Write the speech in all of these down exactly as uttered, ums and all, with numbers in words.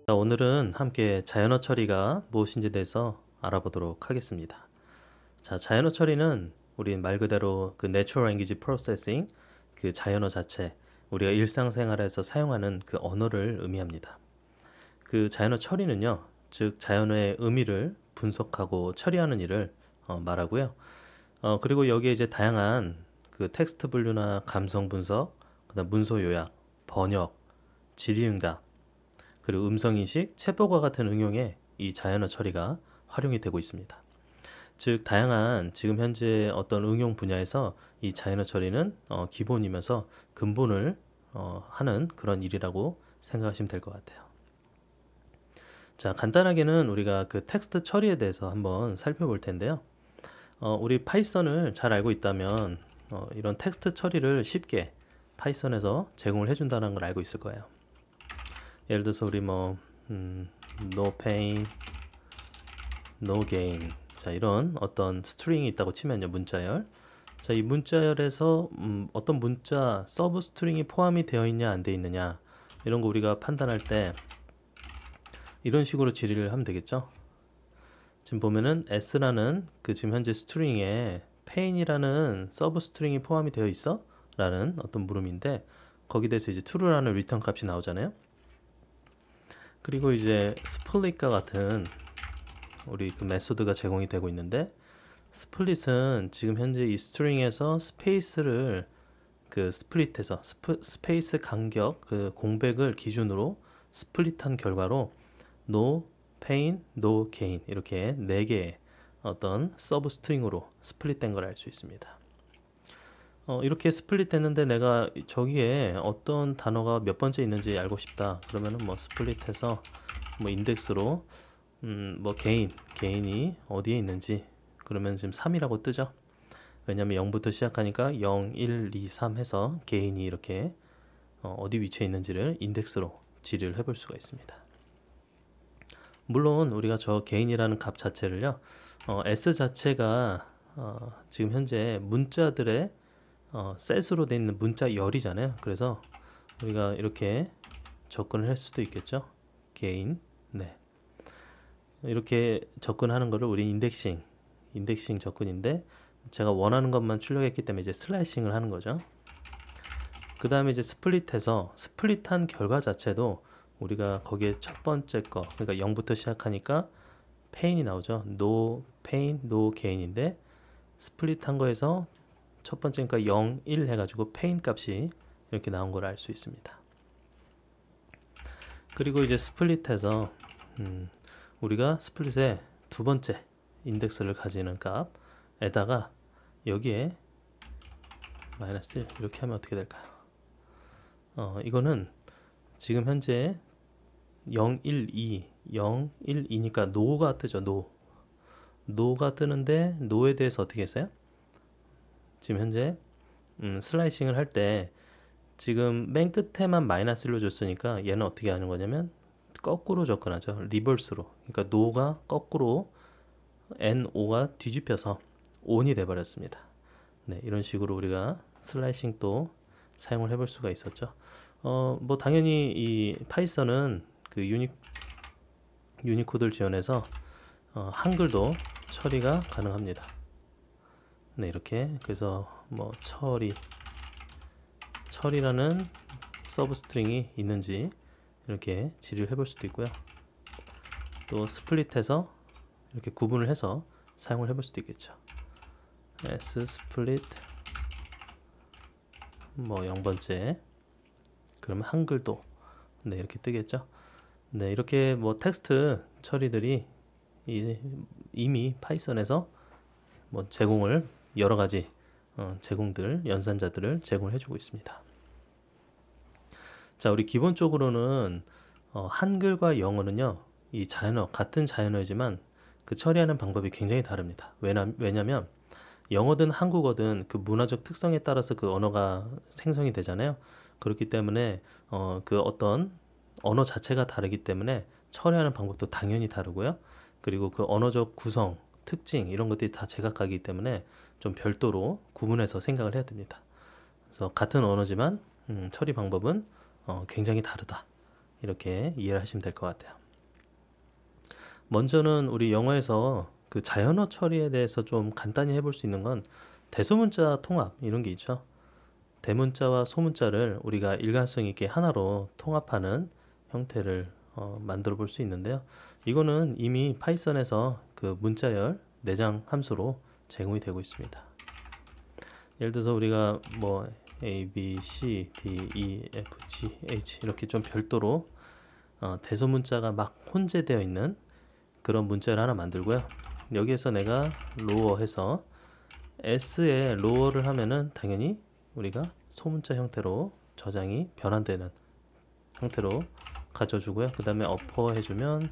자, 오늘은 함께 자연어 처리가 무엇인지에 대해서 알아보도록 하겠습니다. 자, 자연어 처리는 우리 말 그대로 그 Natural Language Processing, 그 자연어 자체, 우리가 일상생활에서 사용하는 그 언어를 의미합니다. 그 자연어 처리는요, 즉 자연어의 의미를 분석하고 처리하는 일을 어, 말하고요. 어, 그리고 여기에 이제 다양한 그 텍스트 분류나 감성 분석, 그다음 문서 요약, 번역, 질의응답, 그리고 음성인식, 챗봇과 같은 응용에 이 자연어 처리가 활용이 되고 있습니다. 즉 다양한 지금 현재 어떤 응용 분야에서 이 자연어 처리는 어, 기본이면서 근본을 어, 하는 그런 일이라고 생각하시면 될 것 같아요. 자, 간단하게는 우리가 그 텍스트 처리에 대해서 한번 살펴볼 텐데요. 어, 우리 파이썬을 잘 알고 있다면 어, 이런 텍스트 처리를 쉽게 파이썬에서 제공을 해준다는 걸 알고 있을 거예요. 예를 들어서 우리 뭐 음, no pain, no gain, 자 이런 어떤 스트링이 있다고 치면요, 문자열. 자, 이 문자열에서 음, 어떤 문자 서브 스트링이 포함이 되어 있냐 안 되어 있느냐 이런 거 우리가 판단할 때 이런 식으로 질의를 하면 되겠죠. 지금 보면은 S라는 그 지금 현재 스트링에 pain이라는 서브 스트링이 포함이 되어 있어? 라는 어떤 물음인데 거기에 대해서 이제 true라는 리턴 값이 나오잖아요. 그리고 이제 스플릿과 같은 우리 그 메소드가 제공이 되고 있는데, 스플릿은 지금 현재 이 스트링에서 스페이스를 그 스플릿해서 스프, 스페이스 간격 그 공백을 기준으로 스플릿한 결과로 no pain, no gain 이렇게 네 개의 어떤 서브 스트링으로 스플릿된 걸 알 수 있습니다. 어, 이렇게 스플릿 됐는데 내가 저기에 어떤 단어가 몇 번째 있는지 알고 싶다. 그러면은 뭐 스플릿해서 뭐 인덱스로 음, 뭐 개인, 개인이 어디에 있는지 그러면 지금 삼이라고 뜨죠. 왜냐면 영부터 시작하니까 영, 일, 이, 삼 해서 개인이 이렇게 어, 어디 위치에 있는지를 인덱스로 질의를 해볼 수가 있습니다. 물론 우리가 저 개인이라는 값 자체를요, 어, S 자체가 어, 지금 현재 문자들의 어, 셋으로 되어 있는 문자 열이잖아요. 그래서 우리가 이렇게 접근을 할 수도 있겠죠. 개인, 네. 이렇게 접근하는 거를 우리 인덱싱, 인덱싱 접근인데 제가 원하는 것만 출력했기 때문에 이제 슬라이싱을 하는 거죠. 그 다음에 이제 스플릿해서 스플릿한 결과 자체도 우리가 거기에 첫 번째 거, 그러니까 영부터 시작하니까 pain이 나오죠. no pain, no gain인데 스플릿한 거에서 첫 번째니까 영, 일 해가지고 pain 값이 이렇게 나온 걸 알 수 있습니다. 그리고 이제 스플릿해서 음, 우리가 스플릿의 두 번째 인덱스를 가지는 값에다가 여기에 마이너스 일 이렇게 하면 어떻게 될까요? 어, 이거는 지금 현재 영, 일, 이, 영, 일, 이니까 no가 뜨죠. no. no가 뜨는데 no에 대해서 어떻게 했어요? 지금 현재 음, 슬라이싱을 할 때 지금 맨 끝에만 마이너스 일로 줬으니까 얘는 어떻게 하는 거냐면 거꾸로 접근하죠. 리버스로. 그러니까 no가 거꾸로 no가 뒤집혀서 on이 돼버렸습니다. 네, 이런 식으로 우리가 슬라이싱 또 사용을 해볼 수가 있었죠. 어, 뭐 당연히 이 파이썬은 그 유니 유니코드를 지원해서 어, 한글도 처리가 가능합니다. 네, 이렇게 그래서 뭐 처리 처리라는 서브 스트링이 있는지 이렇게 질의를 해볼 수도 있고요. 또 스플릿해서 이렇게 구분을 해서 사용을 해볼 수도 있겠죠. S 스플릿 뭐 영 번째 그러면 한글도 네 이렇게 뜨겠죠. 네, 이렇게 뭐 텍스트 처리들이 이, 이미 파이썬에서 뭐 제공을 여러 가지 어, 제공들 연산자들을 제공을 해주고 있습니다. 자, 우리 기본적으로는 어, 한글과 영어는요, 이 자연어 같은 자연어이지만 그 처리하는 방법이 굉장히 다릅니다. 왜냐, 왜냐면 영어든 한국어든 그 문화적 특성에 따라서 그 언어가 생성이 되잖아요. 그렇기 때문에 어, 그 어떤 언어 자체가 다르기 때문에 처리하는 방법도 당연히 다르고요. 그리고 그 언어적 구성, 특징 이런 것들이 다 제각각이기 때문에 좀 별도로 구분해서 생각을 해야 됩니다. 그래서 같은 언어지만 음, 처리 방법은 어, 굉장히 다르다. 이렇게 이해를 하시면 될 것 같아요. 먼저는 우리 영어에서 그 자연어 처리에 대해서 좀 간단히 해볼 수 있는 건 대소문자 통합 이런 게 있죠. 대문자와 소문자를 우리가 일관성 있게 하나로 통합하는 형태를 어, 만들어 볼 수 있는데요. 이거는 이미 파이썬에서 그 문자열 내장 함수로 제공이 되고 있습니다. 예를 들어서 우리가 뭐 A, B, C, D, E, F, G, H 이렇게 좀 별도로 어, 대소문자가 막 혼재되어 있는 그런 문자를 하나 만들고요. 여기에서 내가 로어 해서 S에 로어를 하면은 당연히 우리가 소문자 형태로 저장이 변환되는 형태로 가져주고요. 그 다음에 어퍼 해주면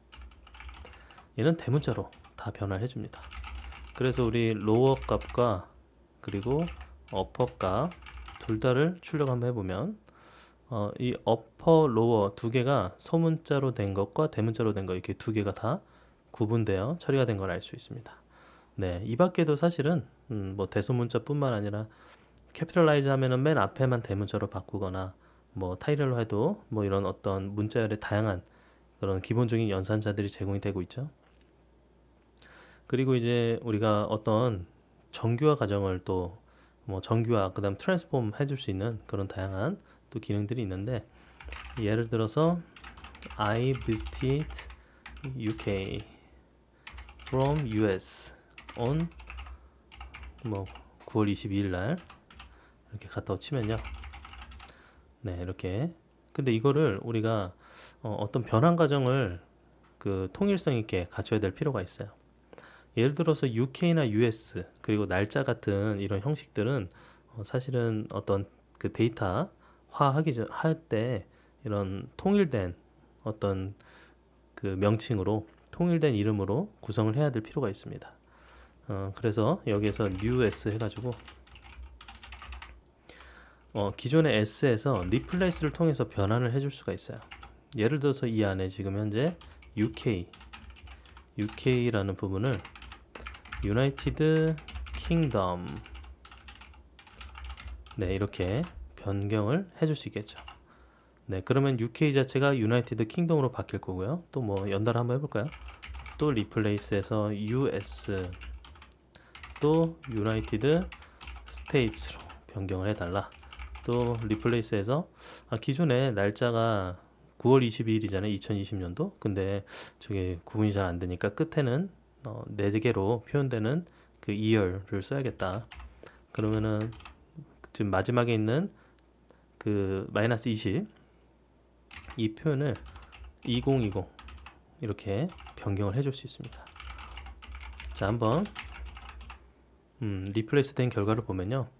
얘는 대문자로 다 변화를 해줍니다. 그래서 우리 로어 값과 그리고 어퍼 값 둘 다를 출력 한번 해보면 어, 이 어퍼 로어 두 개가 소문자로 된 것과 대문자로 된 것 이렇게 두 개가 다 구분되어 처리가 된 걸 알 수 있습니다. 네, 이 밖에도 사실은 음, 뭐 대소문자뿐만 아니라 캐피털라이즈 하면은 맨 앞에만 대문자로 바꾸거나 뭐 타이틀로 해도 뭐 이런 어떤 문자열의 다양한 그런 기본적인 연산자들이 제공이 되고 있죠. 그리고 이제 우리가 어떤 정규화 과정을 또 뭐 정규화 그다음 트랜스폼 해줄 수 있는 그런 다양한 또 기능들이 있는데 예를 들어서 I visited 유케이 from 유에스 on 뭐 구월 이십이일 날 이렇게 갔다 치면요. 네, 이렇게. 근데 이거를 우리가 어, 어떤 변환 과정을 그 통일성 있게 갖춰야 될 필요가 있어요. 예를 들어서 유케이나 유에스 그리고 날짜 같은 이런 형식들은 어, 사실은 어떤 그 데이터 화하기 전 할 때 이런 통일된 어떤 그 명칭으로 통일된 이름으로 구성을 해야 될 필요가 있습니다. 어, 그래서 여기에서 new s 해가지고 어, 기존의 s에서 replace를 통해서 변환을 해줄 수가 있어요. 예를 들어서 이 안에 지금 현재 유케이 유케이라는 부분을 United Kingdom 네, 이렇게 변경을 해줄 수 있겠죠. 네, 그러면 유케이 자체가 United Kingdom으로 바뀔 거고요. 또 뭐 연달아 한번 해볼까요? 또 replace에서 유에스 또 United States로 변경을 해달라. 또 replace에서 아, 기존에 날짜가 구월 이십이일이잖아요. 이천이십 년도. 근데 저게 구분이 잘 안 되니까 끝에는 어, 네 개로 표현되는 그 year를 써야겠다. 그러면은 지금 마지막에 있는 그 마이너스 이십 이 표현을 이천이십 이렇게 변경을 해줄 수 있습니다. 자, 한번 음, 리플레이스 된 결과를 보면요.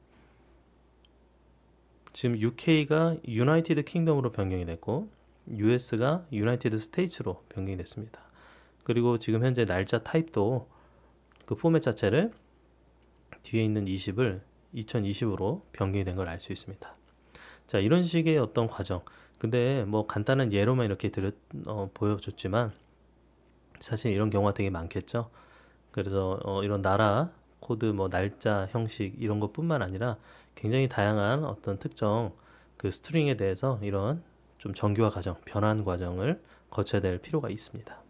지금 유케이가 유나이티드 킹덤으로 변경이 됐고 유에스가 유나이티드 스테이츠로 변경이 됐습니다. 그리고 지금 현재 날짜 타입도 그 포맷 자체를 뒤에 있는 이십을 이천이십으로 변경이 된 걸 알 수 있습니다. 자, 이런 식의 어떤 과정. 근데 뭐 간단한 예로만 이렇게 들여, 어, 보여줬지만 사실 이런 경우가 되게 많겠죠. 그래서 어, 이런 나라 코드 뭐 날짜 형식 이런 것뿐만 아니라 굉장히 다양한 어떤 특정 그 스트링에 대해서 이런 좀 정규화 과정, 변환 과정을 거쳐야 될 필요가 있습니다.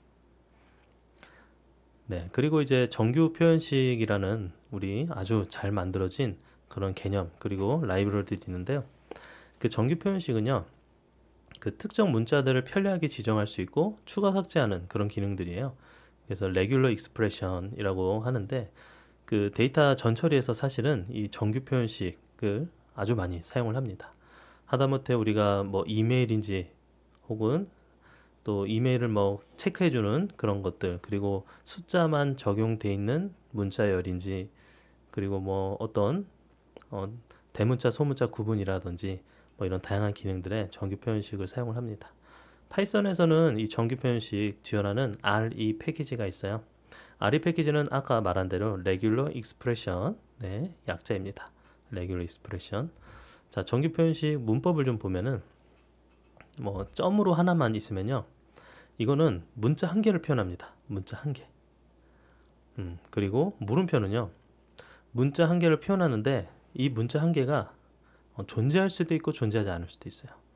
네, 그리고 이제 정규 표현식이라는 우리 아주 잘 만들어진 그런 개념 그리고 라이브러리들이 있는데요. 그 정규 표현식은요, 그 특정 문자들을 편리하게 지정할 수 있고 추가 삭제하는 그런 기능들이에요. 그래서 regular expression이라고 하는데 그 데이터 전처리에서 사실은 이 정규 표현식을 아주 많이 사용을 합니다. 하다못해 우리가 뭐 이메일인지 혹은 또 이메일을 뭐 체크해주는 그런 것들 그리고 숫자만 적용돼 있는 문자열인지 그리고 뭐 어떤 어 대문자 소문자 구분이라든지 뭐 이런 다양한 기능들의 정규 표현식을 사용을 합니다. 파이썬에서는 이 정규 표현식 지원하는 알이 패키지가 있어요. 알이 패키지는 아까 말한 대로 regular expression 네, 약자입니다. regular expression. 자, 정규 표현식 문법을 좀 보면은 뭐 점으로 하나만 있으면요. 이거는 문자 한 개를 표현합니다. 문자 한 개. 음, 그리고 물음표는요. 문자 한 개를 표현하는데 이 문자 한 개가 어, 존재할 수도 있고 존재하지 않을 수도 있어요.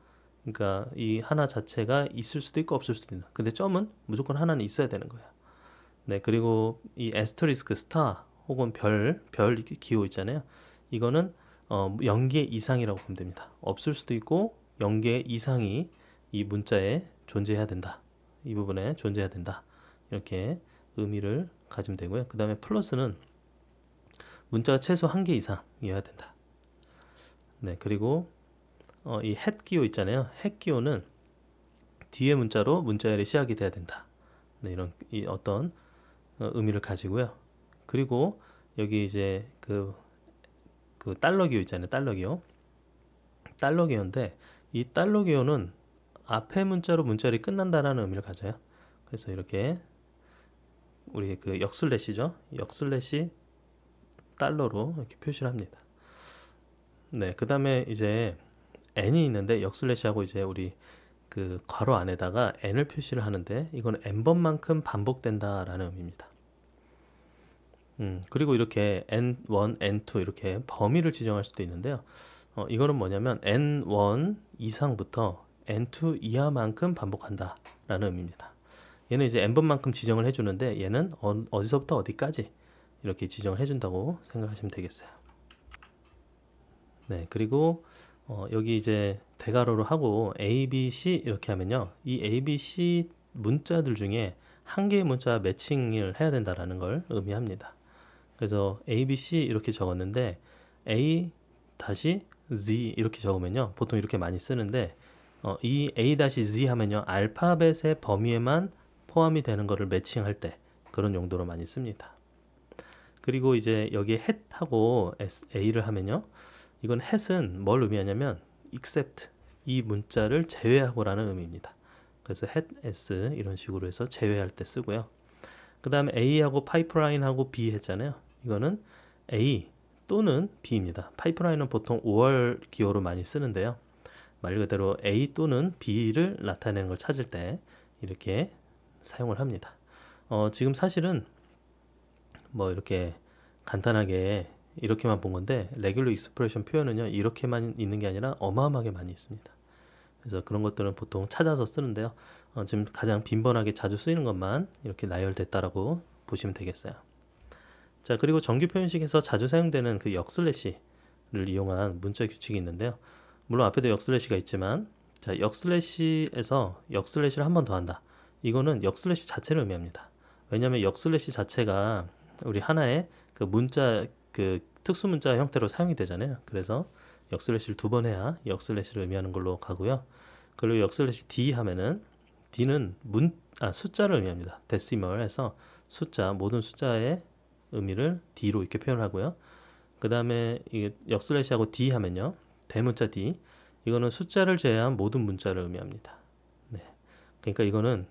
그러니까 이 하나 자체가 있을 수도 있고 없을 수도 있다. 근데 점은 무조건 하나는 있어야 되는 거야. 네, 그리고 이 에스터리스크 스타 혹은 별, 별 이렇게 기호 있잖아요. 이거는 어, 영 개 이상이라고 보면 됩니다. 없을 수도 있고 영 개 이상이 이 문자에 존재해야 된다. 이 부분에 존재해야 된다. 이렇게 의미를 가지면 되고요. 그 다음에 플러스는 문자가 최소 한 개 이상이어야 된다. 네, 그리고 어, 이 햇 기호 있잖아요. 햇 기호는 뒤에 문자로 문자열이 시작이 돼야 된다. 네, 이런 이 어떤 어, 의미를 가지고요. 그리고 여기 이제 그, 그 달러 기호 있잖아요. 달러 기호. 달러 기호인데 이 달러 기호는 앞에 문자로 문자열이 끝난다라는 의미를 가져요. 그래서 이렇게 우리 그 역슬래시죠. 역슬래시 달러로 이렇게 표시를 합니다. 네, 그 다음에 이제 n이 있는데 역슬래시하고 이제 우리 그 괄호 안에다가 n을 표시를 하는데 이건 n번만큼 반복된다라는 의미입니다. 음, 그리고 이렇게 엔 원, 엔 투 이렇게 범위를 지정할 수도 있는데요. 어, 이거는 뭐냐면 엔 원 이상부터 엔 투 이하만큼 반복한다 라는 의미입니다. 얘는 이제 n번만큼 지정을 해주는데 얘는 어, 어디서부터 어디까지 이렇게 지정을 해준다고 생각하시면 되겠어요. 네, 그리고 어, 여기 이제 대괄호로 하고 A, B, C 이렇게 하면요. 이 A, B, C 문자들 중에 한 개의 문자 매칭을 해야 된다라는 걸 의미합니다. 그래서 A, B, C 이렇게 적었는데 A 다시 Z 이렇게 적으면요. 보통 이렇게 많이 쓰는데 어, 이 A 다시 Z 하면요. 알파벳의 범위에만 포함이 되는 거를 매칭할 때 그런 용도로 많이 씁니다. 그리고 이제 여기에 햇하고 A를 하면요. 이건 햇은 뭘 의미하냐면 except 이 문자를 제외하고 라는 의미입니다. 그래서 het s 이런 식으로 해서 제외할 때 쓰고요. 그 다음에 A하고 파이프라인하고 B 했잖아요. 이거는 A 또는 B입니다. 파이프라인은 보통 오월 기호로 많이 쓰는데요. 말 그대로 A 또는 B를 나타내는 걸 찾을 때 이렇게 사용을 합니다. 어, 지금 사실은 뭐 이렇게 간단하게 이렇게만 본 건데 레귤러 익스프레션 표현은요 이렇게만 있는 게 아니라 어마어마하게 많이 있습니다. 그래서 그런 것들은 보통 찾아서 쓰는데요. 어, 지금 가장 빈번하게 자주 쓰이는 것만 이렇게 나열됐다라고 보시면 되겠어요. 자, 그리고 정규 표현식에서 자주 사용되는 그 역슬래시를 이용한 문자 규칙이 있는데요. 물론 앞에도 역슬래시가 있지만 자, 역슬래시에서 역슬래시를 한 번 더 한다. 이거는 역슬래시 자체를 의미합니다. 왜냐하면 역슬래시 자체가 우리 하나의 그 문자 그 특수 문자 형태로 사용이 되잖아요. 그래서 역슬래시를 두 번 해야 역슬래시를 의미하는 걸로 가고요. 그리고 역슬래시 D 하면은 D는 문, 아, 숫자를 의미합니다. 데시멀에서 숫자, 모든 숫자의 의미를 D로 이렇게 표현하고요. 그 다음에 역슬래시하고 D 하면요. 대문자 D. 이거는 숫자를 제외한 모든 문자를 의미합니다. 네. 그러니까 이거는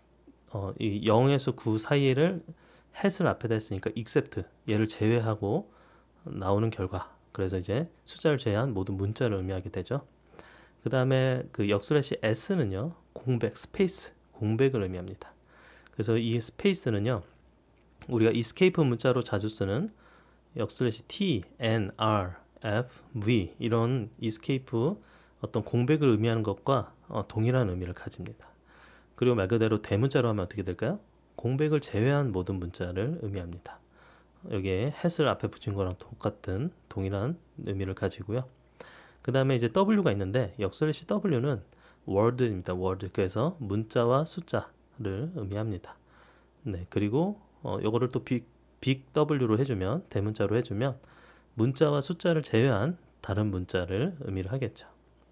어, 이 영에서 구 사이를 햇을 앞에다 했으니까 except 얘를 제외하고 나오는 결과. 그래서 이제 숫자를 제외한 모든 문자를 의미하게 되죠. 그 다음에 그 역슬래시 S는요. 공백, 스페이스, 공백을 의미합니다. 그래서 이 스페이스는요. 우리가 escape 문자로 자주 쓰는 역슬래시 T, N, R, F, V 이런 escape 어떤 공백을 의미하는 것과 어, 동일한 의미를 가집니다. 그리고 말 그대로 대문자로 하면 어떻게 될까요? 공백을 제외한 모든 문자를 의미합니다. 여기에 has를 앞에 붙인 거랑 똑같은 동일한 의미를 가지고요. 그 다음에 이제 W가 있는데 역슬래시 W는 word입니다. word. 그래서 문자와 숫자를 의미합니다. 네, 그리고 어, 요거를 또 빅, 빅 W로 해주면 대문자로 해주면 문자와 숫자를 제외한 다른 문자를 의미를 하겠죠.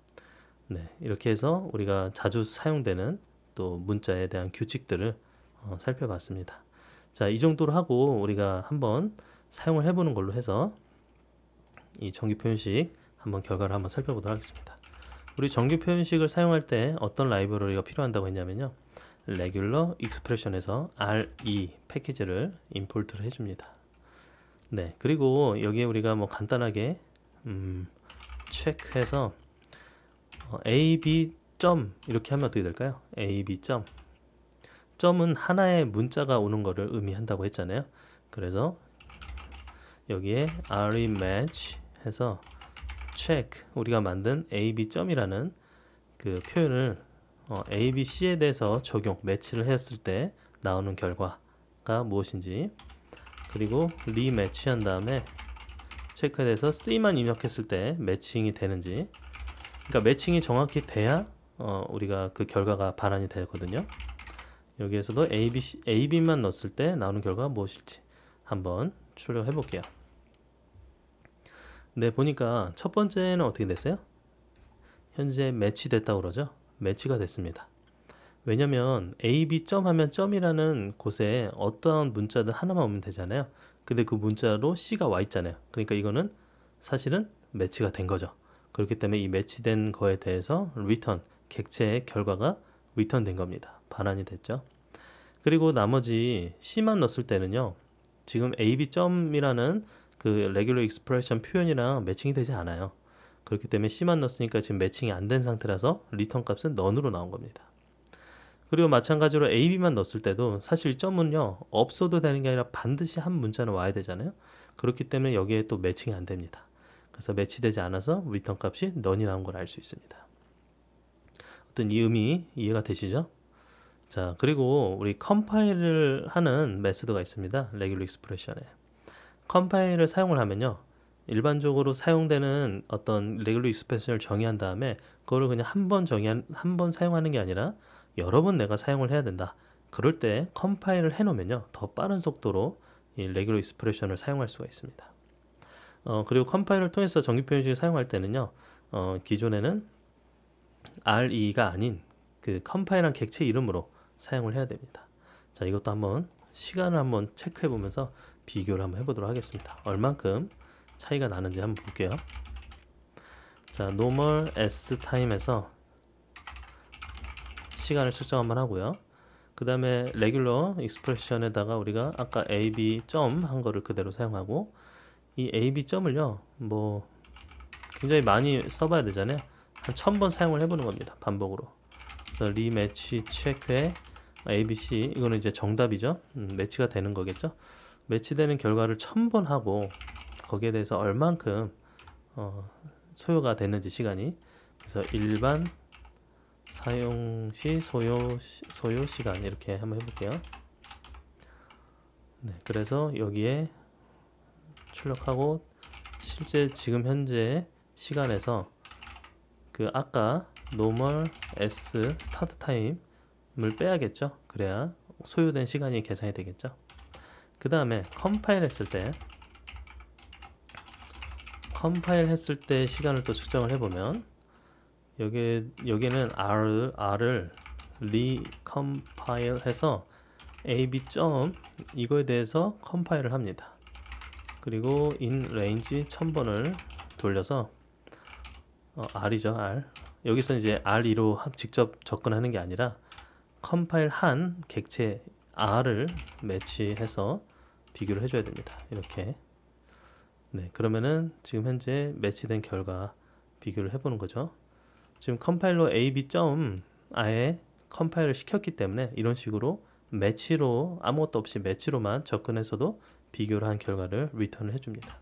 네, 이렇게 해서 우리가 자주 사용되는 또 문자에 대한 규칙들을 어, 살펴봤습니다. 자, 이 정도로 하고 우리가 한번 사용을 해보는 걸로 해서 이 정규 표현식 한번 결과를 한번 살펴보도록 하겠습니다. 우리 정규 표현식을 사용할 때 어떤 라이브러리가 필요한다고 했냐면요. 레귤러 익스프레션에서 알이 패키지를 임포트를 해줍니다. 네, 그리고 여기에 우리가 뭐 간단하게 음, 체크해서 어, A, B 점 이렇게 하면 어떻게 될까요? A, B 점 점은 하나의 문자가 오는 거를 의미한다고 했잖아요. 그래서 여기에 re match 해서 check 우리가 만든 A, B 점이라는 그 표현을 어, A, B, C에 대해서 적용, 매치를 했을 때 나오는 결과가 무엇인지, 그리고 리매치한 다음에 체크에 대해서 C만 입력했을 때 매칭이 되는지, 그러니까 매칭이 정확히 돼야 어, 우리가 그 결과가 반환이 되거든요. 여기에서도 A, B, C, A, B만 넣었을 때 나오는 결과가 무엇일지 한번 출력해 볼게요. 네, 보니까 첫 번째는 어떻게 됐어요? 현재 매치됐다고 그러죠. 매치가 됐습니다. 왜냐면 A, B 점 하면 점이라는 곳에 어떠한 문자든 하나만 오면 되잖아요. 근데 그 문자로 C가 와 있잖아요. 그러니까 이거는 사실은 매치가 된 거죠. 그렇기 때문에 이 매치된 거에 대해서 return, 객체의 결과가 return 된 겁니다. 반환이 됐죠. 그리고 나머지 C만 넣었을 때는요, 지금 A, B 점이라는 그 regular expression 표현이랑 매칭이 되지 않아요. 그렇기 때문에 C만 넣었으니까 지금 매칭이 안 된 상태라서 return 값은 none으로 나온 겁니다. 그리고 마찬가지로 A, B만 넣었을 때도 사실 점은요, 없어도 되는 게 아니라 반드시 한 문자는 와야 되잖아요. 그렇기 때문에 여기에 또 매칭이 안 됩니다. 그래서 매치되지 않아서 return 값이 none이 나온 걸 알 수 있습니다. 어떤 이 의미 이해가 되시죠? 자, 그리고 우리 컴파일을 하는 메소드가 있습니다. regular expression에. 컴파일을 사용을 하면요, 일반적으로 사용되는 어떤 regular expression을 정의한 다음에 그거를 그냥 한 번 정의한 한 번 사용하는 게 아니라 여러 번 내가 사용을 해야 된다. 그럴 때 컴파일을 해놓으면요, 더 빠른 속도로 이 regular expression을 사용할 수가 있습니다. 어, 그리고 컴파일을 통해서 정규 표현식을 사용할 때는요, 어, 기존에는 알이가 아닌 그 컴파일한 객체 이름으로 사용을 해야 됩니다. 자, 이것도 한번 시간을 한번 체크해 보면서 비교를 한번 해보도록 하겠습니다. 얼만큼 차이가 나는지 한번 볼게요. 자, normal s time에서 시간을 측정 한번 하고요. 그 다음에 regular expression에다가 우리가 아까 a, b 점 한 거를 그대로 사용하고, 이 a, b 점을요, 뭐 굉장히 많이 써봐야 되잖아요. 한 천 번 사용을 해보는 겁니다. 반복으로. 그래서 리매치 체크에 A, B, C, 이거는 이제 정답이죠. 음, 매치가 되는 거겠죠. 매치되는 결과를 천 번 하고 거기에 대해서 얼만큼 어, 소요가 됐는지 시간이, 그래서 일반 사용 시 소요 소요 시간 이렇게 한번 해볼게요. 네, 그래서 여기에 출력하고 실제 지금 현재 시간에서 그 아까 normal s start time을 빼야겠죠. 그래야 소요된 시간이 계산이 되겠죠. 그 다음에 컴파일 했을 때 컴파일 했을 때 시간을 또 측정을 해보면, 여기 여기는 r r을 리컴파일 해서 ab 점 이거에 대해서 컴파일을 합니다. 그리고 in range 천 번을 돌려서 어, r이죠, r. 여기서 이제 r이로 직접 접근하는 게 아니라 컴파일 한 객체 r을 매치해서 비교를 해줘야 됩니다. 이렇게. 네, 그러면은 지금 현재 매치된 결과 비교를 해보는 거죠. 지금 컴파일러 ab 점 아예 컴파일을 시켰기 때문에 이런 식으로 매치로, 아무것도 없이 매치로만 접근해서도 비교를 한 결과를 리턴을 해줍니다.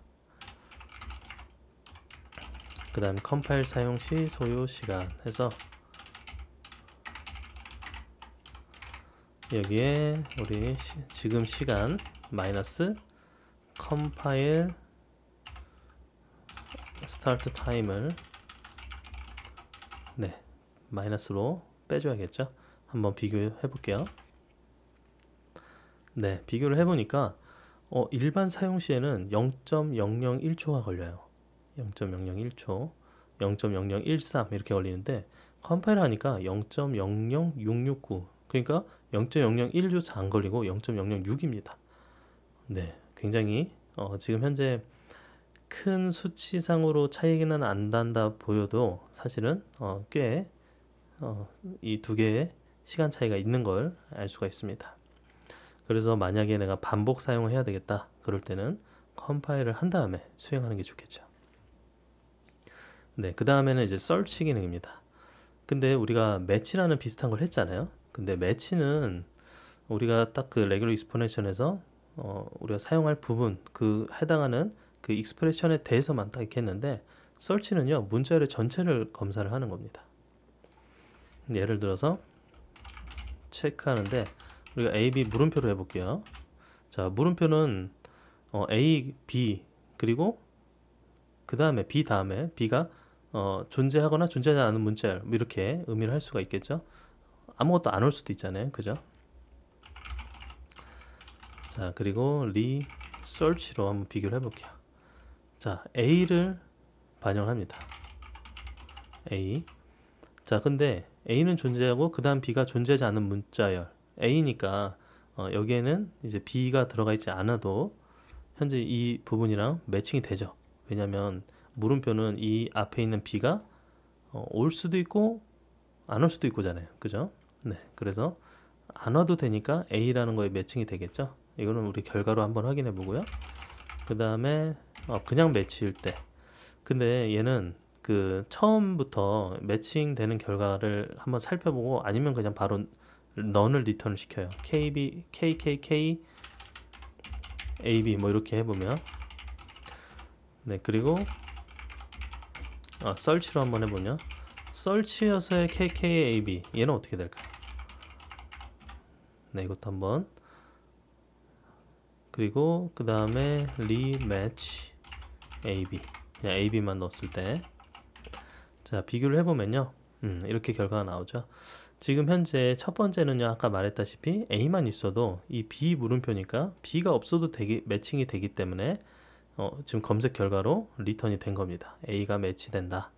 그 다음 컴파일 사용 시 소요 시간 해서 여기에 우리 시, 지금 시간 마이너스 컴파일 스타트 타임을 네, 마이너스로 빼줘야겠죠. 한번 비교해 볼게요. 네, 비교를 해보니까 어, 일반 사용 시에는 영 점 영영일 초가 걸려요. 영 점 영영일 초, 영 점 영영일삼 이렇게 걸리는데 컴파일 하니까 영 점 영영육육구, 그러니까 영 점 영영일 초차 안 걸리고 영 점 영영육입니다. 네, 굉장히 어, 지금 현재 큰 수치상으로 차이는 안 난다 보여도 사실은 어, 꽤 이 두 개의 시간 차이가 있는 걸 알 수가 있습니다. 그래서 만약에 내가 반복 사용을 해야 되겠다 그럴 때는 컴파일을 한 다음에 수행하는 게 좋겠죠. 네, 그 다음에는 이제 search 기능입니다. 근데 우리가 매치라는 비슷한 걸 했잖아요. 근데 매치는 우리가 딱 그 레귤러 익스포네이션에서 어, 우리가 사용할 부분, 그 해당하는 그 익스프레션에 대해서만 딱 이렇게 했는데, search는요 문자열의 전체를 검사를 하는 겁니다. 예를 들어서 체크하는데 우리가 A, B 물음표로 해볼게요. 자, 물음표는 어, A, B 그리고 그 다음에 B 다음에 B가 어, 존재하거나 존재하지 않은 문자열 뭐 이렇게 의미를 할 수가 있겠죠. 아무것도 안 올 수도 있잖아요, 그죠? 자, 그리고 리서치로 한번 비교를 해볼게요. 자, A를 반영합니다. A. 자, 근데 A는 존재하고 그 다음 B가 존재하지 않은 문자열 A니까 어, 여기에는 이제 B가 들어가 있지 않아도 현재 이 부분이랑 매칭이 되죠. 왜냐면 물음표는 이 앞에 있는 B가 어, 올 수도 있고 안 올 수도 있고잖아요, 그죠? 네, 그래서 안 와도 되니까 A라는 거에 매칭이 되겠죠. 이거는 우리 결과로 한번 확인해 보고요. 그 다음에 어, 그냥 매치일 때 근데 얘는 그 처음부터 매칭되는 결과를 한번 살펴보고 아니면 그냥 바로 none을 리턴을 시켜요. 케이비, 케이케이케이, 에이비 뭐 이렇게 해보면 네, 그리고 아, search로 한번 해보면 search여서의 케이케이에이비 얘는 어떻게 될까요? 네, 이것도 한번 그리고 그 다음에 rematch 에이비 그냥 에이비만 넣었을 때 자, 비교를 해보면요 음, 이렇게 결과가 나오죠. 지금 현재 첫 번째는요 아까 말했다시피 A만 있어도 이 B 물음표니까 B가 없어도 되기, 매칭이 되기 때문에 어, 지금 검색 결과로 리턴이 된 겁니다. A가 매치된다.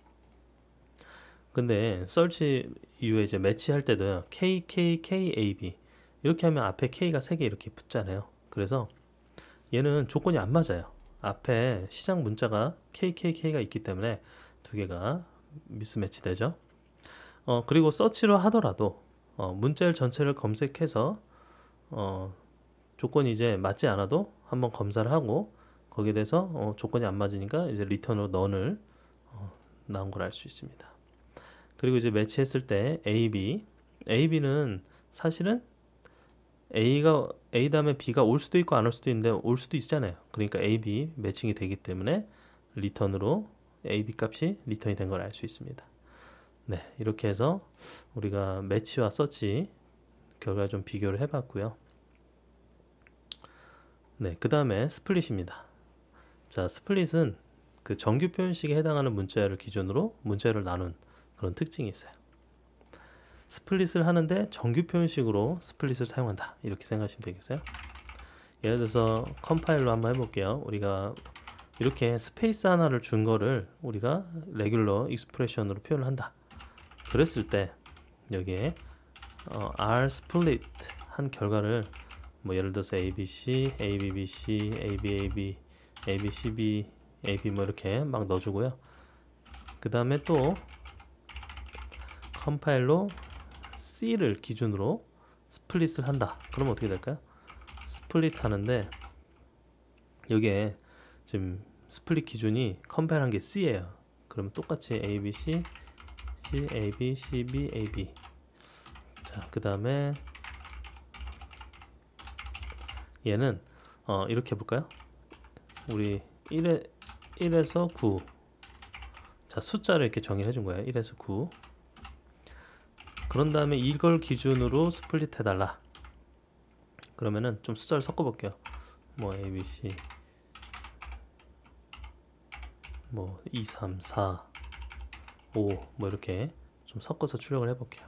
근데 search 이후에 이제 매치할 때도 케이케이케이에이비 이렇게 하면 앞에 K가 세 개 이렇게 붙잖아요. 그래서 얘는 조건이 안 맞아요. 앞에 시작 문자가 케이케이케이가 있기 때문에 두 개가 미스매치 되죠. 어, 그리고 서치로 하더라도 어, 문자열 전체를 검색해서 어, 조건이 이제 맞지 않아도 한번 검사를 하고 거기에 대해서 어, 조건이 안 맞으니까 이제 리턴으로 none을 어, 나온 걸 알 수 있습니다. 그리고 이제 매치했을 때 A, B 에이비는 사실은 A가 A 다음에 B가 올 수도 있고 안 올 수도 있는데 올 수도 있잖아요. 그러니까 A, B 매칭이 되기 때문에 리턴으로 A, B 값이 리턴이 된 걸 알 수 있습니다. 네, 이렇게 해서 우리가 매치와 서치 결과 좀 비교를 해봤고요. 네, 그 다음에 스플릿입니다. 자, 스플릿은 그 정규 표현식에 해당하는 문자열을 기준으로 문자열을 나눈 그런 특징이 있어요. 스플릿을 하는데 정규 표현식으로 스플릿을 사용한다 이렇게 생각하시면 되겠어요. 예를 들어서 컴파일로 한번 해볼게요. 우리가 이렇게 스페이스 하나를 준 거를 우리가 레귤러 익스프레션으로 표현을 한다. 그랬을 때 여기에 어, R split 한 결과를 뭐 예를 들어서 에이비씨, 에이비비씨, 에이비에이비, 에이비씨비, 에이비 뭐 이렇게 막 넣어주고요. 그 다음에 또 컴파일로 C를 기준으로 스플릿을 한다. 그러면 어떻게 될까요? 스플릿 하는데 여기에 지금 스플릿 기준이 컴파일 한 게 C예요. 그럼 똑같이 에이비씨, C, 에이비, 씨비, 에이비. 자, 그 다음에 얘는 어, 이렇게 해볼까요? 우리 일에, 일에서 구. 자, 숫자를 이렇게 정의를 해준 거예요. 일에서 구. 그런 다음에 이걸 기준으로 스플릿 해달라. 그러면은 좀 숫자를 섞어볼게요. 뭐 에이비씨 뭐 이, 삼, 사, 오 뭐 이렇게 좀 섞어서 출력을 해볼게요.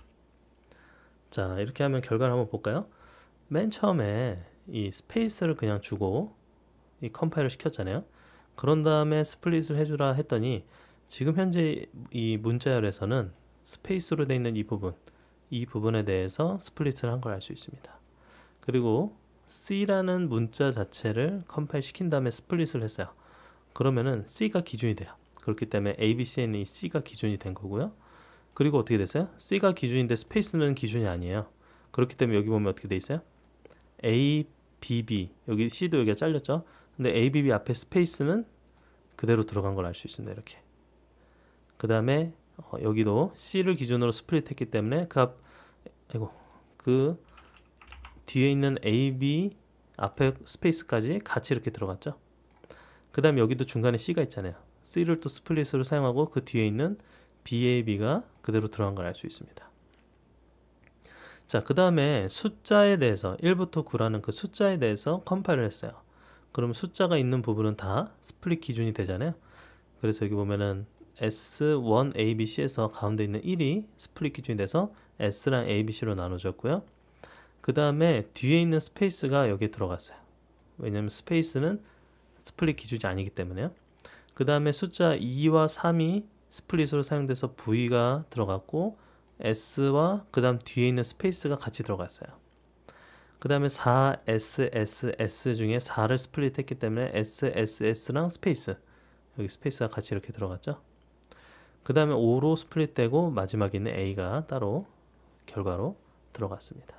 자, 이렇게 하면 결과를 한번 볼까요? 맨 처음에 이 스페이스를 그냥 주고 이 컴파일을 시켰잖아요. 그런 다음에 스플릿을 해주라 했더니 지금 현재 이 문자열에서는 스페이스로 되어 있는 이 부분 이 부분에 대해서 스플릿을 한 걸 알 수 있습니다. 그리고 C라는 문자 자체를 컴파일 시킨 다음에 스플릿을 했어요. 그러면은 C가 기준이 돼요. 그렇기 때문에 에이비씨에는 이 C가 기준이 된 거고요. 그리고 어떻게 됐어요? C가 기준인데 스페이스는 기준이 아니에요. 그렇기 때문에 여기 보면 어떻게 돼 있어요? A, B, B 여기 C도 여기가 잘렸죠? 근데 A, B, B 앞에 스페이스는 그대로 들어간 걸 알 수 있습니다. 이렇게. 그 다음에 어, 여기도 C를 기준으로 스플릿 했기 때문에 그 앞, 아이고, 그 뒤에 있는 A, B 앞에 스페이스까지 같이 이렇게 들어갔죠. 그 다음에 여기도 중간에 C가 있잖아요. C를 또 스플릿으로 사용하고 그 뒤에 있는 bab가 그대로 들어간 걸 알 수 있습니다. 자, 그 다음에 숫자에 대해서 일부터 구라는 그 숫자에 대해서 컴파일을 했어요. 그럼 숫자가 있는 부분은 다 스플릿 기준이 되잖아요. 그래서 여기 보면은 에스 원 에이 비 씨에서 가운데 있는 일이 스플릿 기준이 돼서 S랑 에이 비 씨로 나눠졌고요. 그 다음에 뒤에 있는 스페이스가 여기에 들어갔어요. 왜냐면 스페이스는 스플릿 기준이 아니기 때문에요. 그 다음에 숫자 이와 삼이 스플릿으로 사용돼서 V가 들어갔고 S와 그 다음 뒤에 있는 스페이스가 같이 들어갔어요. 그 다음에 사 에스 에스 에스 중에 사를 스플릿 했기 때문에 에스 에스 에스랑 스페이스, 여기 스페이스가 같이 이렇게 들어갔죠. 그 다음에 오로 스플릿 되고 마지막에 있는 A가 따로 결과로 들어갔습니다.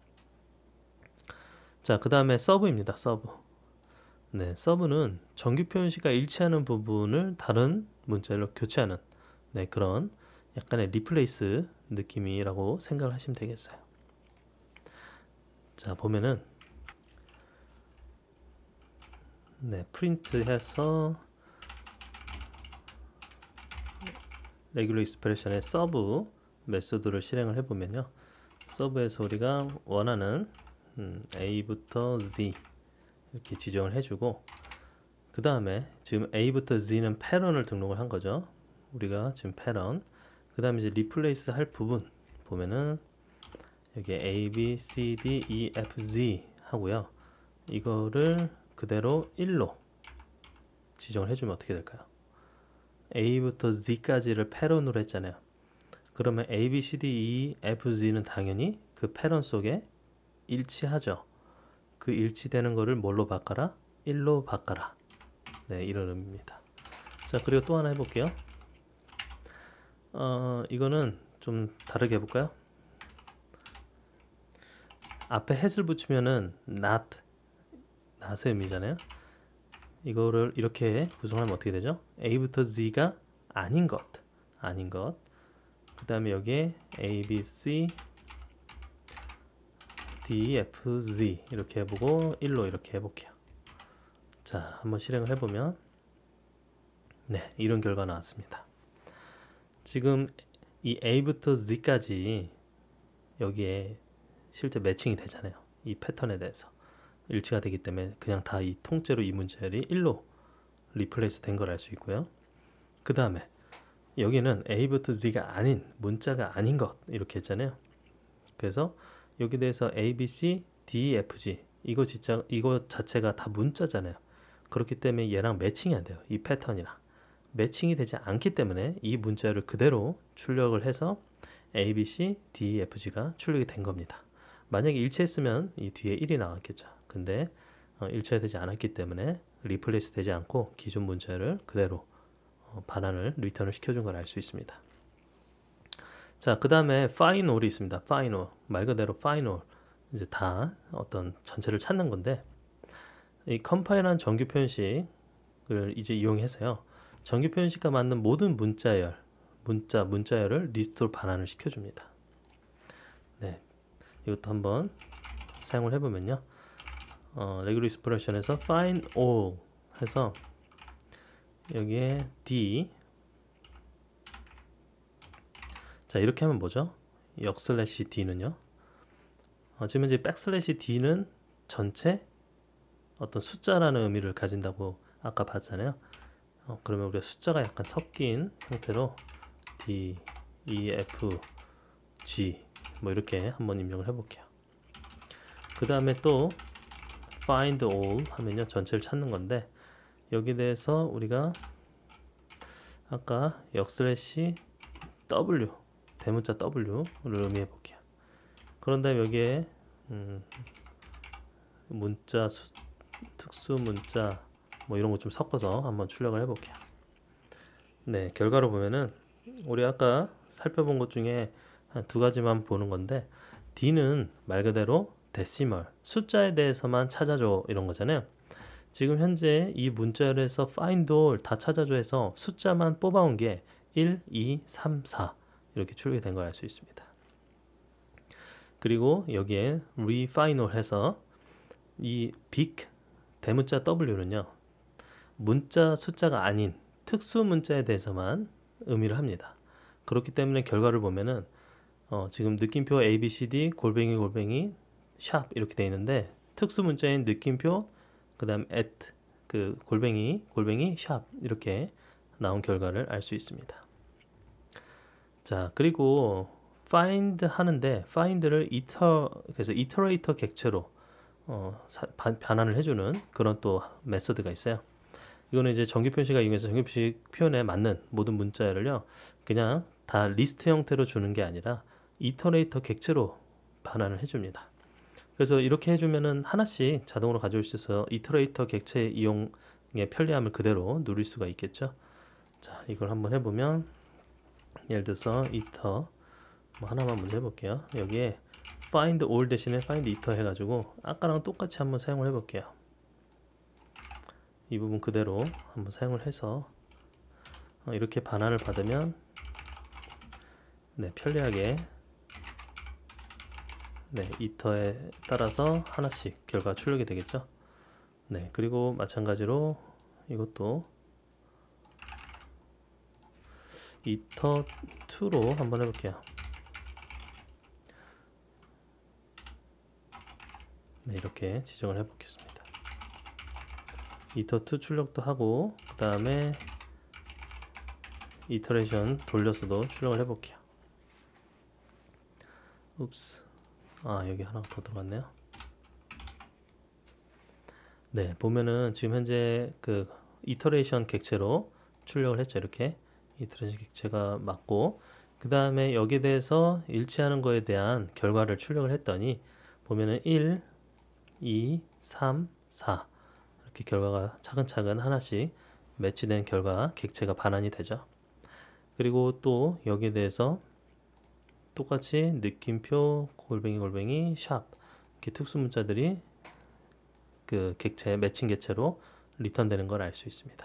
자, 그 다음에 서브입니다. 서브. 네, 서브는 정규 표현식과 일치하는 부분을 다른 문자로 교체하는, 네, 그런 약간의 리플레이스 느낌이라고 생각을 하시면 되겠어요. 자, 보면은 네, 프린트 해서 레귤러 익스프레션의 서브 메소드를 실행을 해보면요, 서브에서 우리가 원하는 음, A부터 Z 이렇게 지정을 해주고, 그 다음에 지금 A부터 Z는 패런을 등록을 한 거죠. 우리가 지금 패런, 그 다음에 이제 리플레이스 할 부분 보면은 여기 A, B, C, D, E, F, Z 하고요. 이거를 그대로 일로 지정을 해주면 어떻게 될까요? A부터 Z까지를 패런으로 했잖아요. 그러면 A, B, C, D, E, F, Z는 당연히 그 패런 속에 일치하죠. 그 일치되는 거를 뭘로 바꿔라? 일로 바꿔라. 네, 이런 의미입니다. 자, 그리고 또 하나 해볼게요. 어, 이거는 좀 다르게 해볼까요? 앞에 has를 붙이면은 not, not의 의미잖아요. 이거를 이렇게 구성하면 어떻게 되죠? A부터 Z가 아닌 것, 아닌 것. 그 다음에 여기에 A, B, C, D, F, Z 이렇게 해보고 일로 이렇게 해볼게요. 자, 한번 실행을 해보면 네, 이런 결과 나왔습니다. 지금 이 A부터 Z까지 여기에 실제 매칭이 되잖아요. 이 패턴에 대해서 일치가 되기 때문에 그냥 다 이 통째로 이 문자열이 일로 리플레이스 된 걸 알 수 있고요. 그 다음에 여기는 A부터 Z가 아닌, 문자가 아닌 것 이렇게 했잖아요. 그래서 여기 대해서 A, B, C, D, F, G 이거 진짜 이거 자체가 다 문자잖아요. 그렇기 때문에 얘랑 매칭이 안 돼요. 이 패턴이랑 매칭이 되지 않기 때문에 이 문자를 그대로 출력을 해서 A, B, C, D, F, G가 출력이 된 겁니다. 만약에 일치했으면 이 뒤에 일이 나왔겠죠. 근데 어, 일치가 되지 않았기 때문에 리플레이스 되지 않고 기존 문자를 그대로 어, 반환을 리턴을 시켜준 걸 알 수 있습니다. 자, 그 다음에 final이 있습니다. final, 말 그대로 final, 이제 다 어떤 전체를 찾는 건데, 이 컴파일한 정규 표현식을 이제 이용해서요, 정규 표현식과 맞는 모든 문자열, 문자, 문자열을 리스트로 반환을 시켜줍니다. 네, 이것도 한번 사용을 해보면요, 어, regular expression에서 find all 해서 여기에 D, 자, 이렇게 하면 뭐죠? 역슬래시 D는요, 어, 지금 이제 백슬래시 D는 전체 어떤 숫자라는 의미를 가진다고 아까 봤잖아요. 어, 그러면 우리가 숫자가 약간 섞인 형태로 D, E, F, G 뭐 이렇게 한번 입력을 해볼게요. 그 다음에 또 find all 하면요, 전체를 찾는 건데, 여기 대해서 우리가 아까 역슬래시 W, 대문자 W를 의미해 볼게요. 그런 다음에 여기에 음, 문자, 수, 특수 문자 뭐 이런 거 좀 섞어서 한번 출력을 해 볼게요. 네, 결과로 보면은 우리 아까 살펴본 것 중에 한 두 가지만 보는 건데, D는 말 그대로 데시멀, 숫자에 대해서만 찾아줘 이런 거잖아요. 지금 현재 이 문자열에서 find all 다 찾아줘 해서 숫자만 뽑아온 게 일, 이, 삼, 사 이렇게 출력이 된 걸 알 수 있습니다. 그리고 여기에 refinal 해서 이 big 대문자 W는요, 문자 숫자가 아닌 특수 문자에 대해서만 의미를 합니다. 그렇기 때문에 결과를 보면은 어, 지금 느낌표 에이비씨디 골뱅이 골뱅이 샵 이렇게 돼 있는데 특수 문자인 느낌표 그다음 at 그 골뱅이 골뱅이 샵 이렇게 나온 결과를 알 수 있습니다. 자, 그리고 find 하는데 find를 iter 그래서 iterator 객체로 어, 사, 바, 변환을 해주는 그런 또 메소드가 있어요. 이거는 이제 정규 표시가 이용해서 정규 표시 표현에 맞는 모든 문자열을요 그냥 다 리스트 형태로 주는 게 아니라 이터레이터 객체로 변환을 해줍니다. 그래서 이렇게 해주면은 하나씩 자동으로 가져올 수 있어서 이터레이터 객체 이용의 편리함을 그대로 누릴 수가 있겠죠. 자, 이걸 한번 해보면 예를 들어서 iter 뭐 하나만 먼저 해볼게요. 여기에 find all 대신에 find iter 해가지고 아까랑 똑같이 한번 사용을 해볼게요. 이 부분 그대로 한번 사용을 해서 이렇게 반환을 받으면 네, 편리하게 네, iter에 따라서 하나씩 결과 출력이 되겠죠. 네, 그리고 마찬가지로 이것도 iter 이로 한번 해볼게요. 네, 이렇게 지정을 해보겠습니다. iter 이 출력도 하고 그 다음에 이터레이션 돌려서도 출력을 해볼게요. 읍스, 아 여기 하나 더 들어갔네요. 네, 보면은 지금 현재 그 이터레이션 객체로 출력을 했죠. 이렇게 이터레이션 객체가 맞고 그 다음에 여기에 대해서 일치하는 거에 대한 결과를 출력을 했더니 보면은 일, 이, 삼, 사 이렇게 결과가 차근차근 하나씩 매치된 결과 객체가 반환이 되죠. 그리고 또 여기에 대해서 똑같이 느낌표 골뱅이 골뱅이 샵 이렇게 특수 문자들이 그 객체 매칭 객체로 리턴되는 걸 알 수 있습니다.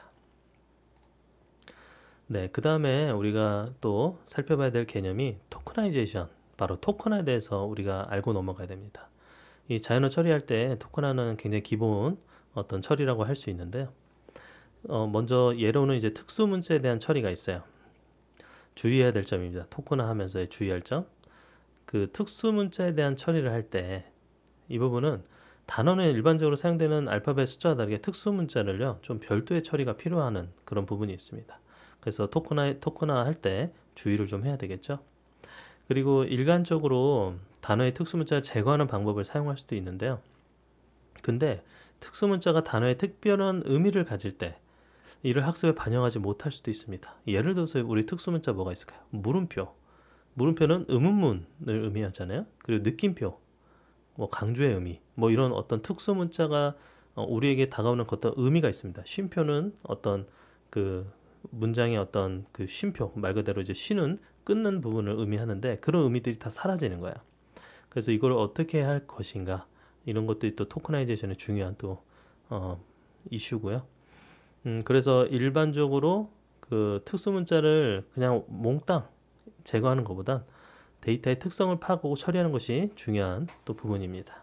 네, 그 다음에 우리가 또 살펴봐야 될 개념이 토크나이제이션, 바로 토큰화에 대해서 우리가 알고 넘어가야 됩니다. 이 자연어 처리할 때 토큰화는 굉장히 기본 어떤 처리라고 할 수 있는데요. 어, 먼저 예로는 이제 특수 문자에 대한 처리가 있어요. 주의해야 될 점입니다. 토큰화 하면서의 주의할 점. 그 특수 문자에 대한 처리를 할 때 이 부분은 단어는 일반적으로 사용되는 알파벳 숫자와 다르게 특수 문자를요 좀 별도의 처리가 필요한 그런 부분이 있습니다. 그래서 토큰화, 토큰화 할 때 주의를 좀 해야 되겠죠. 그리고 일반적으로 단어의 특수 문자를 제거하는 방법을 사용할 수도 있는데요. 근데 특수 문자가 단어의 특별한 의미를 가질 때 이를 학습에 반영하지 못할 수도 있습니다. 예를 들어서 우리 특수 문자 뭐가 있을까요? 물음표. 물음표는 의문문을 의미하잖아요. 그리고 느낌표, 뭐 강조의 의미, 뭐 이런 어떤 특수 문자가 우리에게 다가오는 어떤 의미가 있습니다. 쉼표는 어떤 그 문장의 어떤 그 쉼표, 말 그대로 이제 쉬는 끊는 부분을 의미하는데 그런 의미들이 다 사라지는 거야. 그래서 이걸 어떻게 할 것인가 이런 것들이 또 토크나이제이션의 중요한 또 어, 이슈고요. 음, 그래서 일반적으로 그 특수 문자를 그냥 몽땅 제거하는 것보단 데이터의 특성을 파악하고 처리하는 것이 중요한 또 부분입니다.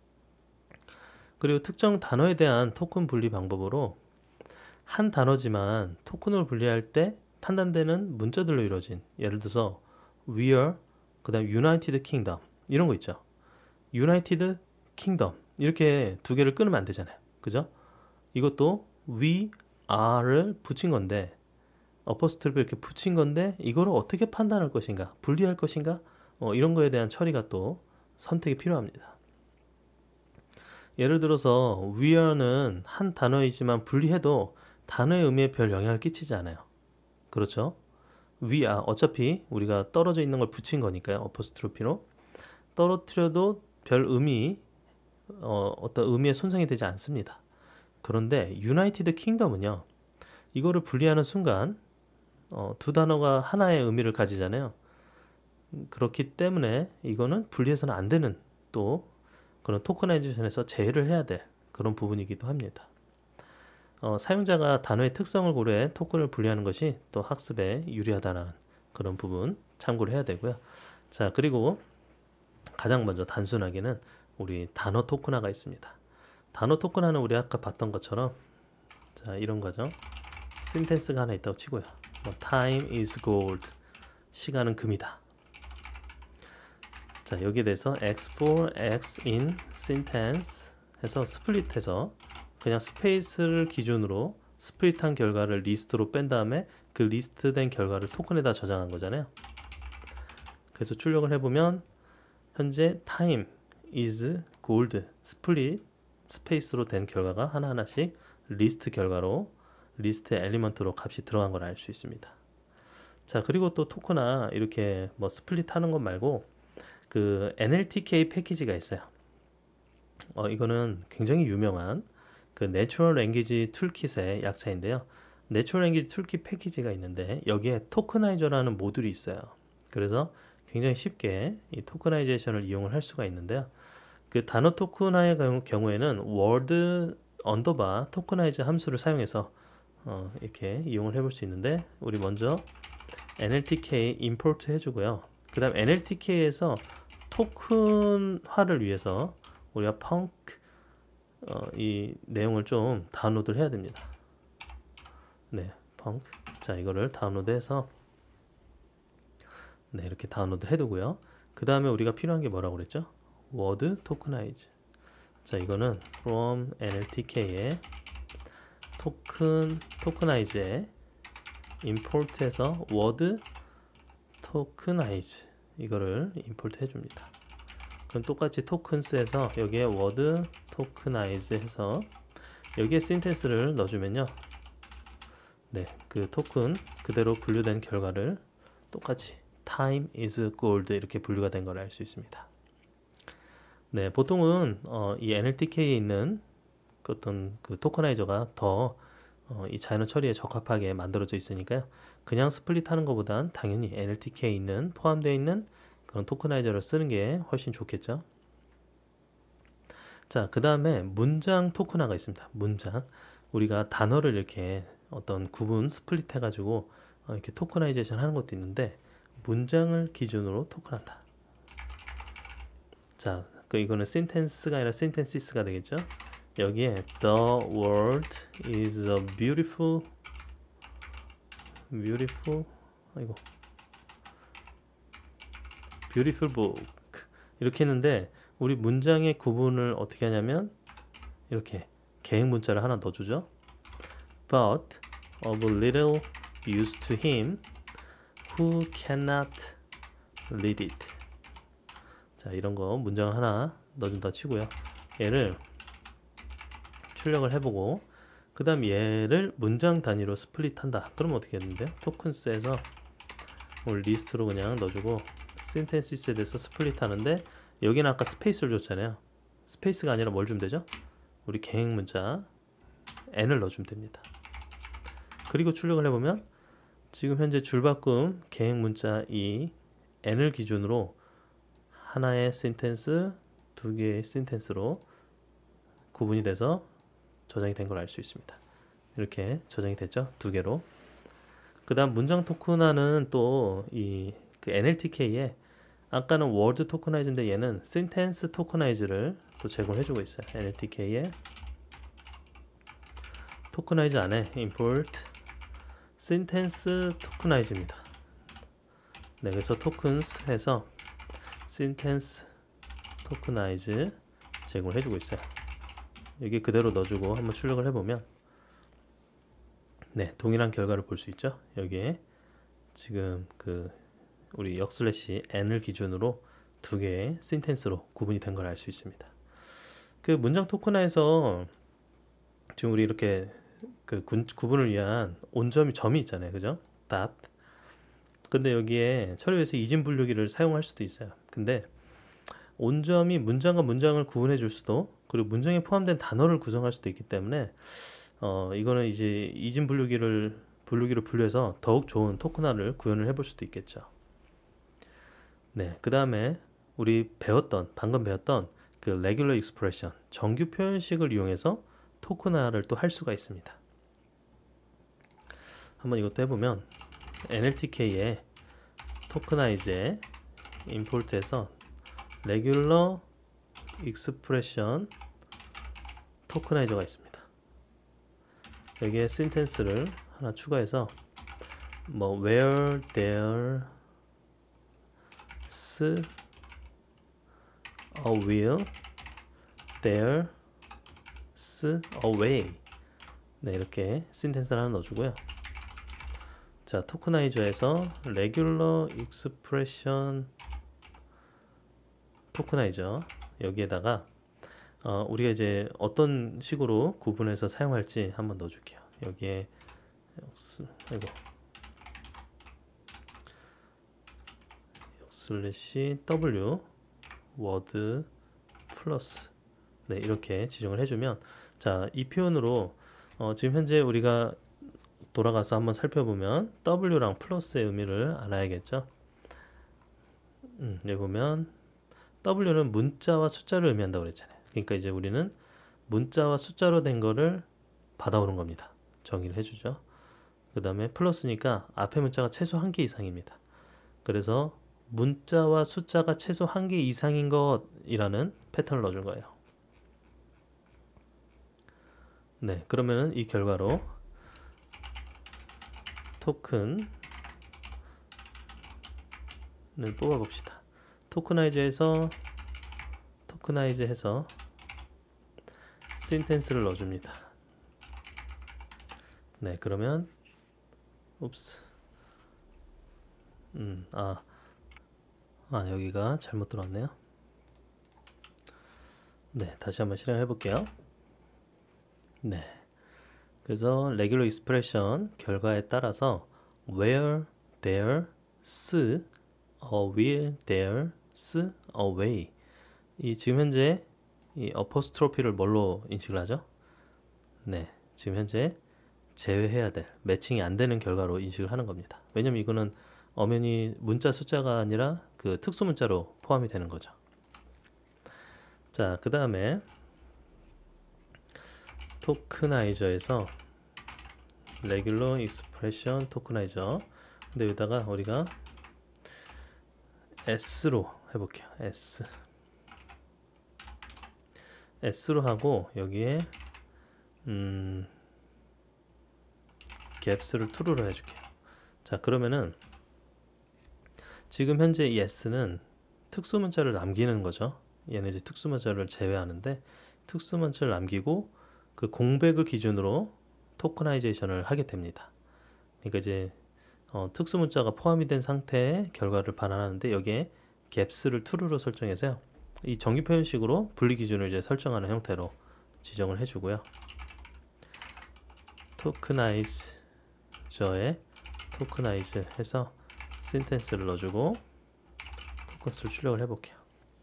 그리고 특정 단어에 대한 토큰 분리 방법으로 한 단어지만 토큰을 분리할 때 판단되는 문자들로 이루어진 예를 들어서 where, 그 다음 United Kingdom 이런 거 있죠. United Kingdom 이렇게 두 개를 끊으면 안 되잖아요. 그죠? 이것도 we are를 붙인 건데 어퍼스트롭을 이렇게 붙인 건데 이거를 어떻게 판단할 것인가 분리할 것인가 어, 이런 거에 대한 처리가 또 선택이 필요합니다. 예를 들어서 weare는 한 단어이지만 분리해도 단어의 의미에 별 영향을 끼치지 않아요. 그렇죠? we are 어차피 우리가 떨어져 있는 걸 붙인 거니까요. 어퍼스트로피로 떨어뜨려도 별 의미 어, 어떤 의미의 손상이 되지 않습니다. 그런데 유나이티드 킹덤은요. 이거를 분리하는 순간 어, 두 단어가 하나의 의미를 가지잖아요. 그렇기 때문에 이거는 분리해서는 안 되는 또 그런 토커나이제이션에서 제외를 해야 될 그런 부분이기도 합니다. 어, 사용자가 단어의 특성을 고려해 토큰을 분리하는 것이 또 학습에 유리하다는 그런 부분 참고를 해야 되고요. 자, 그리고 가장 먼저 단순하게는 우리 단어 토큰화가 있습니다. 단어 토큰화는 우리 아까 봤던 것처럼 자 이런 거죠. 센텐스가 하나 있다고 치고요. 뭐, time is gold. 시간은 금이다. 자, 여기에 대해서 x for x in sentence 해서 스플릿해서 그냥 스페이스를 기준으로 스플릿한 결과를 리스트로 뺀 다음에 그 리스트된 결과를 토큰에다 저장한 거잖아요. 그래서 출력을 해보면 현재 time is gold 스플릿 스페이스로 된 결과가 하나하나씩 리스트 결과로 리스트 엘리먼트로 값이 들어간 걸 알 수 있습니다. 자, 그리고 또 토크나 이렇게 뭐 스플릿 하는 것 말고 그 엔엘티케이 패키지가 있어요. 어, 이거는 굉장히 유명한 그 Natural Language Toolkit의 약자인데요. Natural Language Toolkit 패키지가 있는데 여기에 토크나이저라는 모듈이 있어요. 그래서 굉장히 쉽게 이 토크나이제이션을 이용을 할 수가 있는데요. 그 단어 토크나의 경우에는 word 언더바 토크나이즈 함수를 사용해서 어, 이렇게 이용을 해볼 수 있는데 우리 먼저 엔엘티케이 import 해주고요. 그 다음 엔엘티케이에서 토큰화를 위해서 우리가 펑크 어, 이 내용을 좀 다운로드를 해야 됩니다. 네, 펑크. 자, 이거를 다운로드해서 네, 이렇게 다운로드 해두고요. 그 다음에 우리가 필요한 게 뭐라고 그랬죠? word tokenize. 자, 이거는 from 엔엘티케이에 토큰 tokenize에 import해서 word tokenize 이거를 import 해줍니다. 그럼 똑같이 tokens에서 여기에 word tokenize 해서 여기에 sentence를 넣어주면요. 네, 그 토큰 그대로 분류된 결과를 똑같이 time is gold 이렇게 분류가 된 걸 알 수 있습니다. 네, 보통은 어, 이 엔엘티케이에 있는 그 어떤 그 토커나이저가 더 어, 이 자연어 처리에 적합하게 만들어져 있으니까요. 그냥 스플릿 하는 것보단 당연히 엔엘티케이에 있는 포함되어 있는 그런 토커나이저를 쓰는 게 훨씬 좋겠죠. 자, 그 다음에 문장 토크나가 있습니다. 문장. 우리가 단어를 이렇게 어떤 구분 스플릿 해가지고 어, 이렇게 토커나이제이션 하는 것도 있는데 문장을 기준으로 토큰한다. 자, 그 이거는 sentence가 아니라 sentenses가 되겠죠. 여기에 the world is a beautiful beautiful 아이고 beautiful book 이렇게 했는데 우리 문장의 구분을 어떻게 하냐면 이렇게 계획 문자를 하나 넣어주죠. But of little use to him who cannot read it. 자, 이런 거 문장 하나 넣어준다 치고요. 얘를 출력을 해보고 그 다음 얘를 문장 단위로 스플릿 한다. 그러면 어떻게 했는데요? 토큰스에서 오늘 리스트로 그냥 넣어주고 신텐시스에 대해서 스플릿 하는데 여기는 아까 스페이스를 줬잖아요. 스페이스가 아니라 뭘 주면 되죠? 우리 계획 문자 n을 넣어주면 됩니다. 그리고 출력을 해보면 지금 현재 줄바꿈 계획 문자 이 n을 기준으로 하나의 센텐스, 두 개의 센텐스로 구분이 돼서 저장이 된 걸 알 수 있습니다. 이렇게 저장이 됐죠? 두 개로. 그 다음 문장 토큰화는 또 이 그 엔엘티케이에 아까는 word tokenize인데 얘는 sentence tokenize를 또 제공해주고 있어요. 엔엘티케이에 tokenize 안에 import sentence tokenize입니다. 네, 그래서 tokens 해서 sentence tokenize 제공을 해주고 있어요. 여기 그대로 넣어주고 한번 출력을 해보면 네, 동일한 결과를 볼 수 있죠. 여기에 지금 그 우리 역슬래시 n을 기준으로 두 개의 센텐스로 구분이 된 걸 알 수 있습니다. 그 문장 토큰화에서 지금 우리 이렇게 그 구분을 위한 온점이 점이 있잖아요, 그죠? dot. 근데 여기에 처리에서 이진 분류기를 사용할 수도 있어요. 근데 온점이 문장과 문장을 구분해 줄 수도 그리고 문장에 포함된 단어를 구성할 수도 있기 때문에 어 이거는 이제 이진 분류기를 분류기로 분류해서 더욱 좋은 토큰화를 구현을 해볼 수도 있겠죠. 네, 그 다음에 우리 배웠던 방금 배웠던 그 regular expression 정규 표현식을 이용해서 토큰화를 또 할 수가 있습니다. 한번 이것도 해보면 엔엘티케이에 tokenize에 import해서 regular expression tokenize가 있습니다. 여기에 sentence를 하나 추가해서 뭐 where there s a will, there's a way. 네, 이렇게 센텐스를 하나 넣어주고요. 자, 토크나이저에서 regular expression 토크나이저 여기에다가 어, 우리가 이제 어떤 식으로 구분해서 사용할지 한번 넣어줄게요. 여기에 아이고 슬래시 w word 플러스 네, 이렇게 지정을 해주면 자, 이 표현으로 어, 지금 현재 우리가 돌아가서 한번 살펴보면 w랑 플러스의 의미를 알아야겠죠. 음, 여기 보면 w는 문자와 숫자를 의미한다고 그랬잖아요. 그러니까 이제 우리는 문자와 숫자로 된 거를 받아오는 겁니다. 정의를 해주죠. 그 다음에 플러스니까 앞에 문자가 최소 한 개 이상입니다. 그래서 문자와 숫자가 최소 한 개 이상인 것이라는 패턴을 넣어준 거예요. 네, 그러면은 이 결과로 토큰을 뽑아봅시다. 토크나이즈해서 토크나이즈 해서 센텐스를 넣어줍니다. 네, 그러면 옵스 음, 아, 아 여기가 잘못 들어왔네요. 네, 다시 한번 실행해 볼게요. 네, 그래서 regular expression 결과에 따라서 where, there's a will, there's a way. 이 지금 현재 이 어포스트로피를 뭘로 인식을 하죠? 네, 지금 현재 제외해야 될 매칭이 안 되는 결과로 인식을 하는 겁니다. 왜냐면 이거는 엄연히 문자 숫자가 아니라 그 특수 문자로 포함이 되는 거죠. 자, 그 다음에 토크나이저에서 regular expression 토크나이저 근데 여기다가 우리가 s로 해볼게요. s s로 하고 여기에 음 갭스를 true로 해줄게요. 자, 그러면은 지금 현재 이 s는 특수 문자를 남기는 거죠. 얘는 이제 특수 문자를 제외하는데 특수 문자를 남기고 그 공백을 기준으로 토크나이제이션을 하게 됩니다. 그러니까 이제 어, 특수 문자가 포함이 된 상태의 결과를 반환하는데 여기에 갭스를 true로 설정해서요. 이 정의 표현식으로 분리 기준을 이제 설정하는 형태로 지정을 해주고요. 토크나이즈저에 토크나이즈 해서 센텐스를 넣어주고 토큰수를 출력을 해볼게요.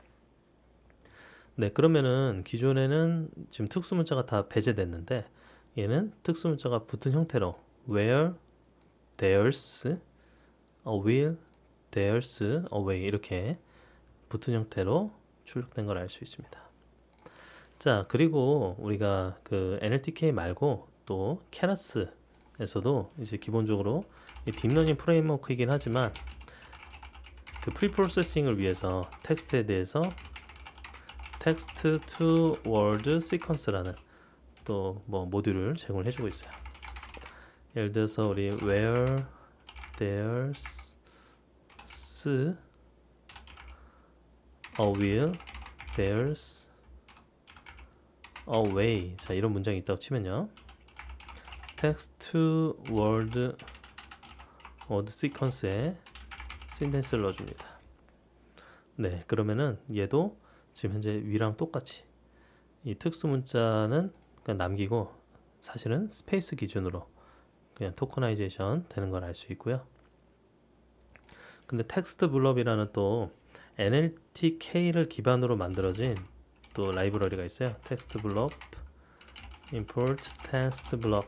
네, 그러면은 기존에는 지금 특수 문자가 다 배제됐는데 얘는 특수 문자가 붙은 형태로 where, there's a will, there's a way 이렇게 붙은 형태로 출력된 걸 알 수 있습니다. 자, 그리고 우리가 그 엔엘티케이 말고 또 케라스에서도 이제 기본적으로 이 딥러닝 프레임워크이긴 하지만 그 프리프로세싱을 위해서 텍스트에 대해서 텍스트 투 월드 시퀀스라는 또 뭐 모듈을 제공을 해주고 있어요. 예를 들어서 우리 where there's a will, there's a way. 자, 이런 문장이 있다고 치면요. text to word word sequence에 센텐스를 넣어줍니다. 네, 그러면은 얘도 지금 현재 위랑 똑같이 이 특수 문자는 그냥 남기고 사실은 스페이스 기준으로 그냥 토커나이제이션 되는 걸 알 수 있고요. 근데 텍스트 블럭이라는 또 엔엘티케이를 기반으로 만들어진 또 라이브러리가 있어요. 텍스트 블럭 import text block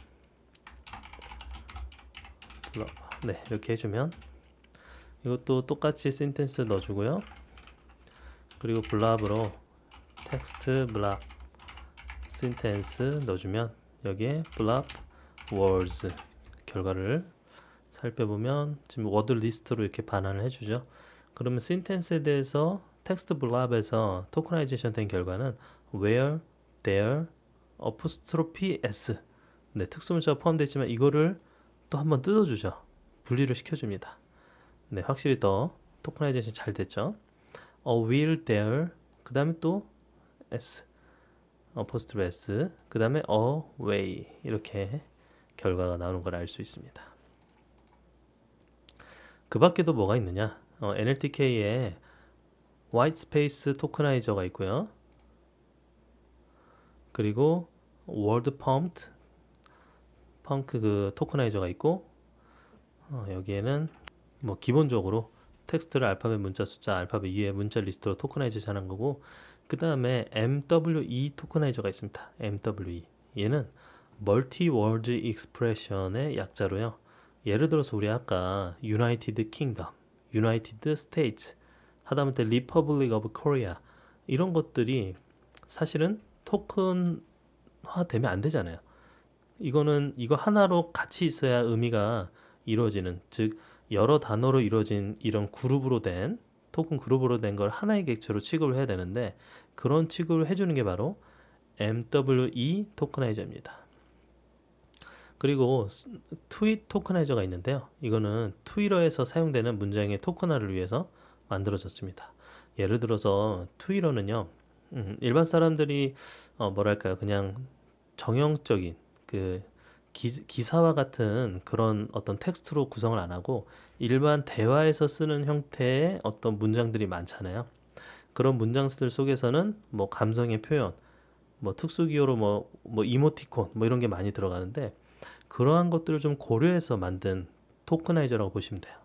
블럭. 네, 이렇게 해주면 이것도 똑같이 센텐스 넣어주고요. 그리고 블랍으로 텍스트 블랍 센텐스 넣어주면 여기에 블랍 words 결과를 살펴보면 지금 워드 리스트로 이렇게 반환을 해주죠. 그러면 센텐스에 대해서 텍스트 블랍에서 토크나이제이션 된 결과는 where, there, apostrophe s 네, 특수문자가 포함되어 있지만 이거를 또 한번 뜯어주죠. 분리를 시켜줍니다. 네, 확실히 더 토크나이제이션 잘 됐죠. a will there 그 다음에 또 s 어포스트로 s 그 다음에 a way 이렇게 결과가 나오는 걸 알 수 있습니다. 그 밖에도 뭐가 있느냐, 어, 엔엘티케이에 white space 토크나이저가 있고요. 그리고 word pumped 펑크 그 토크나이저가 있고, 어, 여기에는 뭐 기본적으로 텍스트를 알파벳 문자 숫자 알파벳 이의 문자 리스트로 토크나이즈 하는 거고, 그 다음에 엠더블유이 토크나이저가 있습니다. 엠더블유이 얘는 멀티 월드 익스프레션의 약자로요. 예를 들어서 우리 아까 유나이티드 킹덤, 유나이티드 스테이츠 하다못해 리퍼블릭 오브 코리아 이런 것들이 사실은 토큰화 되면 안 되잖아요. 이거는 이거 하나로 같이 있어야 의미가 이루어지는, 즉 여러 단어로 이루어진 이런 그룹으로 된 토큰 그룹으로 된 걸 하나의 객체로 취급을 해야 되는데, 그런 취급을 해주는 게 바로 엠더블유이 토크나이저입니다. 그리고 트윗 토크나이저가 있는데요. 이거는 트위터에서 사용되는 문장의 토큰화를 위해서 만들어졌습니다. 예를 들어서 트위터는요, 음, 일반 사람들이 어, 뭐랄까요, 그냥 정형적인 그 기, 기사와 같은 그런 어떤 텍스트로 구성을 안 하고 일반 대화에서 쓰는 형태의 어떤 문장들이 많잖아요. 그런 문장들 속에서는 뭐 감성의 표현, 뭐 특수기호로 뭐, 뭐 이모티콘 뭐 이런 게 많이 들어가는데, 그러한 것들을 좀 고려해서 만든 토크나이저라고 보시면 돼요.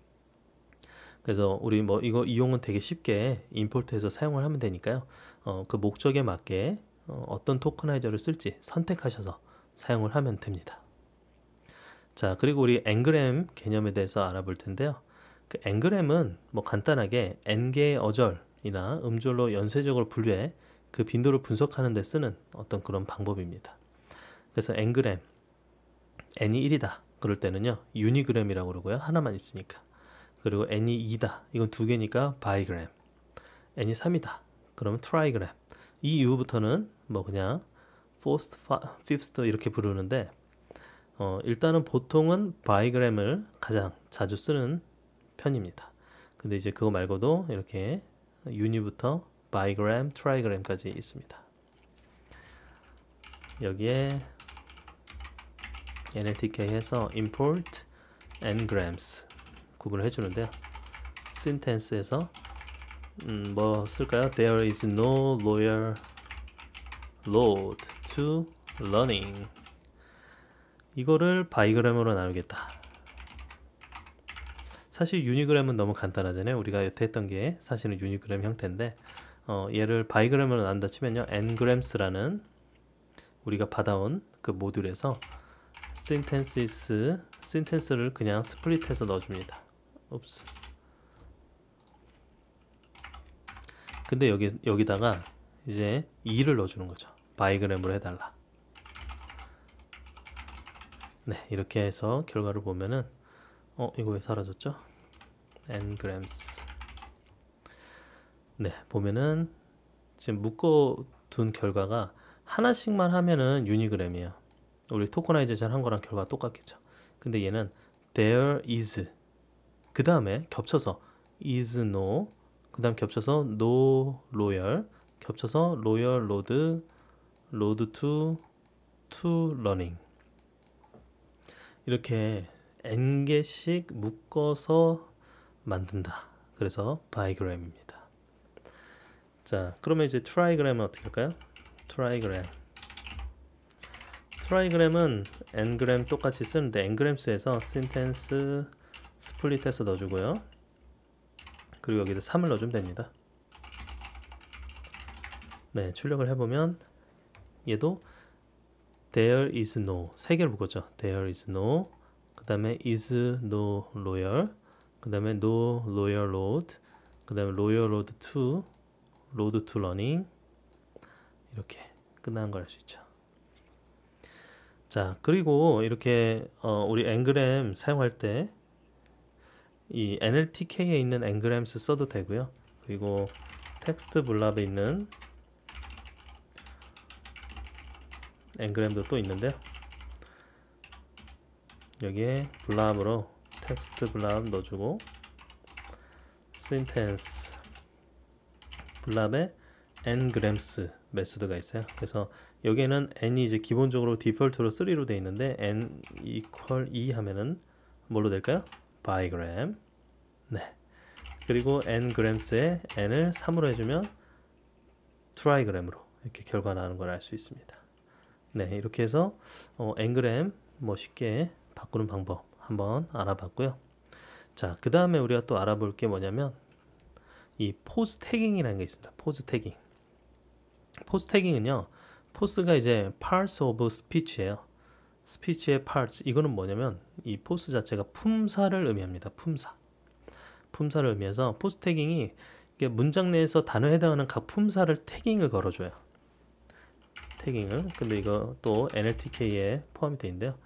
그래서 우리 뭐 이거 이용은 되게 쉽게 임포트해서 사용을 하면 되니까요. 어, 그 목적에 맞게 어, 어떤 토크나이저를 쓸지 선택하셔서 사용을 하면 됩니다. 자, 그리고 우리 엔그램 개념에 대해서 알아볼 텐데요. 그 엔그램은 뭐 간단하게 n개의 어절이나 음절로 연쇄적으로 분류해 그 빈도를 분석하는 데 쓰는 어떤 그런 방법입니다. 그래서 엔그램 n이 일이다 그럴 때는요 유니그램이라고 그러고요, 하나만 있으니까. 그리고 n이 이다 이건 두 개니까 바이그램, n이 삼이다 그러면 트라이그램. 이 이후부터는 뭐 그냥 포스트, 피프스트 이렇게 부르는데, 어, 일단은 보통은 바이그램을 가장 자주 쓰는 편입니다. 근데 이제 그거 말고도 이렇게 유니부터 바이그램, 트라이그램까지 있습니다. 여기에 엔엘티케이에서 import ngrams 구분을 해주는데요. sentence에서 음, 뭐 쓸까요? There is no lower load to learning. 이거를 바이그램으로 나누겠다. 사실 유니그램은 너무 간단하잖아요. 우리가 여태 했던 게 사실은 유니그램 형태인데, 어, 얘를 바이그램으로 나눈다 치면요 ngrams라는 우리가 받아온 그 모듈에서 sentences, sentence를 그냥 스플릿해서 넣어줍니다. 옵스. 근데 여기, 여기다가 이제 이를 넣어주는 거죠. 바이그램으로 해달라. 네, 이렇게 해서 결과를 보면은 어 이거 왜 사라졌죠? ngrams. 네, 보면은 지금 묶어둔 결과가 하나씩만 하면은 유니그램이에요. 우리 토커나이제이션 한 거랑 결과가 똑같겠죠. 근데 얘는 there is 그 다음에 겹쳐서 is no 그 다음 겹쳐서 no loyal 겹쳐서 loyal load load to to learning 이렇게 n개씩 묶어서 만든다. 그래서 바이그램입니다. 자, 그러면 이제 트라이그램은 어떻게 할까요? 트라이그램 트라이그램은 n그램 똑같이 쓰는데 ngrams에서 센텐스 스플릿해서 넣어주고요. 그리고 여기다 삼을 넣어주면 됩니다. 네, 출력을 해보면 얘도 there is no 세 개를 묶었죠. there is no 그 다음에 is no loyal 그 다음에 no loyal load 그 다음에 loyal load to load to learning 이렇게 끝나는 걸 알 수 있죠. 자, 그리고 이렇게 어, 우리 ngram 사용할 때 이 엔엘티케이에 있는 ngrams 써도 되고요. 그리고 텍스트 블랍에 있는 ngram도 또 있는데요. 여기에 블랍으로 텍스트 블랍 넣어주고 sentence 블랍에 ngrams 메소드가 있어요. 그래서 여기에는 n이 이제 기본적으로 디폴트로 삼로 되어 있는데 n equal 이 하면은 뭘로 될까요? by gram. 네. 그리고 ngrams에 n을 삼으로 해주면 trigram으로 이렇게 결과 나오는 걸 알 수 있습니다. 네, 이렇게 해서 어, ngram 뭐 쉽게 바꾸는 방법 한번 알아봤고요. 자, 그 다음에 우리가 또 알아볼 게 뭐냐면 이 포즈 태깅이라는 게 있습니다. 포즈 태깅. 포즈 태깅은요, 포스가 이제 parts of speech예요. 스피치의 parts. 이거는 뭐냐면 이 포스 자체가 품사를 의미합니다. 품사. 품사를 의미해서 포스 태깅이 이게 문장 내에서 단어에 해당하는 각 품사를 태깅을 걸어줘요. 태깅을. 근데 이거 또 엔엘티케이에 포함이 되어 있는데요.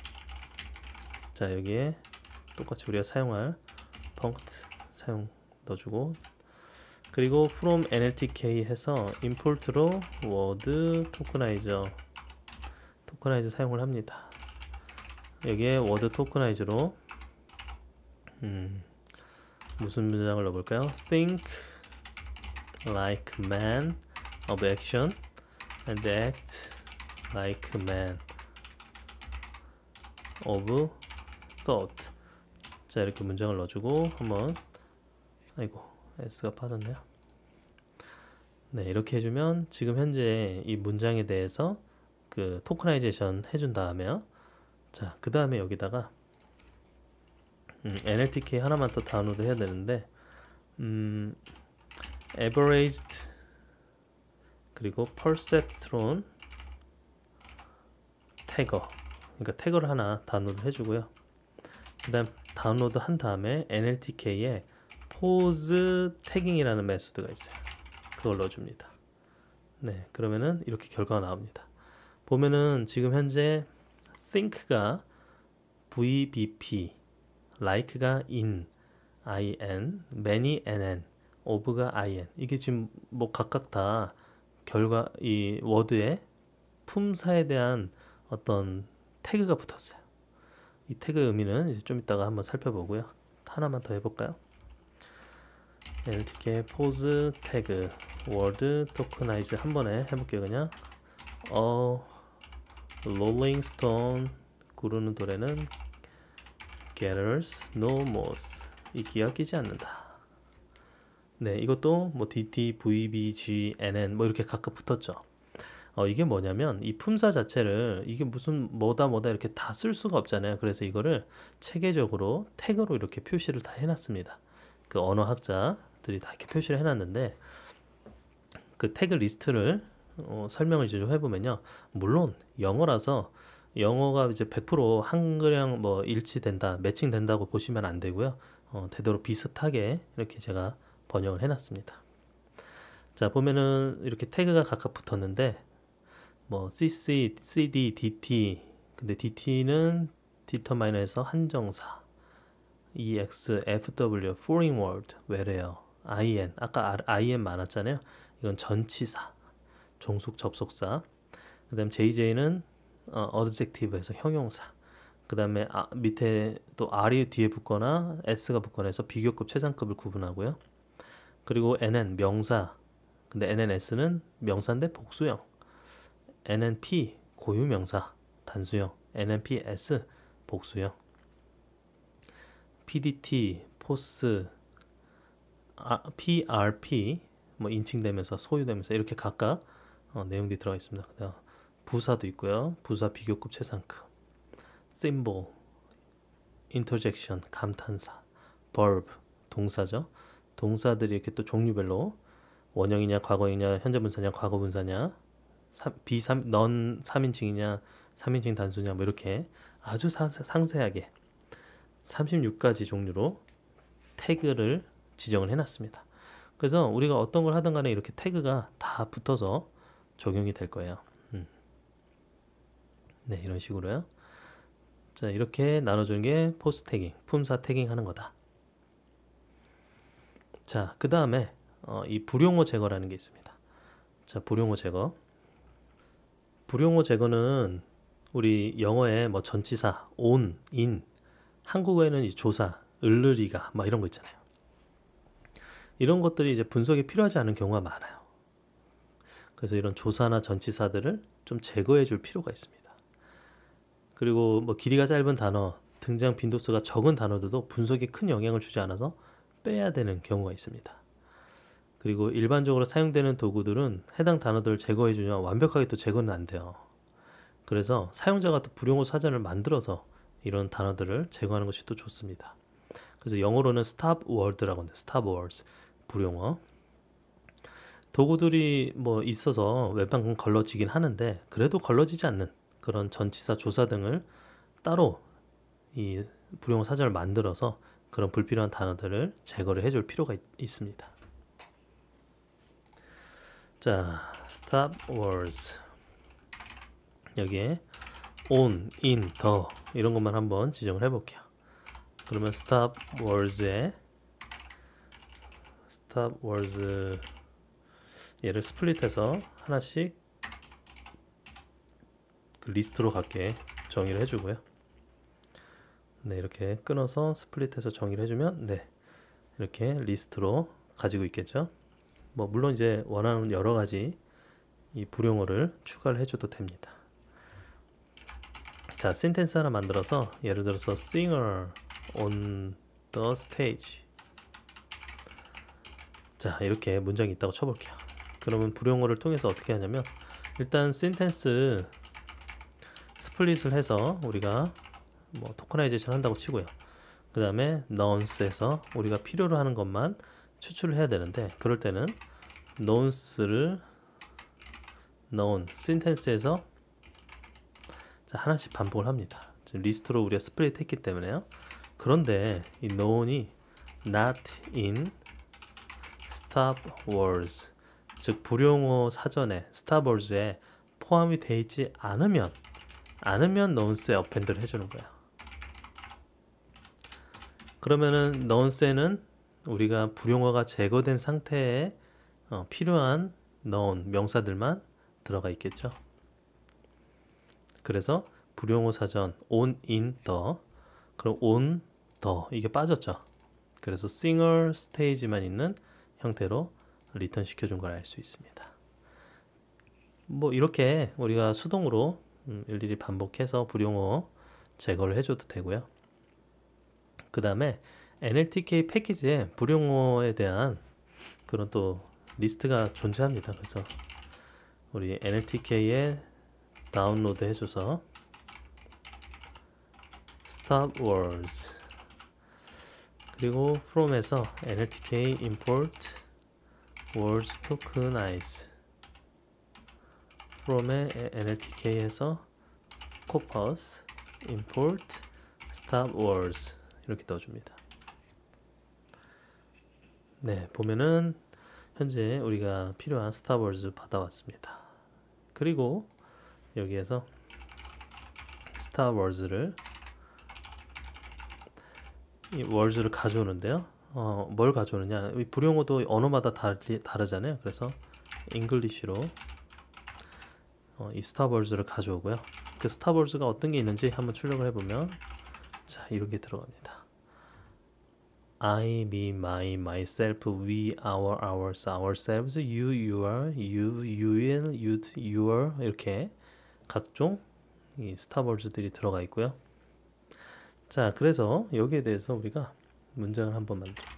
자, 여기에 똑같이 우리가 사용할 펑크트 사용 넣어주고, 그리고 from 엔엘티케이 해서 import로 word tokenizer 토커나이즈 사용을 합니다. 여기에 word tokenize로 음, 무슨 문장을 넣어볼까요? think like man of action and act like man of thought. 자, 이렇게 문장을 넣어주고 한번, 아이고 S가 빠졌네요. 네, 이렇게 해주면 지금 현재 이 문장에 대해서 그 토커나이제이션 해준 다음에요. 자, 그 다음에 여기다가 음, 엔엘티케이 하나만 또 다운로드 해야 되는데 음, averaged 그리고 perceptron 태거, 그러니까 태거를 하나 다운로드 해주고요. 그 다음 다운로드 한 다음에 엔엘티케이에 pose tagging이라는 메소드가 있어요. 그걸 넣어줍니다. 네, 그러면은 이렇게 결과가 나옵니다. 보면은 지금 현재 think가 브이비피, like가 in, in, man이 nn, of가 in. 이게 지금 뭐 각각 다 결과 이 워드에 품사에 대한 어떤 태그가 붙었어요. 이 태그 의미는 이제 좀 이따가 한번 살펴보고요. 하나만 더 해볼까요? 엔엘티케이 pose 태그 word tokenize 한 번에 해볼게요. 그냥 어 rolling stone 구르는 돌에는 gathers no moss, 이끼가 끼지 않는다. 네, 이것도 뭐 dt, vb, g, nn 뭐 이렇게 각각 붙었죠. 어, 이게 뭐냐면 이 품사 자체를 이게 무슨 뭐다 뭐다 이렇게 다 쓸 수가 없잖아요. 그래서 이거를 체계적으로 태그로 이렇게 표시를 다 해놨습니다. 그 언어학자들이 다 이렇게 표시를 해놨는데 그 태그 리스트를 어, 설명을 이제 좀 해보면요. 물론 영어라서 영어가 이제 백 퍼센트 한글이랑 뭐 일치된다, 매칭된다고 보시면 안 되고요. 어, 되도록 비슷하게 이렇게 제가 번역을 해놨습니다. 자, 보면은 이렇게 태그가 각각 붙었는데 뭐 cc, cd, dt, 근데 dt는 determine에서 한정사, ex, fw, foreign word, where요, in, 아까 in 많았잖아요. 이건 전치사, 종속 접속사. 그 다음 jj는 어, adjective에서 형용사. 그 다음에 아, 밑에 또 r이 뒤에 붙거나 s가 붙거나 해서 비교급 최상급을 구분하고요. 그리고 nn 명사, 근데 엔엔에스는 명사인데 복수형, 엔엔피 고유명사 단수형, 엔엔피에스 복수형, 피디티 포스, 아, 피알피 뭐 인칭되면서 소유되면서 이렇게 각각 어, 내용들이 들어가 있습니다. 그다음 부사도 있고요. 부사 비교급 최상급, symbol, interjection 감탄사, verb 동사죠. 동사들이 이렇게 또 종류별로 원형이냐, 과거이냐, 현재분사냐, 과거분사냐, 비삼, 넌 삼인칭이냐, 삼인칭 단수냐, 뭐 이렇게 아주 사, 상세하게 삼십육 가지 종류로 태그를 지정을 해놨습니다. 그래서 우리가 어떤 걸 하든 간에 이렇게 태그가 다 붙어서 적용이 될 거예요. 음. 네, 이런 식으로요. 자, 이렇게 나눠주는 게 포스 태깅, 품사 태깅 하는 거다. 자, 그 다음에 어, 이 불용어 제거라는 게 있습니다. 자, 불용어 제거. 불용어 제거는 우리 영어에 뭐 전치사, on, in, 한국어에는 이 조사, 을르리가 막 이런 거 있잖아요. 이런 것들이 이제 분석이 필요하지 않은 경우가 많아요. 그래서 이런 조사나 전치사들을 좀 제거해 줄 필요가 있습니다. 그리고 뭐 길이가 짧은 단어, 등장 빈도수가 적은 단어들도 분석에 큰 영향을 주지 않아서 빼야 되는 경우가 있습니다. 그리고 일반적으로 사용되는 도구들은 해당 단어들을 제거해 주면 완벽하게 또 제거는 안 돼요. 그래서 사용자가 또 불용어 사전을 만들어서 이런 단어들을 제거하는 것이 또 좋습니다. 그래서 영어로는 stop word라고 하는데 stop words, 불용어. 도구들이 뭐 있어서 웬만큼 걸러지긴 하는데 그래도 걸러지지 않는 그런 전치사, 조사 등을 따로 이 불용어 사전을 만들어서 그런 불필요한 단어들을 제거를 해줄 필요가 있, 있습니다. 자, stop words. 여기에 on, in, the 이런 것만 한번 지정을 해볼게요. 그러면 stop words에 stop words 얘를 스플릿해서 하나씩 그 리스트로 갖게 정의를 해주고요. 네, 이렇게 끊어서 스플릿해서 정의를 해주면 네, 이렇게 리스트로 가지고 있겠죠. 뭐 물론 이제 원하는 여러 가지 이 불용어를 추가를 해줘도 됩니다. 자, 센텐스 하나 만들어서 예를 들어서 singer on the stage. 자, 이렇게 문장이 있다고 쳐볼게요. 그러면 불용어를 통해서 어떻게 하냐면 일단 센텐스 스플릿을 해서 우리가 뭐 토커나이제이션 한다고 치고요. 그 다음에 nouns에서 우리가 필요로 하는 것만 추출을 해야 되는데 그럴 때는 nouns를 noun 센텐스에서 하나씩 반복을 합니다. 지금 리스트로 우리가 스플릿 했기 때문에요. 그런데 이 known이 not in stop words, 즉 불용어 사전에 stop words에 포함이 되어 있지 않으면 않으면 nouns에 append를 해주는 거야. 그러면은 nouns에는 우리가 불용어가 제거된 상태에 어, 필요한 noun 명사들만 들어가 있겠죠. 그래서 불용어 사전 on, in, the, 그럼 on, the 이게 빠졌죠. 그래서 singer, stage만 있는 형태로 리턴 시켜준 걸 알 수 있습니다. 뭐 이렇게 우리가 수동으로 음, 일일이 반복해서 불용어 제거를 해줘도 되고요. 그 다음에 엔엘티케이 패키지에 불용어에 대한 그런 또 리스트가 존재합니다. 그래서 우리 엔엘티케이에 다운로드 해줘서 stop words 그리고 from에서 엔엘티케이 import words tokenize from의 엔엘티케이에서 corpus import stop words 이렇게 넣어줍니다. 네, 보면은 현재 우리가 필요한 stop words 받아왔습니다. 그리고 여기에서 stop words를 이 words를 가져오는데요. 어, 뭘 가져오느냐? 이 불용어도 언어마다 다르, 다르잖아요. 그래서 English로 어, 이 stop words를 가져오고요. 그 stop words가 어떤 게 있는지 한번 출력을 해보면 자, 이런 게 들어갑니다. I, me, my, myself, we, our, ours, ourselves, you, your, you, you will, you'd, your 이렇게 각종 이 stop words들이 들어가 있고요. 자, 그래서 여기에 대해서 우리가 문장을 한번 만들게요.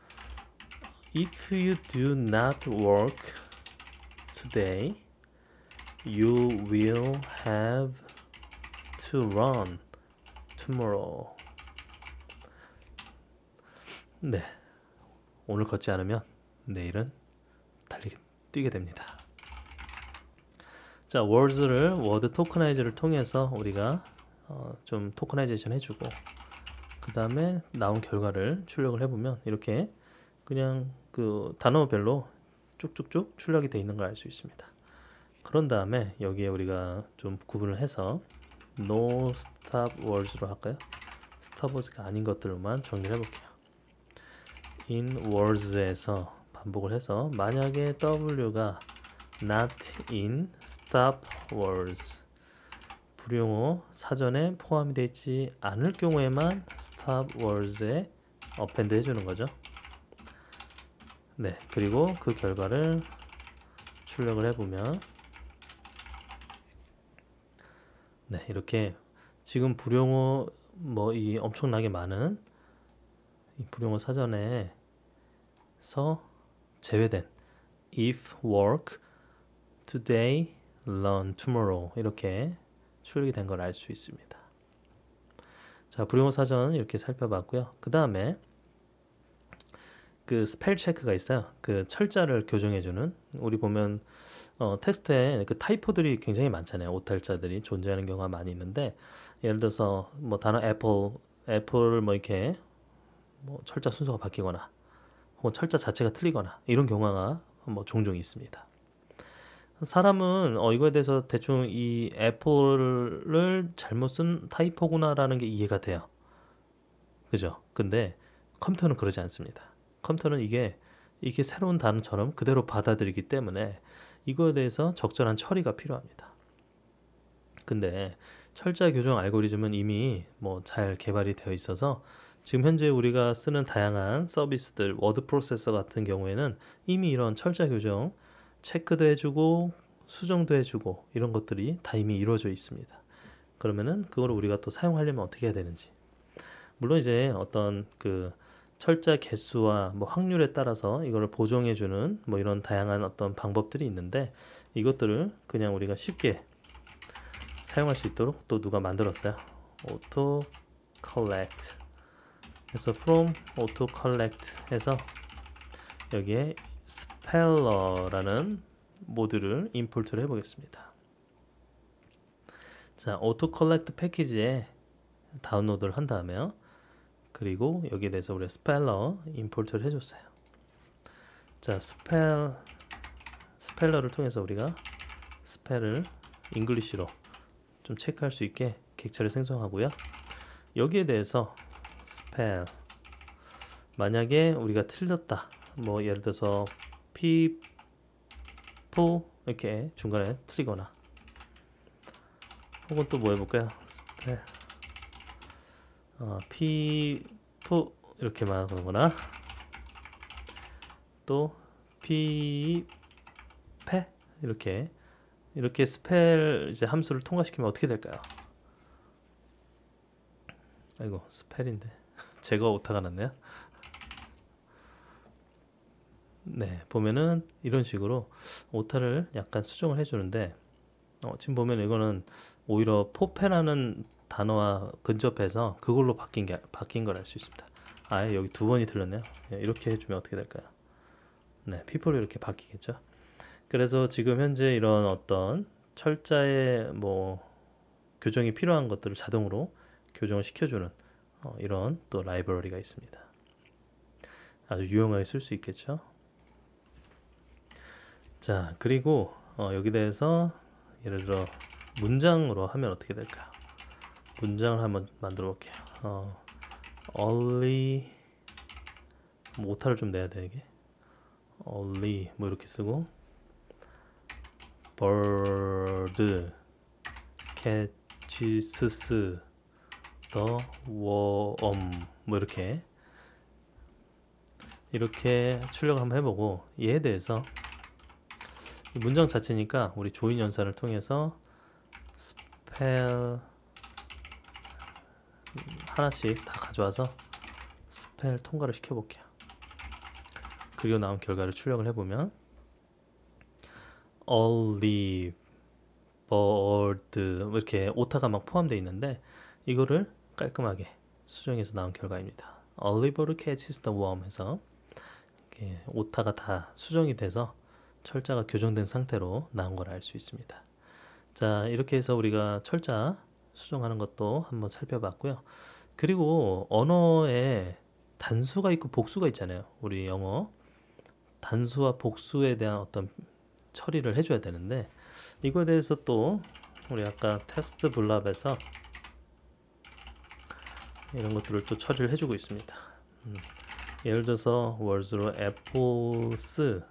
If you do not work today, you will have to run tomorrow. 네, 오늘 걷지 않으면 내일은 달리 뛰게 됩니다. 자, words를 word tokenize를 통해서 우리가 어, 좀 토커나이제이션 해주고 그 다음에 나온 결과를 출력을 해보면 이렇게 그냥 그 단어별로 쭉쭉쭉 출력이 되어 있는 걸 알 수 있습니다. 그런 다음에 여기에 우리가 좀 구분을 해서 no stop words로 할까요? stop words가 아닌 것들로만 정리를 해볼게요. in words에서 반복을 해서 만약에 w가 not in stop words 불용어 사전에 포함이 되어 있지 않을 경우에만 stop words에 append 해주는 거죠. 네, 그리고 그 결과를 출력을 해보면 네, 이렇게 지금 불용어 뭐 이 엄청나게 많은 이 불용어 사전에서 제외된 if work today, learn tomorrow 이렇게 출력이 된 걸 알 수 있습니다. 자, 불용어 사전 이렇게 살펴봤고요. 그 다음에 그 스펠 체크가 있어요. 그 철자를 교정해주는, 우리 보면 어, 텍스트에 그 타이포들이 굉장히 많잖아요. 오탈자들이 존재하는 경우가 많이 있는데, 예를 들어서 뭐 단어 애플, 애플 뭐 이렇게 뭐 철자 순서가 바뀌거나 혹은 철자 자체가 틀리거나 이런 경우가 뭐 종종 있습니다. 사람은 어, 이거에 대해서 대충 이 애플을 잘못 쓴 타이포구나라는 게 이해가 돼요. 그죠? 근데 컴퓨터는 그러지 않습니다. 컴퓨터는 이게 이게 새로운 단어처럼 그대로 받아들이기 때문에 이거에 대해서 적절한 처리가 필요합니다. 근데 철자 교정 알고리즘은 이미 뭐 잘 개발이 되어 있어서 지금 현재 우리가 쓰는 다양한 서비스들, 워드 프로세서 같은 경우에는 이미 이런 철자 교정 체크도 해주고 수정도 해주고 이런 것들이 다 이미 이루어져 있습니다. 그러면은 그걸 우리가 또 사용하려면 어떻게 해야 되는지, 물론 이제 어떤 그 철자 개수와 뭐 확률에 따라서 이거를 보정해주는 뭐 이런 다양한 어떤 방법들이 있는데, 이것들을 그냥 우리가 쉽게 사용할 수 있도록 또 누가 만들었어요. auto collect. 그래서 from auto collect 해서 여기에 speller라는 모듈을 임포트를 해보겠습니다. 자, auto collect 패키지에 다운로드를 한 다음에요. 그리고 여기에 대해서 우리가 스펠러 임포트를 해줬어요. 자, 스펠 스펠러를 통해서 우리가 스펠을 잉글리시로 좀 체크할 수 있게 객체를 생성하고요. 여기에 대해서 스펠, 만약에 우리가 틀렸다, 뭐 예를 들어서 people 이렇게 중간에 틀리거나, 혹은 또 뭐 해볼까요? 스펠 어, 피프 이렇게만 하거나, 또 피페 이렇게 이렇게 스펠 이제 함수를 통과시키면 어떻게 될까요? 아이고, 스펠인데 제가 오타가 났네요. 네, 보면은 이런 식으로 오타를 약간 수정을 해주는데, 어, 지금 보면 이거는 오히려 포페라는 단어와 근접해서 그걸로 바뀐 게 바뀐 걸 알 수 있습니다. 아예 여기 두 번이 틀렸네요. 네, 이렇게 해주면 어떻게 될까요? 네, people로 이렇게 바뀌겠죠. 그래서 지금 현재 이런 어떤 철자의 뭐 교정이 필요한 것들을 자동으로 교정을 시켜주는 어, 이런 또 라이브러리가 있습니다. 아주 유용하게 쓸 수 있겠죠. 자, 그리고 어, 여기 대해서 예를 들어 문장으로 하면 어떻게 될까요? 문장을 한번 만들어 볼게요. 어, only 뭐 오타를 좀 내야 돼 이게. only 뭐 이렇게 쓰고, bird catches the worm 뭐 이렇게 이렇게 출력을 한번 해보고, 얘에 대해서 문장 자체니까 우리 조인 연산을 통해서 스펠 하나씩 다 가져와서 스펠 통과를 시켜볼게요. 그리고 나온 결과를 출력을 해보면 only bird 이렇게 오타가 막 포함되어 있는데, 이거를 깔끔하게 수정해서 나온 결과입니다. only bird catches the worm 해서 이렇게 오타가 다 수정이 돼서 철자가 교정된 상태로 나온 걸 알 수 있습니다. 자, 이렇게 해서 우리가 철자 수정하는 것도 한번 살펴봤고요. 그리고 언어에 단수가 있고 복수가 있잖아요. 우리 영어 단수와 복수에 대한 어떤 처리를 해줘야 되는데, 이거에 대해서 또 우리 아까 텍스트 블랍에서 이런 것들을 또 처리를 해주고 있습니다. 음, 예를 들어서 words로 apples,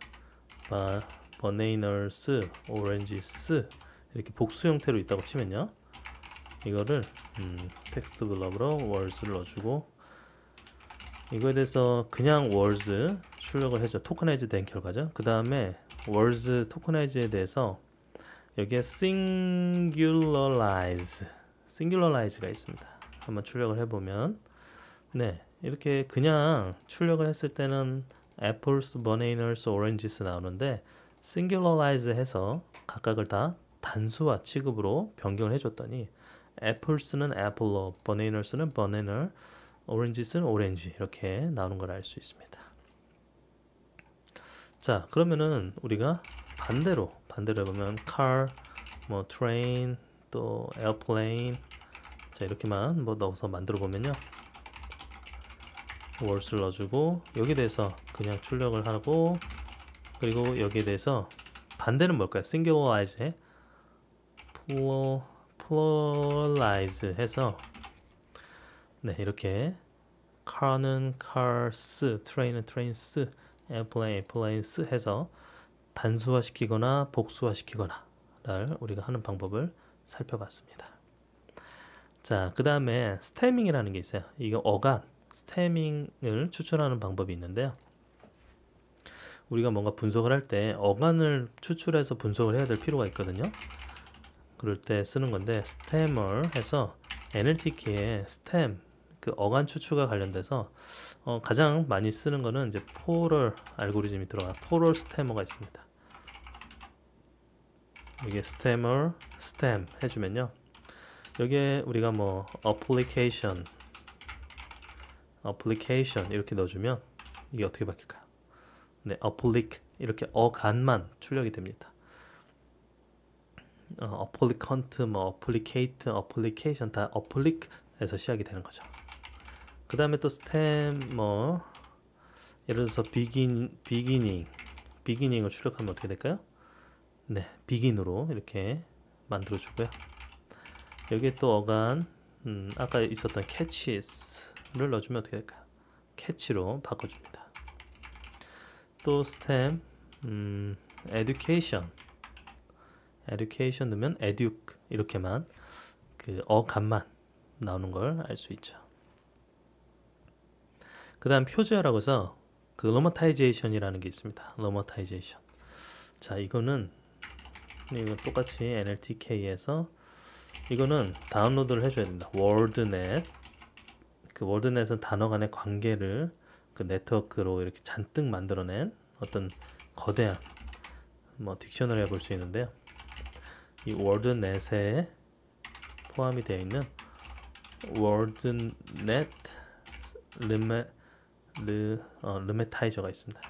bananas, oranges 이렇게 복수 형태로 있다고 치면요, 이거를 음, 텍스트 블럭으로 words를 넣어주고 이거에 대해서 그냥 words 출력을 해줘. 토커나이즈 된 결과죠. 그 다음에 words 토커나이즈에 대해서 여기에 singularize, singularize가 있습니다. 한번 출력을 해보면 네, 이렇게 그냥 출력을 했을 때는 apples, bananas, oranges 나오는데 singularize 해서 각각을 다 단수화 취급으로 변경을 해줬더니 apples는 apple로, bananas는 banana, oranges는 orange 이렇게 나오는 걸 알 수 있습니다. 자, 그러면은 우리가 반대로 반대로 해보면 car, 뭐 train, 또 airplane 자 이렇게만 뭐 넣어서 만들어 보면요. words를 넣어주고 여기에 대해서 그냥 출력을 하고 그리고 여기에 대해서 반대는 뭘까요? singularize에 pluralize 해서 네 이렇게 car는 cars, train은 trains, airplane, airplanes 해서 단수화시키거나 복수화시키거나를 우리가 하는 방법을 살펴봤습니다. 자, 그 다음에 스태밍이라는 게 있어요. 이거 어간, 스태밍을 추출하는 방법이 있는데요. 우리가 뭔가 분석을 할 때 어간을 추출해서 분석을 해야 될 필요가 있거든요. 그럴 때 쓰는 건데 스태머 해서 엔엘티키에 스템 그 어간 추출과 관련돼서 어, 가장 많이 쓰는 거는 이제 포럴 알고리즘이 들어가 포럴 스태머가 있습니다. 이게 스태머, 스템 해주면요. 여기에 우리가 뭐 application, application 이렇게 넣어주면 이게 어떻게 바뀔까요? 네, applic 이렇게 어간만 출력이 됩니다. 어, applicant, 뭐 applicate, application 다 applic에서 시작이 되는 거죠. 그 다음에 또 stem, 뭐 예를 들어서 begin, beginning, beginning을 출력하면 어떻게 될까요? 네, begin으로 이렇게 만들어 주고요. 여기에 또 어간, 음, 아까 있었던 catches를 넣어주면 어떻게 될까요? catch로 바꿔줍니다. 또 stem, 음, education, education 넣으면 educ 이렇게만 그 어간만 나오는 걸 알 수 있죠. 그 다음 표제어라고 해서 그 럼머타이제이션이라는 게 있습니다. 럼머타이제이션. 자, 이거는 이거 똑같이 엔엘티케이에서 이거는 다운로드를 해줘야 됩니다. 월드넷 그 월드넷은 단어 간의 관계를 그 네트워크로 이렇게 잔뜩 만들어낸 어떤 거대한 뭐 딕셔너리가 볼 수 있는데요. 이 월드넷에 포함이 되어 있는 월드넷 르메 르, 어, 르메타이저가 있습니다.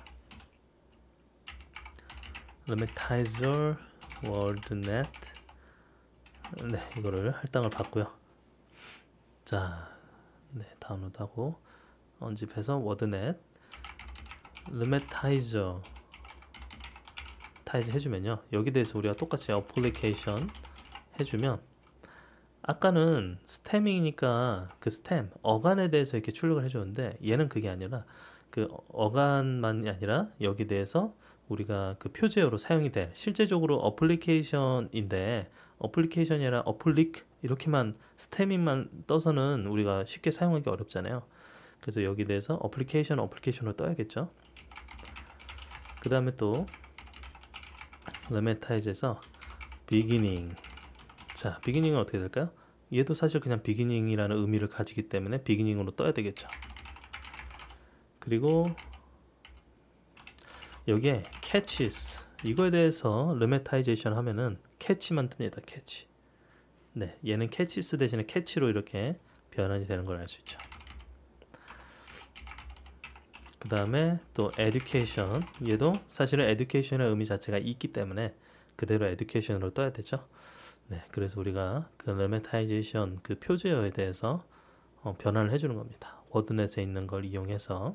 르메타이저 월드넷 네, 이거를 할당을 받고요. 자, 네, 다운로드하고 언집해서 워드넷 르메타이저 타이즈 해주면요. 여기 대해서 우리가 똑같이 어플리케이션 해주면 아까는 스태밍이니까 그 스템 어간에 대해서 이렇게 출력을 해줬는데 얘는 그게 아니라 그 어간만이 아니라 여기 대해서 우리가 그 표제어로 사용이 돼 실제적으로 어플리케이션인데 어플리케이션이 아니라 어플릭 이렇게만 스태밍만 떠서는 우리가 쉽게 사용하기 어렵잖아요. 그래서 여기 대해서 어플리케이션 어플리케이션으로 떠야겠죠. 그 다음에 또 르메타이즈에서 beginning 자, 비기닝은 어떻게 될까요? 얘도 사실 그냥 비기닝이라는 의미를 가지기 때문에 비기닝으로 떠야 되겠죠. 그리고 여기에 catches 이거에 대해서 르메타이제이션 하면은 catch만 뜹니다. catch. 네, 얘는 catches 대신에 catch로 이렇게 변환이 되는 걸 알 수 있죠. 그 다음에 또 education 얘도 사실은 education의 의미 자체가 있기 때문에 그대로 education으로 떠야 되죠. 네, 그래서 우리가 그 르메타이제이션 그 표제어에 대해서 어, 변환을 해주는 겁니다. 워드넷에 있는 걸 이용해서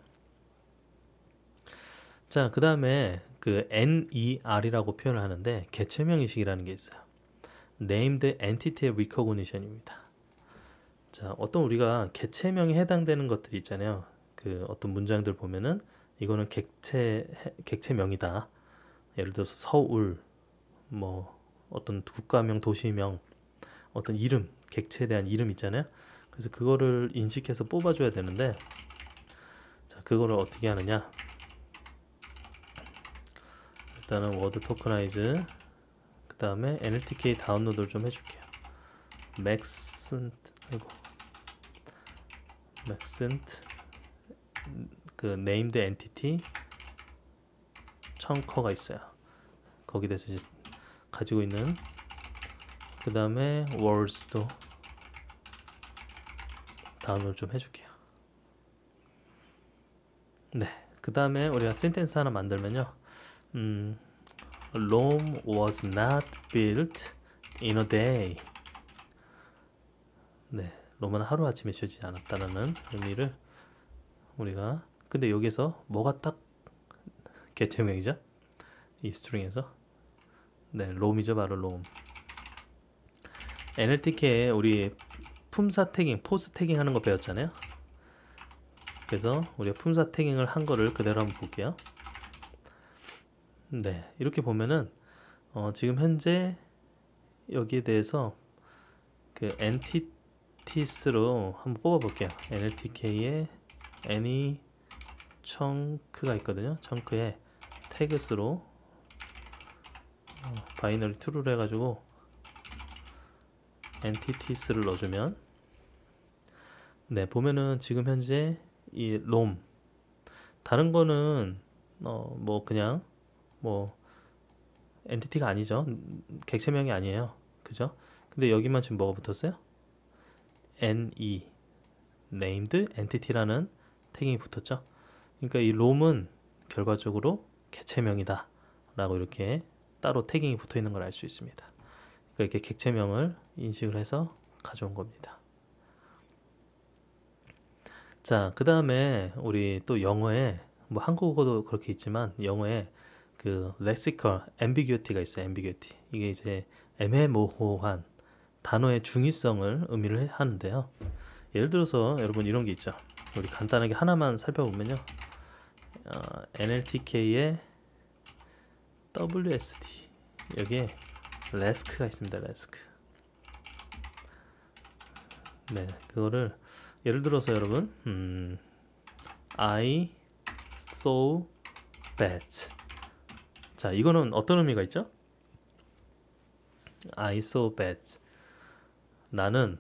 자, 그 다음에 그 엔이알이라고 표현을 하는데 개체명 의식이라는 게 있어요. Named Entity Recognition입니다. 자, 어떤 우리가 개체명에 해당되는 것들이 있잖아요. 그 어떤 문장들 보면은 이거는 객체 객체명이다. 예를 들어서 서울 뭐 어떤 국가명, 도시명, 어떤 이름, 객체에 대한 이름 있잖아요. 그래서 그거를 인식해서 뽑아줘야 되는데 그거를 어떻게 하느냐? 일단은 워드 토커나이즈, 그 다음에 엔엘티케이 다운로드를 좀 해줄게요. 맥슨트, 아이고, 맥슨트, 그 네임드 엔티티 청커가 있어요. 거기 대해서 이제 가지고 있는, 그 다음에 words도 다운로드 좀 해줄게요. 네, 그 다음에 우리가 센텐스 하나 만들면요, 음, Rome was not built in a day. 네, 롬은 하루아침에 지어지지 않았다는 의미를 우리가, 근데 여기서 뭐가 딱 개체명이죠? 이 스트링에서. 네, 롬이죠, 바로 롬. 엔엘티케이에 우리 품사 태깅, 포스 태깅 하는 거 배웠잖아요. 그래서 우리가 품사 태깅을 한 거를 그대로 한번 볼게요. 네, 이렇게 보면은 어, 지금 현재 여기에 대해서 그 entities,로 한번 뽑아 볼게요. 엔엘티케이에 any chunk가 있거든요. chunk에 tags로 어, 바이너리 true를 해가지고 entities를 넣어주면, 네, 보면은 지금 현재 이 롬, 다른 거는 어 뭐 그냥 뭐 엔티티가 아니죠. 객체명이 아니에요. 그죠? 근데 여기만 지금 뭐가 붙었어요? ne, named entity라는 태깅이 붙었죠. 그러니까 이 롬은 결과적으로 객체명이다 라고 이렇게 따로 태깅이 붙어 있는 걸 알 수 있습니다. 그러니까 이렇게 객체명을 인식을 해서 가져온 겁니다. 자, 그 다음에 우리 또 영어에, 뭐 한국어도 그렇게 있지만 영어에 그 lexical ambiguity가 있어요. ambiguity. 이게 이제 애매모호한 단어의 중의성을 의미를 하는데요. 예를 들어서 여러분 이런 게 있죠. 우리 간단하게 하나만 살펴보면요, 어, 엔엘티케이의 더블유에스디, 여기에 레스크가 있습니다. 레스크. 네, 그거를 예를 들어서 여러분, 음, I saw bats. 자, 이거는 어떤 의미가 있죠? I saw bats. 나는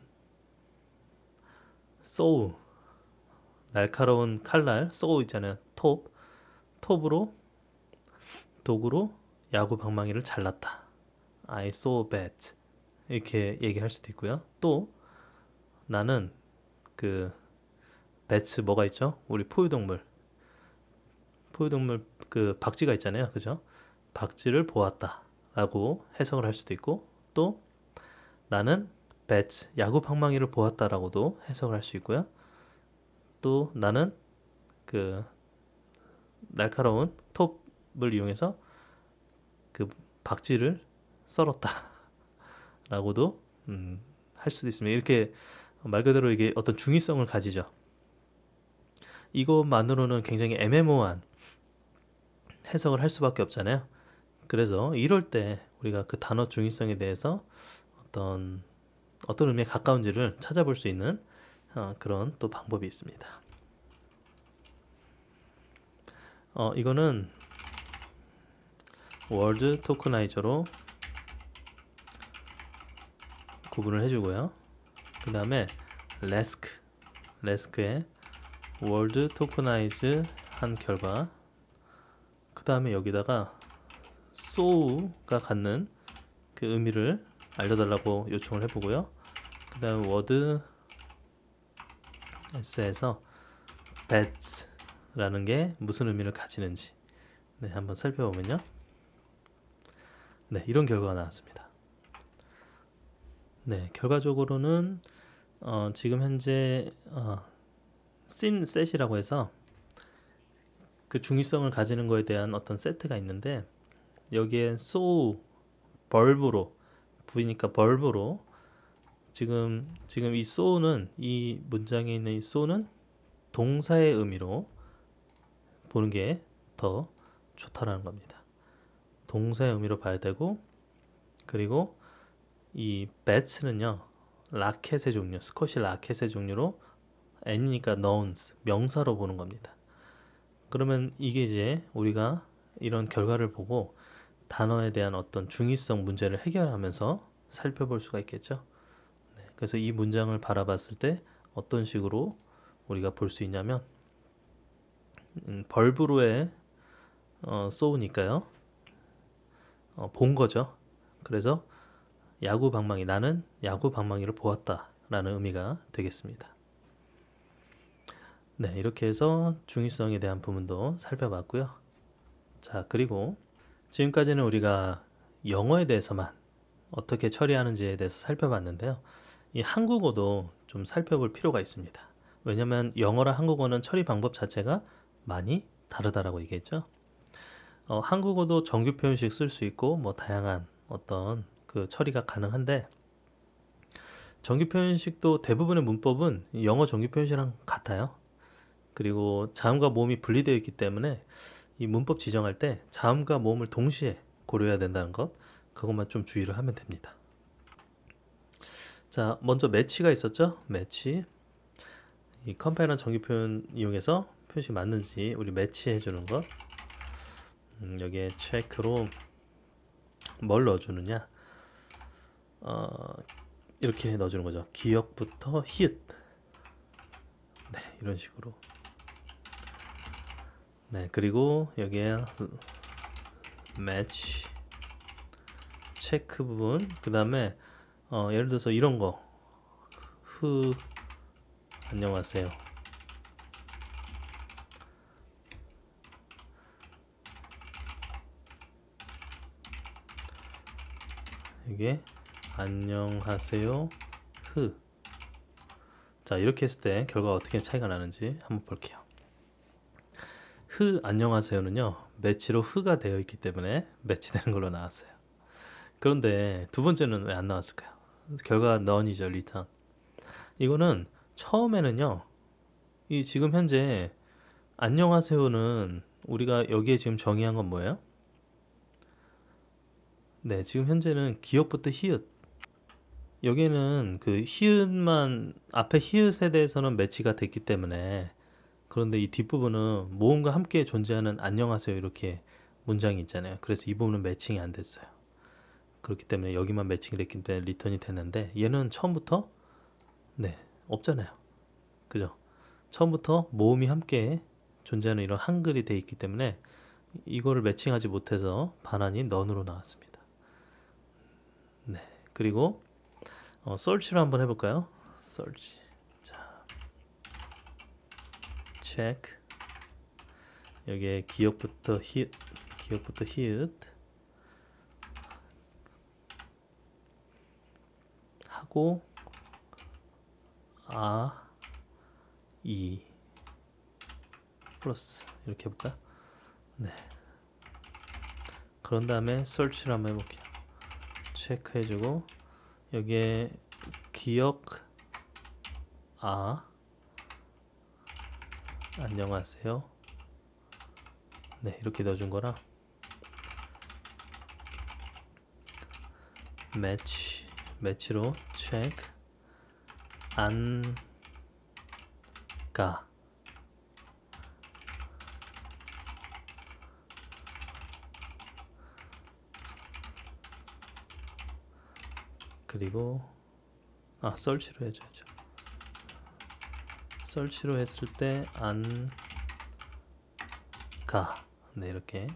saw, 날카로운 칼날, saw 있잖아요. 톱, 톱으로, 도구로 야구 방망이를 잘랐다. I saw bats. 이렇게 얘기할 수도 있고요. 또 나는 그 bats 뭐가 있죠? 우리 포유동물, 포유동물 그 박쥐가 있잖아요. 그죠? 박쥐를 보았다 라고 해석을 할 수도 있고, 또 나는 bats, 야구 방망이를 보았다라고도 해석을 할 수 있고요. 또 나는 그 날카로운 톱을 이용해서 그 박쥐를 썰었다 라고도 음, 할 수도 있습니다. 이렇게 말 그대로 이게 어떤 중의성을 가지죠. 이것만으로는 굉장히 애매모호한 해석을 할 수밖에 없잖아요. 그래서 이럴 때 우리가 그 단어 중의성에 대해서 어떤 어떤 의미에 가까운지를 찾아볼 수 있는 어, 그런 또 방법이 있습니다. 어, 이거는 월드 토커나이저로 구분을 해주고요. 그 다음에 레스크, 레스크에 월드 토커나이즈 한 결과, 그 다음에 여기다가 sow가 갖는 그 의미를 알려달라고 요청을 해보고요. 그 다음 워드 S에서 bats 라는 게 무슨 의미를 가지는지, 네, 한번 살펴보면요, 네, 이런 결과가 나왔습니다. 네, 결과적으로는 어, 지금 현재 어, 씬 셋이라고 해서 그 중의성을 가지는 거에 대한 어떤 세트가 있는데, 여기에 so 벌브로, V니까 벌브로, 지금 지금 이 so는, 이 문장에 있는 이 so는 동사의 의미로 보는 게 더 좋다라는 겁니다. 동사의 의미로 봐야 되고, 그리고 이 bats는요 라켓의 종류, 스쿼시 라켓의 종류로, n이니까 nouns, 명사로 보는 겁니다. 그러면 이게 이제 우리가 이런 결과를 보고 단어에 대한 어떤 중의성 문제를 해결하면서 살펴볼 수가 있겠죠. 네, 그래서 이 문장을 바라봤을 때 어떤 식으로 우리가 볼 수 있냐면 음, 벌브로에 어, 쏘우니까요. 어, 본 거죠. 그래서 야구 방망이, 나는 야구 방망이를 보았다 라는 의미가 되겠습니다. 네, 이렇게 해서 중의성에 대한 부분도 살펴봤고요. 자, 그리고 지금까지는 우리가 영어에 대해서만 어떻게 처리하는지에 대해서 살펴봤는데요. 이 한국어도 좀 살펴볼 필요가 있습니다. 왜냐하면 영어랑 한국어는 처리 방법 자체가 많이 다르다라고 얘기했죠. 어, 한국어도 정규 표현식 쓸 수 있고 뭐 다양한 어떤 그 처리가 가능한데 정규 표현식도 대부분의 문법은 영어 정규 표현식이랑 같아요. 그리고 자음과 모음이 분리되어 있기 때문에 이 문법 지정할 때 자음과 모음을 동시에 고려해야 된다는 것, 그것만 좀 주의를 하면 됩니다. 자, 먼저 매치가 있었죠. 매치. 이 컴파일러 정규 표현 이용해서 표시 맞는지 우리 매치해 주는 것. 음, 여기에 체크로 뭘 넣어주느냐. 어, 이렇게 넣어주는 거죠. 기역부터 히읗. 네, 이런 식으로. 네, 그리고 여기에 매치 체크 부분, 그 다음에 어, 예를 들어서 이런 거, 흐 안녕하세요. 이게 안녕하세요 흐. 자, 이렇게 했을 때 결과가 어떻게 차이가 나는지 한번 볼게요. 흐 안녕하세요는요 매치로 흐가 되어 있기 때문에 매치되는 걸로 나왔어요. 그런데 두 번째는 왜 안 나왔을까요? 결과가 none이죠. return. 이거는 처음에는요 이 지금 현재 안녕하세요는 우리가 여기에 지금 정의한 건 뭐예요? 네, 지금 현재는 기역부터 히읗. 여기에는 그 히읗만, 앞에 히읗에 대해서는 매치가 됐기 때문에, 그런데 이 뒷부분은 모음과 함께 존재하는 안녕하세요 이렇게 문장이 있잖아요. 그래서 이 부분은 매칭이 안 됐어요. 그렇기 때문에 여기만 매칭이 됐기 때문에 리턴이 됐는데, 얘는 처음부터 네 없잖아요. 그죠? 처음부터 모음이 함께 존재하는 이런 한글이 돼 있기 때문에 이거를 매칭하지 못해서 반환이 none으로 나왔습니다. 네, 그리고 어, search를 한번 해볼까요? search. 자, check. 여기에 기역부터 히읗, 기역부터 히읗 하고 아, 이 플러스 이렇게 해볼까요? 네. 그런 다음에 search를 한번 해볼게요. 체크해주고 여기에 기역 아 안녕하세요. 네, 이렇게 넣어준 거랑 매치 매치로 체크 안가 그리고 아 search로 해줘야죠. search로 했을 때 안 가. 네, 이렇게.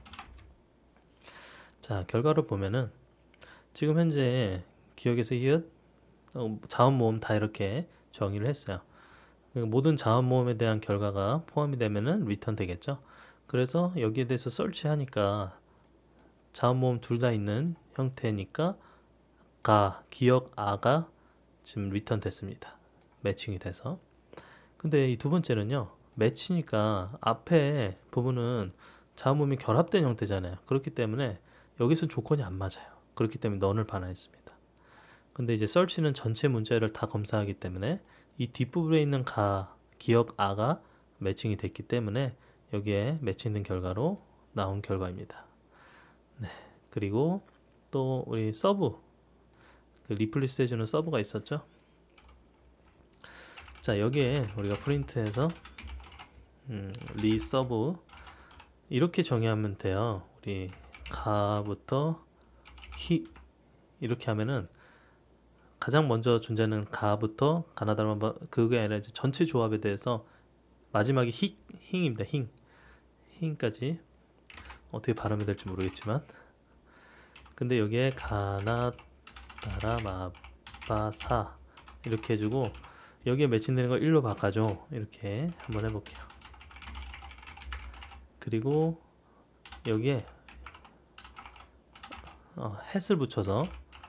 자, 결과를 보면은 지금 현재 기억에서 히읗 어, 자음 모음 다 이렇게 정의를 했어요. 모든 자음 모음에 대한 결과가 포함이 되면은 리턴 되겠죠. 그래서 여기에 대해서 search하니까 자음 모음 둘 다 있는 형태니까 가, 기역 아가 지금 리턴 됐습니다. 매칭이 돼서. 근데 이 두 번째는요 매치니까 앞에 부분은 자음음이 결합된 형태잖아요. 그렇기 때문에 여기서 조건이 안 맞아요. 그렇기 때문에 none을 반환했습니다. 근데 이제 search는 전체 문자를 다 검사하기 때문에 이 뒷부분에 있는 가, 기역 아가 매칭이 됐기 때문에 여기에 매칭된 결과로 나온 결과입니다. 네, 그리고 또 우리 서브 그 리플리스 해주는 서브가 있었죠. 자, 여기에 우리가 프린트해서 음, 리서브 이렇게 정의하면 돼요. 우리 가부터 히 이렇게 하면은 가장 먼저 존재하는 가부터 가나다라 그게 아니라 이제 전체 조합에 대해서 마지막에 히 힝입니다. 힝 힝까지 어떻게 발음이 될지 모르겠지만, 근데 여기에 가나다라 마바사 이렇게 해주고 여기에 매칭되는 걸 일로 바꿔줘. 이렇게 한번 해볼게요. 그리고 여기에 어, 햇을 붙여서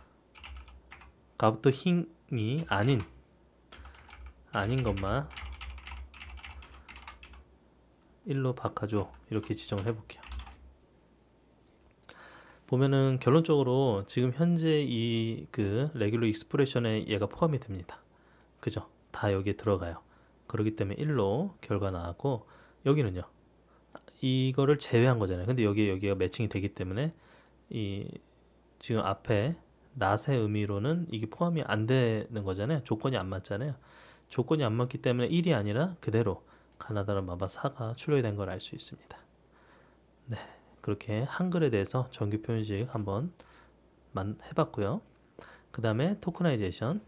가부터 힝이 아닌 아닌 것만 일로 바꿔줘. 이렇게 지정을 해볼게요. 보면은 결론적으로 지금 현재 이 그 레귤러 익스프레션에 얘가 포함이 됩니다. 그죠? 다 여기에 들어가요. 그렇기 때문에 일로 결과 나왔고, 여기는요 이거를 제외한 거잖아요. 근데 여기 여기가 매칭이 되기 때문에 이 지금 앞에 낫의 의미로는 이게 포함이 안 되는 거잖아요. 조건이 안 맞잖아요. 조건이 안 맞기 때문에 일이 아니라 그대로 가나다라 마바사가 출력이 된 걸 알 수 있습니다. 네, 그렇게 한글에 대해서 정규 표현식 한번 해봤고요. 그 다음에 토크나이제이션.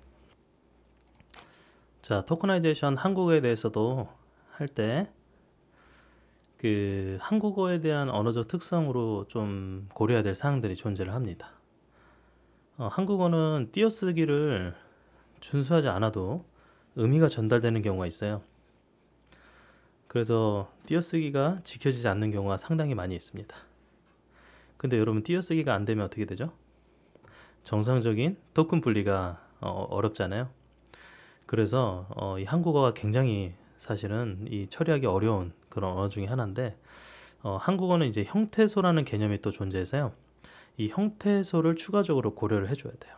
자, 토크나이제이션 한국어에 대해서도 할 때 그 한국어에 대한 언어적 특성으로 좀 고려해야 될 사항들이 존재를 합니다. 어, 한국어는 띄어쓰기를 준수하지 않아도 의미가 전달되는 경우가 있어요. 그래서 띄어쓰기가 지켜지지 않는 경우가 상당히 많이 있습니다. 근데 여러분, 띄어쓰기가 안 되면 어떻게 되죠? 정상적인 토큰 분리가 어, 어렵잖아요. 그래서 어, 이 한국어가 굉장히 사실은 이 처리하기 어려운 그런 언어 중에 하나인데, 어, 한국어는 이제 형태소라는 개념이 또 존재해서요. 이 형태소를 추가적으로 고려를 해줘야 돼요.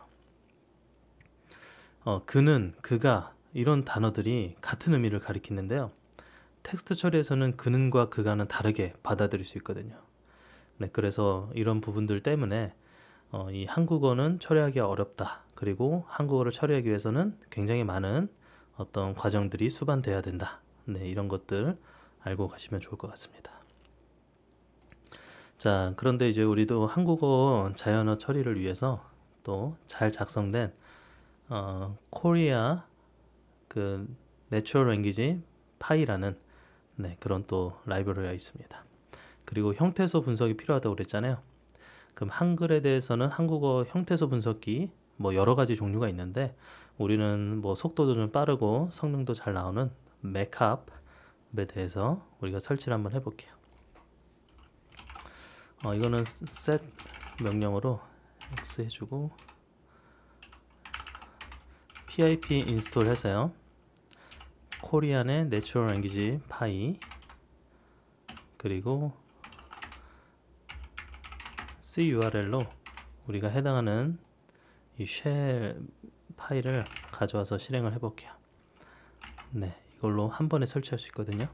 어, 그는, 그가 이런 단어들이 같은 의미를 가리키는데요. 텍스트 처리에서는 그는과 그가는 다르게 받아들일 수 있거든요. 네, 그래서 이런 부분들 때문에 어, 이 한국어는 처리하기 어렵다. 그리고 한국어를 처리하기 위해서는 굉장히 많은 어떤 과정들이 수반돼야 된다. 네, 이런 것들 알고 가시면 좋을 것 같습니다. 자, 그런데 이제 우리도 한국어 자연어 처리를 위해서 또 잘 작성된 어, 코리아 그 내추럴 랭귀지 파이라는 네, 그런 또 라이브러리가 있습니다. 그리고 형태소 분석이 필요하다고 그랬잖아요. 그럼 한글에 대해서는 한국어 형태소 분석기 뭐 여러 가지 종류가 있는데, 우리는 뭐 속도도 좀 빠르고 성능도 잘 나오는 맥캅에 대해서 우리가 설치를 한번 해볼게요. 어, 이거는 set 명령으로 x 해주고 pip 인스톨 해서요. 코리안의 내추럴 랭귀지 파이, 그리고 curl로 우리가 해당하는 이 쉘 파일을 가져와서 실행을 해볼게요. 네, 이걸로 한 번에 설치할 수 있거든요.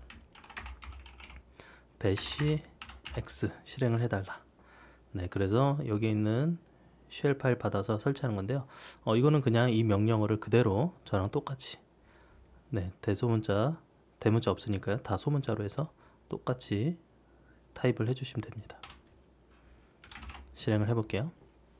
bash x 실행을 해달라. 네, 그래서 여기 있는 쉘 파일 받아서 설치하는 건데요. 어, 이거는 그냥 이 명령어를 그대로 저랑 똑같이, 네, 대소문자, 대문자 없으니까요. 다 소문자로 해서 똑같이 타입을 해주시면 됩니다. 실행을 해볼게요.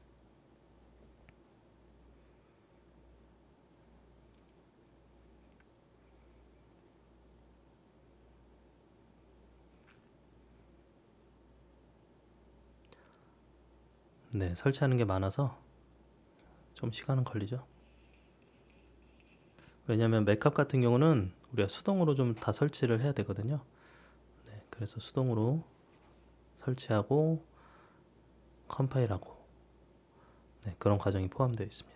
네, 설치하는 게 많아서 좀 시간은 걸리죠. 왜냐하면 맥캅 같은 경우는 우리가 수동으로 좀 다 설치를 해야 되거든요. 네, 그래서 수동으로 설치하고 컴파일하고, 네, 그런 과정이 포함되어 있습니다.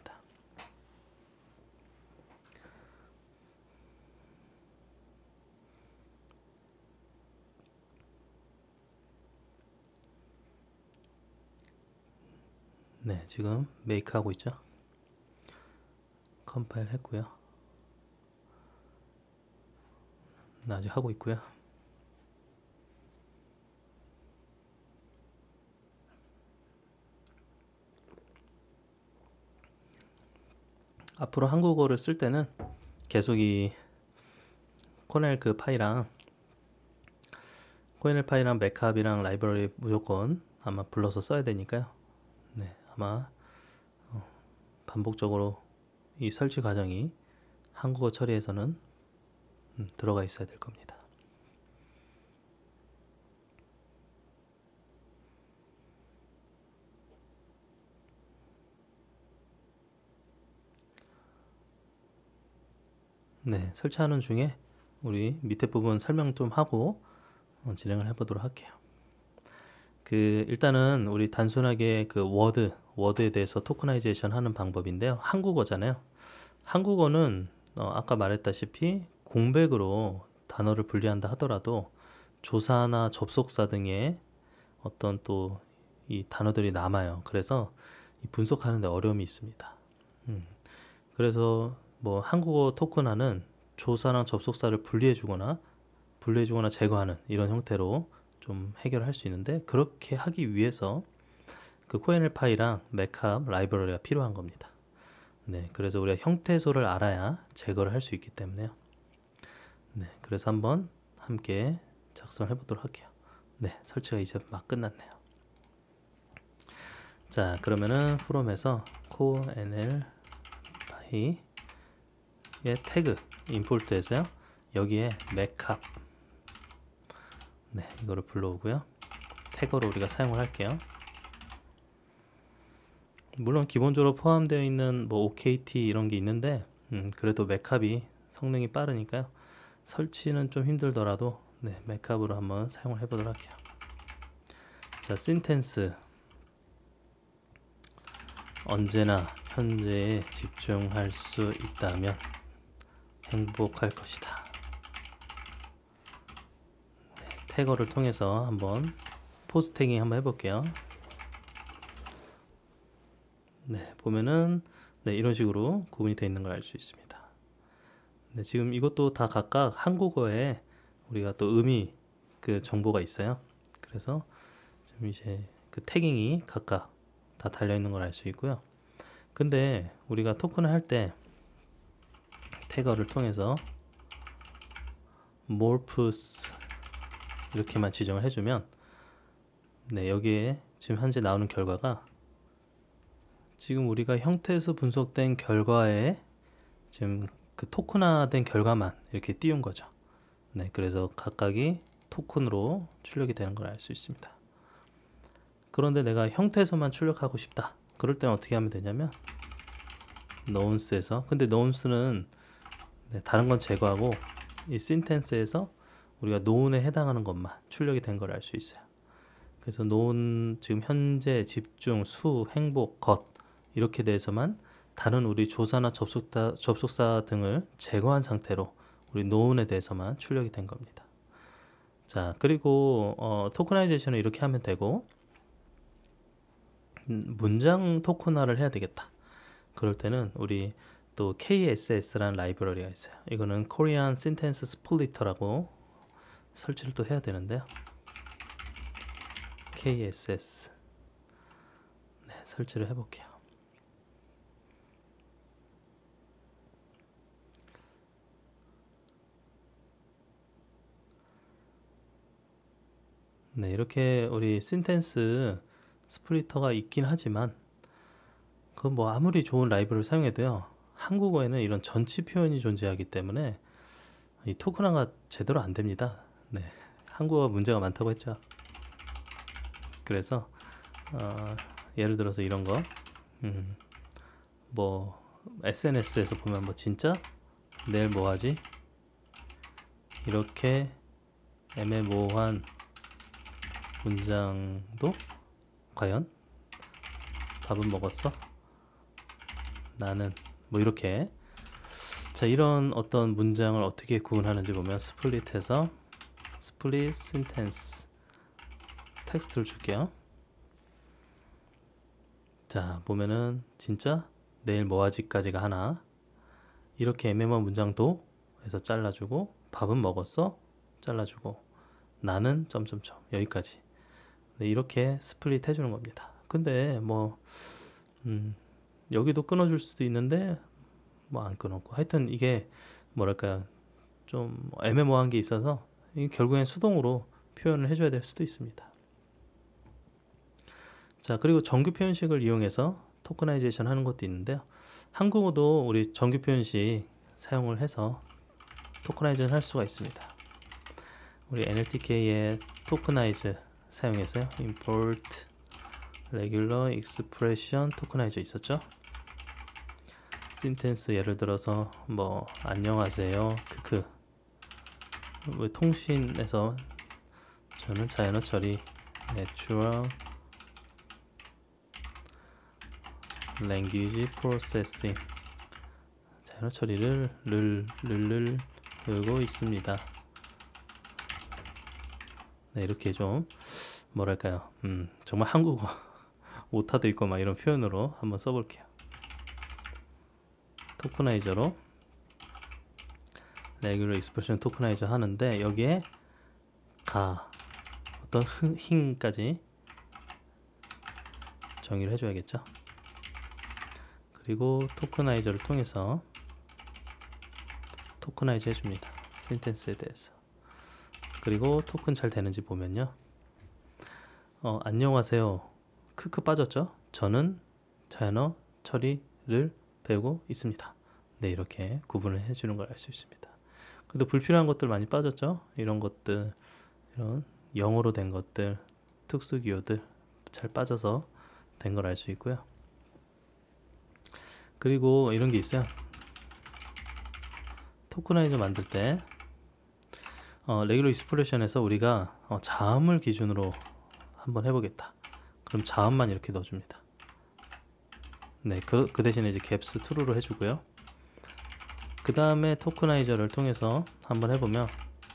네, 지금 메이크 하고 있죠. 컴파일 했고요. 네, 아직 하고 있고요. 앞으로 한국어를 쓸 때는 계속 이 코넬 그 파이랑 코엔엘파이랑 맥캅이랑 라이브러리 무조건 아마 불러서 써야 되니까요. 네, 아마 어, 반복적으로 이 설치 과정이 한국어 처리에서는 음, 들어가 있어야 될 겁니다. 네, 설치하는 중에 우리 밑에 부분 설명 좀 하고 어, 진행을 해보도록 할게요. 그 일단은 우리 단순하게 그 워드, 워드에 대해서 토크나이제이션 하는 방법인데요. 한국어잖아요. 한국어는 어, 아까 말했다시피 공백으로 단어를 분리한다 하더라도 조사나 접속사 등의 어떤 또 이 단어들이 남아요. 그래서 이 분석하는데 어려움이 있습니다. 음, 그래서 뭐 한국어 토크나는 조사랑 접속사를 분리해주거나 분리해주거나 제거하는 이런 형태로 좀 해결할 수 있는데, 그렇게 하기 위해서 그 코엔엘파이랑 맥캅 라이브러리가 필요한 겁니다. 네, 그래서 우리가 형태소를 알아야 제거를 할 수 있기 때문에요. 네, 그래서 한번 함께 작성을 해보도록 할게요. 네, 설치가 이제 막 끝났네요. 자, 그러면은 from에서 코엔엘파이의 태그 임포트해서요, 여기에 맥캅, 네, 이거를 불러오고요. 태그로 우리가 사용을 할게요. 물론 기본적으로 포함되어 있는 뭐 오케이티 이런 게 있는데 음, 그래도 맥캅이 성능이 빠르니까요. 설치는 좀 힘들더라도 네, 맥캅으로 한번 사용을 해보도록 할게요. 자, 신텐스 언제나 현재에 집중할 수 있다면 행복할 것이다. 네, 태거를 통해서 한번 포스 태깅 한번 해볼게요. 네, 보면은 네, 이런 식으로 구분이 되어 있는 걸 알 수 있습니다. 네, 지금 이것도 다 각각 한국어에 우리가 또 의미 그 정보가 있어요. 그래서 지금 이제 그 태깅이 각각 다 달려 있는 걸 알 수 있고요. 근데 우리가 토큰을 할 때 태거를 통해서 morphs 이렇게만 지정을 해주면 네, 여기에 지금 현재 나오는 결과가 지금 우리가 형태에서 분석된 결과에 지금 그 토큰화된 결과만 이렇게 띄운 거죠. 네, 그래서 각각이 토큰으로 출력이 되는 걸 알 수 있습니다. 그런데 내가 형태에서만 출력하고 싶다. 그럴 때는 어떻게 하면 되냐면 knowns에서, 근데 knowns는 네, 다른 건 제거하고 이 sentence에서 우리가 known에 해당하는 것만 출력이 된 걸 알 수 있어요. 그래서 known 지금 현재, 집중, 수, 행복, 것 이렇게 대해서만 다른 우리 조사나 접속사, 접속사 등을 제거한 상태로 우리 known에 대해서만 출력이 된 겁니다. 자, 그리고 어, 토크나이제이션을 이렇게 하면 되고 음, 문장 토큰화를 해야 되겠다. 그럴 때는 우리 또 케이에스에스라는 라이브러리가 있어요. 이거는 Korean Sentence Splitter라고 설치를 또 해야 되는데요. 케이에스에스 네, 설치를 해볼게요. 네, 이렇게 우리 센텐스 스플리터가 있긴 하지만 그 뭐 아무리 좋은 라이브러리를 사용해도요, 한국어에는 이런 전치 표현이 존재하기 때문에 이 토큰화가 제대로 안 됩니다. 네, 한국어 문제가 많다고 했죠. 그래서 어, 예를 들어서 이런 거, 음, 뭐 에스엔에스에서 보면 뭐 진짜 내일 뭐 하지? 이렇게 애매모호한 문장도 과연 밥은 먹었어? 나는 뭐 이렇게, 자, 이런 어떤 문장을 어떻게 구분하는지 보면 스플릿해서 스플릿 센텐스 텍스트를 줄게요. 자, 보면은 진짜 내일 뭐하지까지가 하나, 이렇게 애매모호한 문장도 해서 잘라주고, 밥은 먹었어? 잘라주고, 나는 점점점 여기까지. 네, 이렇게 스플릿 해주는 겁니다. 근데 뭐 음, 여기도 끊어줄 수도 있는데 뭐 안 끊었고, 하여튼 이게 뭐랄까요, 좀 애매모호한 게 있어서 이게 결국엔 수동으로 표현을 해줘야 될 수도 있습니다. 자, 그리고 정규 표현식을 이용해서 토크나이제이션 하는 것도 있는데요. 한국어도 우리 정규 표현식 사용을 해서 토크나이제이션 할 수가 있습니다. 우리 엔엘티케이의 토크나이즈 사용해서요. import regular expression tokenizer 있었죠. 센텐스 예를 들어서 뭐 안녕하세요 크크, 왜 통신에서 저는 자연어 처리 natural language processing 자연어 처리를 를 하고 있습니다. 네, 이렇게 좀 뭐랄까요, 음, 정말 한국어 오타도 있고 막 이런 표현으로 한번 써볼게요. 토크나이저로 레귤러 익스프레션 토크나이저 하는데 여기에 가 어떤 힘까지 정의를 해줘야겠죠. 그리고 토크나이저를 통해서 토크나이저 해줍니다. 센텐스에 대해서. 그리고 토큰 잘 되는지 보면요. 어, 안녕하세요. 크크 빠졌죠? 저는 자연어 처리를 배우고 있습니다. 네, 이렇게 구분을 해주는 걸 알 수 있습니다. 그래도 불필요한 것들 많이 빠졌죠? 이런 것들, 이런 영어로 된 것들, 특수기호들 잘 빠져서 된 걸 알 수 있고요. 그리고 이런 게 있어요. 토크나이저 만들 때 어, 레귤러 익스프레션에서 우리가 어, 자음을 기준으로 한번 해보겠다. 그럼 자음만 이렇게 넣어줍니다. 네, 그, 그 대신에 이제 갭스 true로 해주고요. 그 다음에 토크나이저를 통해서 한번 해보면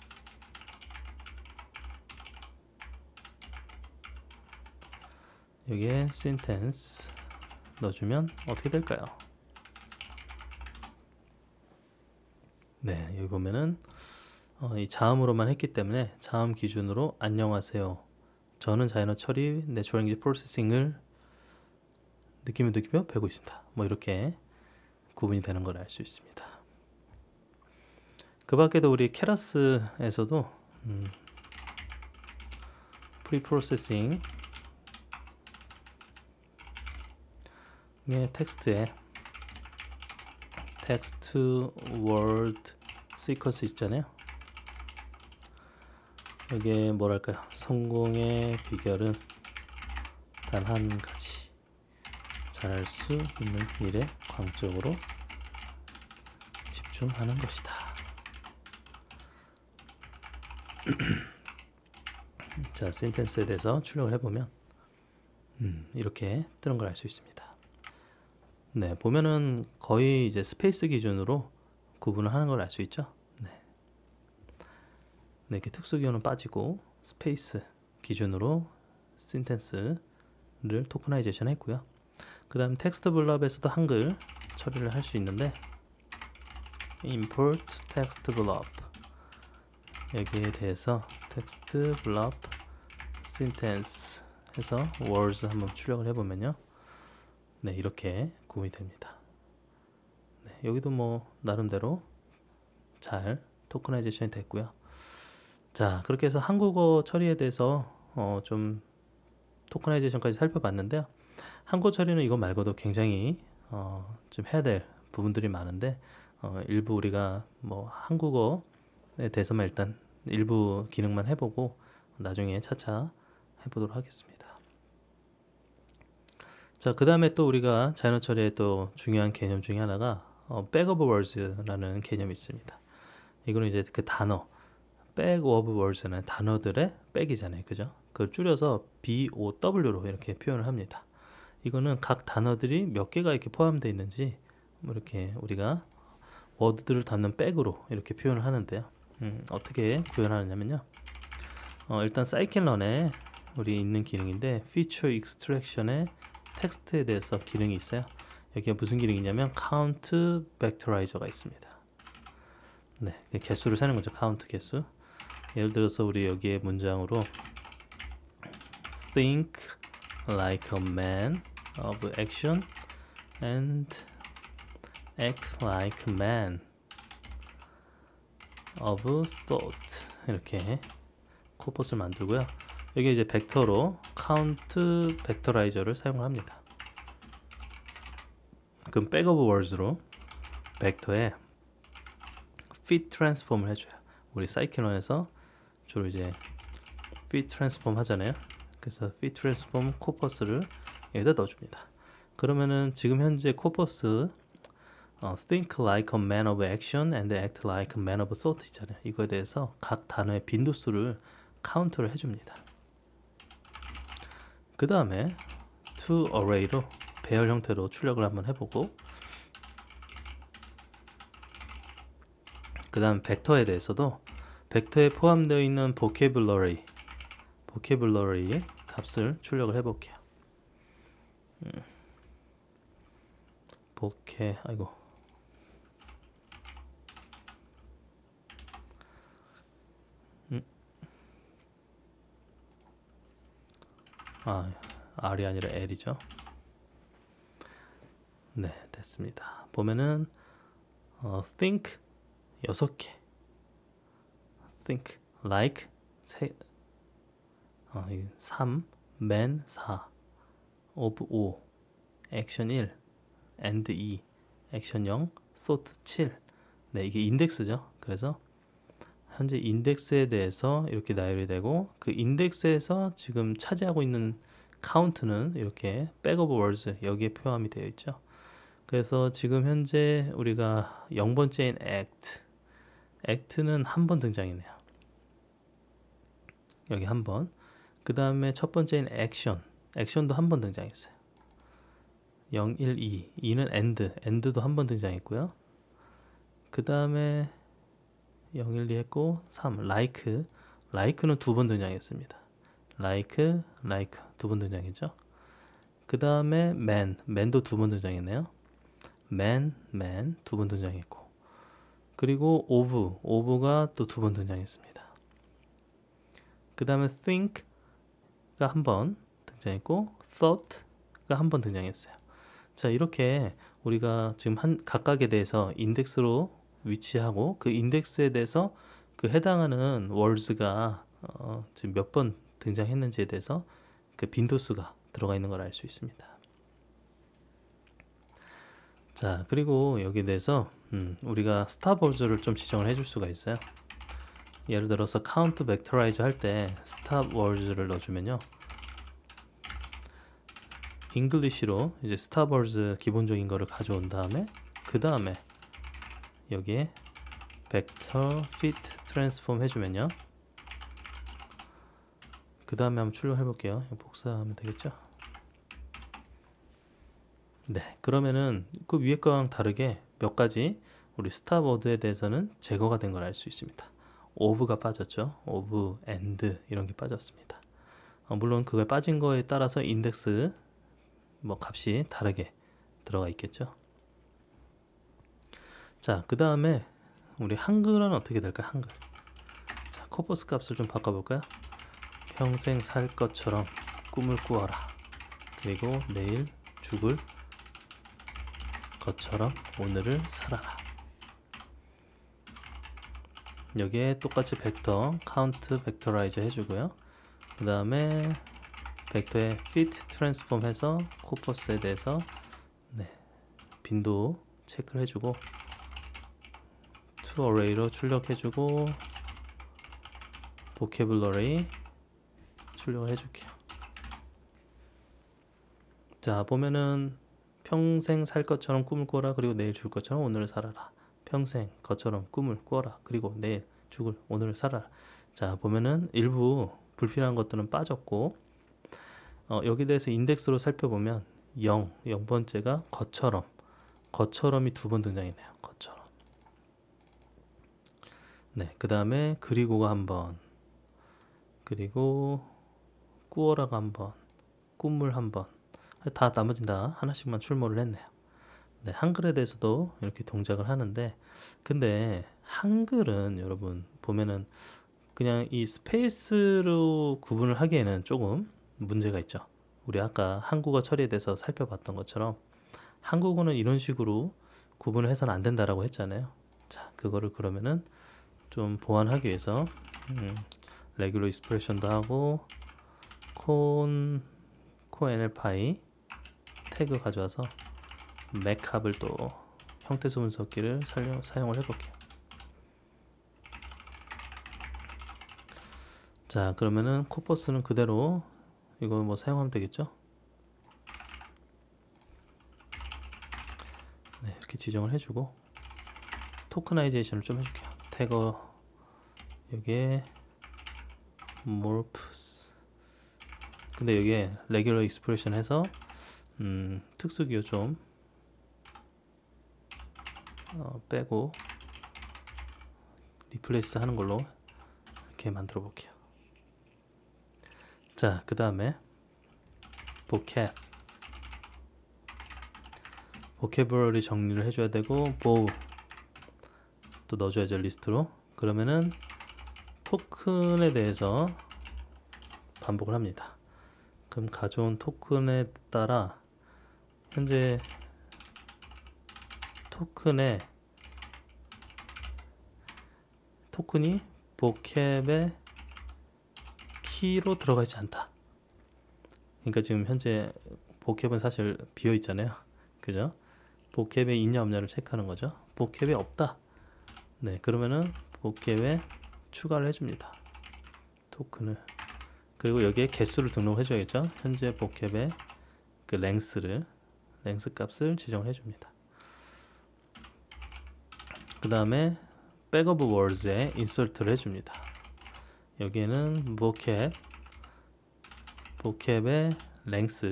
여기에 sentence 넣어주면 어떻게 될까요? 네, 여기 보면은 어, 이 자음으로만 했기 때문에 자음 기준으로 안녕하세요. 저는 자연어 처리 내추럴 랭귀지 프로세싱을 느끼며 느끼며 배우고 있습니다. 뭐 이렇게 구분이 되는 걸 알 수 있습니다. 그 밖에도 우리 케라스에서도 음, 프리프로세싱 의 텍스트에 텍스트 워드 시퀀스 있잖아요. 여기에 뭐랄까요, 성공의 비결은 단 한 가지, 잘할 수 있는 일에 광적으로 집중하는 것이다. 자, 센텐스에 대해서 출력을 해보면 음, 이렇게 뜨는 걸 알 수 있습니다. 네, 보면은 거의 이제 스페이스 기준으로 구분을 하는 걸 알 수 있죠. 네. 네, 이렇게 특수기호는 빠지고 스페이스 기준으로 센텐스를 토크나이제이션 했고요. 그 다음 텍스트 블럭에서도 한글 처리를 할 수 있는데 import text block 여기에 대해서 텍스트 블럭 sentence 해서 words 한번 출력을 해보면요. 네, 이렇게 구분이 됩니다. 네, 여기도 뭐 나름대로 잘 토크나이제이션이 됐고요. 자, 그렇게 해서 한국어 처리에 대해서 어, 좀 토크나이제이션까지 살펴봤는데요. 한국어 처리는 이거 말고도 굉장히 어, 좀 해야 될 부분들이 많은데 어, 일부 우리가 뭐 한국어에 대해서만 일단 일부 기능만 해보고 나중에 차차 해보도록 하겠습니다. 자, 그 다음에 또 우리가 자연어 처리의 또 중요한 개념 중에 하나가 어, back of words라는 개념이 있습니다. 이거는 이제 그 단어 back of words는 단어들의 백이잖아요, 그죠? 그걸 줄여서 bow로 이렇게 표현을 합니다. 이거는 각 단어들이 몇 개가 이렇게 포함되어 있는지 뭐 이렇게 우리가 워드들을 담는 백으로 이렇게 표현을 하는데요. 음, 어떻게 구현하느냐면요. 어, 일단 scikit-learn에 우리 있는 기능인데 feature extraction에 텍스트에 대해서 기능이 있어요. 여기가 무슨 기능이냐면 count vectorizer가 있습니다. 네, 개수를 세는 거죠. count 개수. 예를 들어서 우리 여기에 문장으로 think like a man of action and act like a man of thought 이렇게 코퍼스를 만들고요. 여기 이제 벡터로 카운트 벡터라이저를 사용을 합니다. 그럼 백오브 월드로 벡터에 fit 트랜스폼을 해줘요. 우리 사이클론에서 주로 이제 fit 트랜스폼 하잖아요. 그래서 fit 트랜스폼 코퍼스를 여기다 넣어줍니다. 그러면은 지금 현재 코퍼스 어, think like a man of action and act like a man of thought 있잖아요. 이거에 대해서 각 단어의 빈도수를 카운트를 해줍니다. 그 다음에 to array로 배열 형태로 출력을 한번 해보고, 그 다음 벡터에 대해서도 벡터에 포함되어 있는 vocabulary vocabulary 값을 출력을 해볼게요. 음. 보케 아이고 음. 아 R이 아니라 L이죠. 네, 됐습니다. 보면은 어, think 여섯 개, think like 세, 어, 삼, man 사, of 오, action 일, and 이, action 영, thought 칠. 네, 이게 인덱스죠. 그래서 현재 인덱스에 대해서 이렇게 나열이 되고, 그 인덱스에서 지금 차지하고 있는 카운트는 이렇게 백오브 월드 여기에 포함이 되어 있죠. 그래서 지금 현재 우리가 영 번째인 act, act는 한 번 등장했네요. 여기 한 번. 그 다음에 첫 번째인 action, action도 한 번 등장했어요. 영, 일, 이, 이는 and, and도 한 번 등장했고요. 그 다음에 영, 일, 이 했고 삼, like, like는 두 번 등장했습니다. like, like 두 번 등장했죠. 그 다음에 man, man도 두 번 등장했네요. man, man 두 번 등장했고, 그리고 of, of가 또 두 번 등장했습니다. 그 다음에 think가 한 번 등장했고 thought가 한 번 등장했어요. 자, 이렇게 우리가 지금 한 각각에 대해서 인덱스로 위치하고 그 인덱스에 대해서 그 해당하는 월드가 어, 지금 몇 번 등장했는지에 대해서 그 빈도수가 들어가 있는 걸 알 수 있습니다. 자, 그리고 여기에 대해서 음, 우리가 스탑 월드를 좀 지정을 해줄 수가 있어요. 예를 들어서 카운트 벡터라이저 할 때 스탑 월드를 넣어주면요, 잉글리시로 이제 스탑 월드 기본적인 거를 가져온 다음에 그 다음에 여기에 벡터 fit 트랜스폼 해주면요, 그 다음에 한번 출력해 볼게요. 복사하면 되겠죠. 네, 그러면은 그 위에 거랑 다르게 몇 가지 우리 스탑 워드에 대해서는 제거가 된 걸 알 수 있습니다. of가 빠졌죠. of, and 이런 게 빠졌습니다. 어, 물론 그거에 빠진 거에 따라서 인덱스 뭐 값이 다르게 들어가 있겠죠. 자, 그 다음에 우리 한글은 어떻게 될까? 한글. 자, 코퍼스 값을 좀 바꿔볼까요? 평생 살 것처럼 꿈을 꾸어라. 그리고 내일 죽을 것처럼 오늘을 살아라. 여기에 똑같이 벡터 카운트 벡터라이저 해주고요. 그 다음에 벡터에 fit 트랜스폼 해서 코퍼스에 대해서 네, 빈도 체크를 해주고 to array로 출력해주고 vocabulary 출력을 해줄게요. 자, 보면은 평생 살 것처럼 꿈을 꾸어라. 그리고 내일 죽을 것처럼 오늘을 살아라. 평생 것처럼 꿈을 꾸어라. 그리고 내일 죽을 오늘을 살아라. 자, 보면은 일부 불필요한 것들은 빠졌고, 어, 여기 대해서 인덱스로 살펴보면 영, 영 번째가 것처럼, 것처럼이 두 번 등장했네요. 것처럼. 네, 그 다음에 그리고가 한 번, 그리고 꾸어라가 한 번, 꿈을 한 번, 다 나머진 다 하나씩만 출몰을 했네요. 네, 한글에 대해서도 이렇게 동작을 하는데, 근데 한글은 여러분 보면은 그냥 이 스페이스로 구분을 하기에는 조금 문제가 있죠. 우리 아까 한국어 처리에 대해서 살펴봤던 것처럼 한국어는 이런 식으로 구분을 해서는 안 된다라고 했잖아요. 자, 그거를 그러면은 좀 보완하기 위해서 음, 레귤러 익스프레션도 하고 콘 코엔엘파이 태그 가져와서 맥합을 또 형태수 분석기를 사용, 사용을 해볼게요. 자, 그러면은 코퍼스는 그대로 이거 뭐 사용하면 되겠죠? 네, 이렇게 지정을 해주고 토크나이제이션을 좀 해줄게요. 태거 여기에 morphs 근데 여기에 regular expression 해서 음, 특수기호 좀 어, 빼고 리플레이스 하는 걸로 이렇게 만들어 볼게요. 자, 그 다음에 vocab vocabulary 정리를 해줘야 되고 bow 또 넣어줘야죠, 리스트로. 그러면은 토큰에 대해서 반복을 합니다. 그럼 가져온 토큰에 따라 현재 토큰에 토큰이 vocab의 키로 들어가 있지 않다. 그러니까 지금 현재 vocab은 사실 비어 있잖아요. 그죠? vocab에 있냐 없냐를 체크하는 거죠. vocab이 없다. 네, 그러면은 vocab에 추가를 해줍니다. 토큰을. 그리고 여기에 개수를 등록해 줘야겠죠. 현재 vocab의 그 length를 length 값을 지정을 해줍니다. 그 다음에 back of words에 insert를 해줍니다. 여기에는 vocab vocab의 length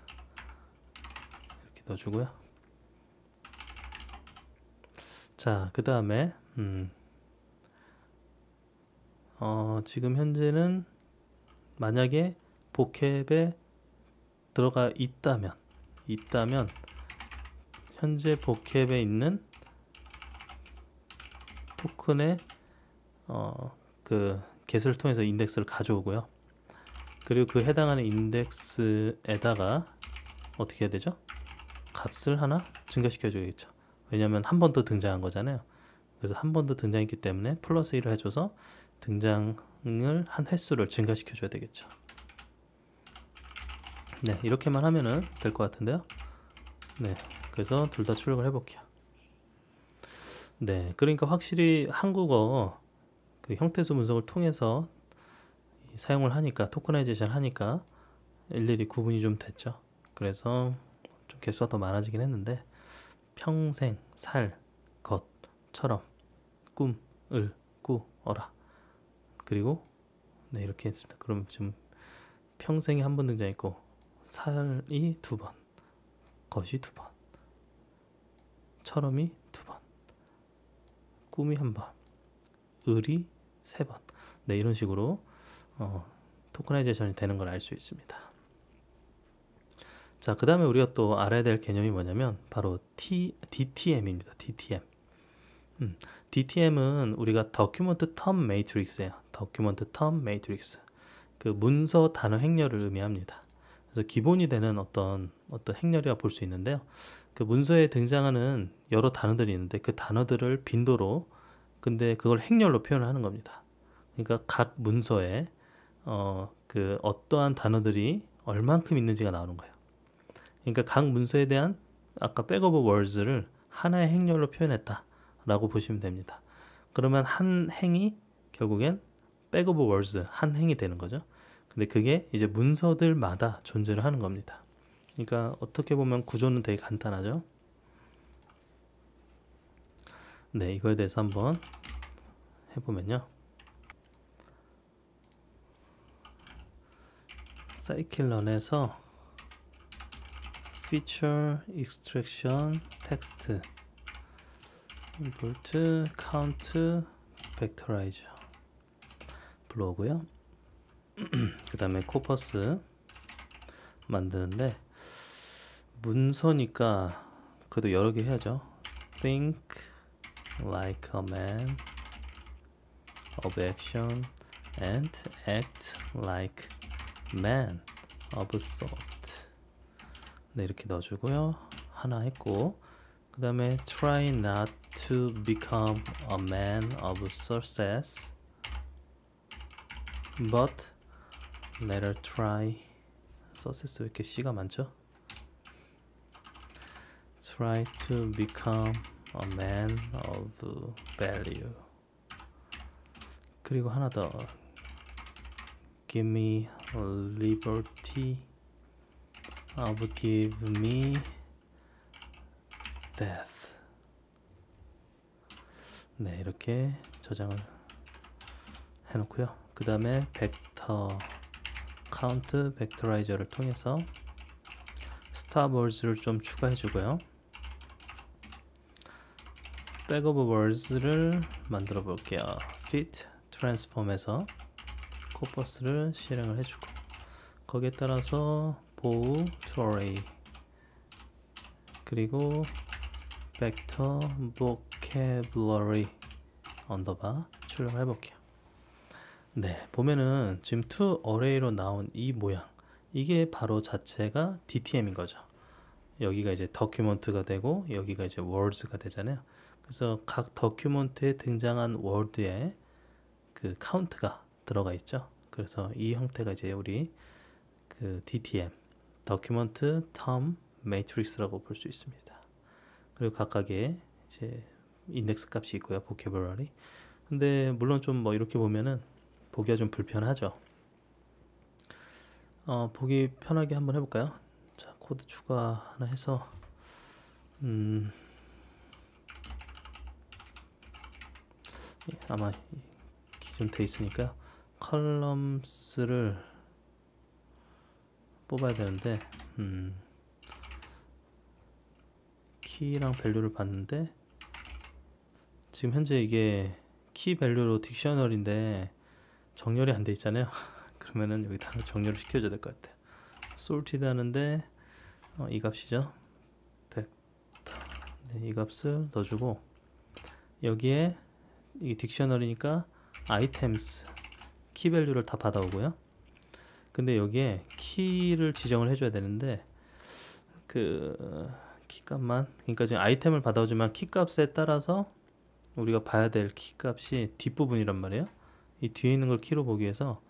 이렇게 넣어주고요. 자, 그 다음에 음, 어, 지금 현재는 만약에 vocab에 들어가 있다면 있다면 현재 vocab에 있는 토큰의 어, 그 get을 통해서 인덱스를 가져오고요. 그리고 그 해당하는 인덱스에다가 어떻게 해야 되죠? 값을 하나 증가시켜 줘야겠죠. 왜냐하면 한 번 더 등장한 거잖아요. 그래서 한 번 더 등장했기 때문에 플러스 일을 해줘서 등장을 한 횟수를 증가시켜 줘야 되겠죠. 네, 이렇게만 하면은 될 것 같은데요. 네, 그래서 둘 다 출력을 해볼게요. 네, 그러니까 확실히 한국어 그 형태수 분석을 통해서 사용을 하니까 토크나이제이션 하니까 일일이 구분이 좀 됐죠. 그래서 좀 개수가 더 많아지긴 했는데 평생, 살, 것처럼 꿈, 을, 꾸, 어라 그리고 네, 이렇게 했습니다. 그럼 지금 평생이 한 번 등장했고 살이 두 번, 것이 두 번, 처럼이 두 번, 꿈이 한 번, 을이 세 번. 네, 이런 식으로 어, 토크나이제이션이 되는 걸 알 수 있습니다. 자, 그 다음에 우리가 또 알아야 될 개념이 뭐냐면 바로 T, 디티엠입니다. 디티엠. 음, 디티엠은 우리가 Document Term Matrix예요. Document Term Matrix. 그 문서 단어 행렬을 의미합니다. 그래서 기본이 되는 어떤 어떤 행렬이라 볼 수 있는데요. 그 문서에 등장하는 여러 단어들이 있는데 그 단어들을 빈도로 근데 그걸 행렬로 표현을 하는 겁니다. 그러니까 각 문서에 어, 그 어떠한 단어들이 얼만큼 있는지가 나오는 거예요. 그러니까 각 문서에 대한 아까 back of words를 하나의 행렬로 표현했다 라고 보시면 됩니다. 그러면 한 행이 결국엔 back of words 한 행이 되는 거죠. 근데 그게 이제 문서들마다 존재를 하는 겁니다. 그러니까 어떻게 보면 구조는 되게 간단하죠. 네, 이거에 대해서 한번 해보면요. scikit-learn에서 feature extraction text import count vectorize 불러오고요. 그 다음에 코퍼스 만드는데 문서니까 그래도 여러 개 해야죠. think like a man of action and act like man of thought. 네, 이렇게 넣어주고요. 하나 했고 그 다음에 try not to become a man of success but let her try. 서세스 왜 이렇게 C가 많죠? try to become a man of value. 그리고 하나 더. give me liberty of give me death. 네, 이렇게 저장을 해놓고요. 그 다음에 벡터 카운트 벡터라이저를 통해서 stop words를 좀 추가해 주고요. back of words를 만들어 볼게요. fit transform에서 코퍼스를 실행을 해주고 거기에 따라서 bow to array 그리고 vector vocabulary 언더바 출력을 해볼게요. 네, 보면은 지금 to array로 나온 이 모양, 이게 바로 자체가 디티엠인 거죠. 여기가 이제 document가 되고 여기가 이제 words가 되잖아요. 그래서 각 document에 등장한 word에 그 카운트가 들어가 있죠. 그래서 이 형태가 이제 우리 그 디티엠 document term matrix라고 볼 수 있습니다. 그리고 각각의 이제 인덱스 값이 있고요. vocabulary. 근데 물론 좀 뭐 이렇게 보면은 보기가 좀 불편하죠. 어, 보기 편하게 한번 해볼까요? 자, 코드 추가 하나 해서 음, 아마 기존 돼 있으니까 컬럼스를 뽑아야 되는데 음, 키랑 밸류를 봤는데 지금 현재 이게 키 밸류로 딕셔너리인데 정렬이 안 돼 있잖아요. 그러면은 여기다 정렬을 시켜줘야 될 것 같아요. sorted 하는데 어, 이 값이죠. 벡터. 네, 이 값을 넣어주고 여기에 이게 딕셔너리니까 items 키 밸류를 다 받아오고요. 근데 여기에 키를 지정을 해줘야 되는데 그 키값만, 그러니까 지금 아이템을 받아오지만 키값에 따라서 우리가 봐야 될 키값이 뒷부분이란 말이에요. 이 뒤에 있는 걸 키로 보기 위해서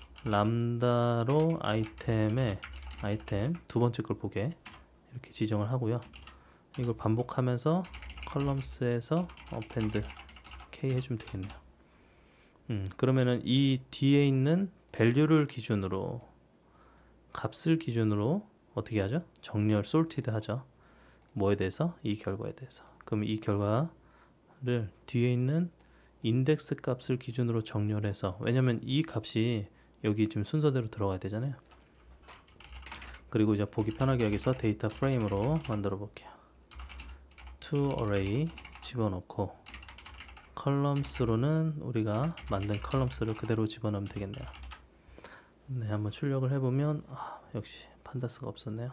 람다로 아이템에 아이템 두 번째 걸 보게 이렇게 지정을 하고요. 이걸 반복하면서 컬럼스에서 append k 해주면 되겠네요. 음, 그러면은 이 뒤에 있는 밸류를 기준으로 값을 기준으로 어떻게 하죠? 정렬 sorted 하죠. 뭐에 대해서? 이 결과에 대해서. 그럼 이 결과를 뒤에 있는 인덱스 값을 기준으로 정렬해서, 왜냐면 이 값이 여기 지금 순서대로 들어가야 되잖아요. 그리고 이제 보기 편하게 여기서 데이터 프레임으로 만들어 볼게요. to array 집어넣고 컬럼스로는 우리가 만든 컬럼스를 그대로 집어넣으면 되겠네요. 네, 한번 출력을 해보면 아, 역시 판다스가 없었네요.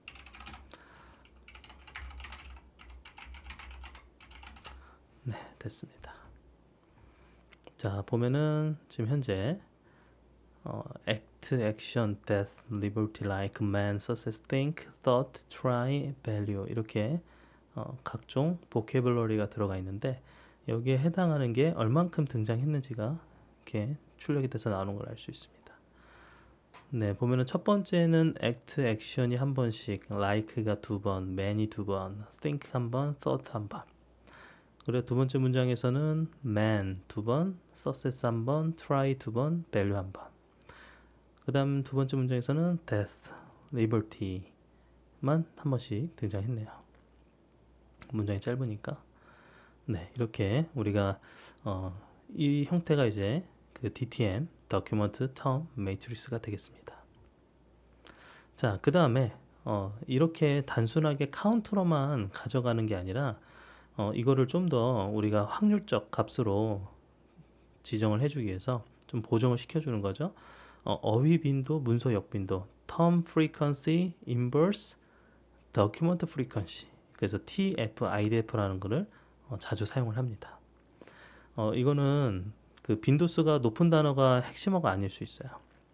네, 됐습니다. 자, 보면은 지금 현재 어, act, action, death, liberty, like, man, success, think, thought, try, value 이렇게 어, 각종 보캐블러리가 들어가 있는데 여기에 해당하는 게 얼만큼 등장했는지가 이렇게 출력이 돼서 나오는 걸 알 수 있습니다. 네, 보면은 첫 번째는 act, action이 한 번씩, like가 두 번, man이 두 번, think 한 번, thought 한 번. 그리고 두 번째 문장에서는 man 두 번, success 한 번, try 두 번, value 한 번. 그 다음 두 번째 문장에서는 death, liberty만 한 번씩 등장했네요. 문장이 짧으니까. 네, 이렇게 우리가 어, 이 형태가 이제 그 디티엠, Document Term Matrix가 되겠습니다. 자, 그 다음에 어, 이렇게 단순하게 카운트로만 가져가는 게 아니라 어, 이거를 좀 더 우리가 확률적 값으로 지정을 해주기 위해서 좀 보정을 시켜주는 거죠. 어, 어휘 빈도, 문서 역빈도, term frequency, inverse, document frequency. 그래서 티 에프, 아이 디 에프라는 거를 어, 자주 사용을 합니다. 어, 이거는 그 빈도수가 높은 단어가 핵심어가 아닐 수 있어요.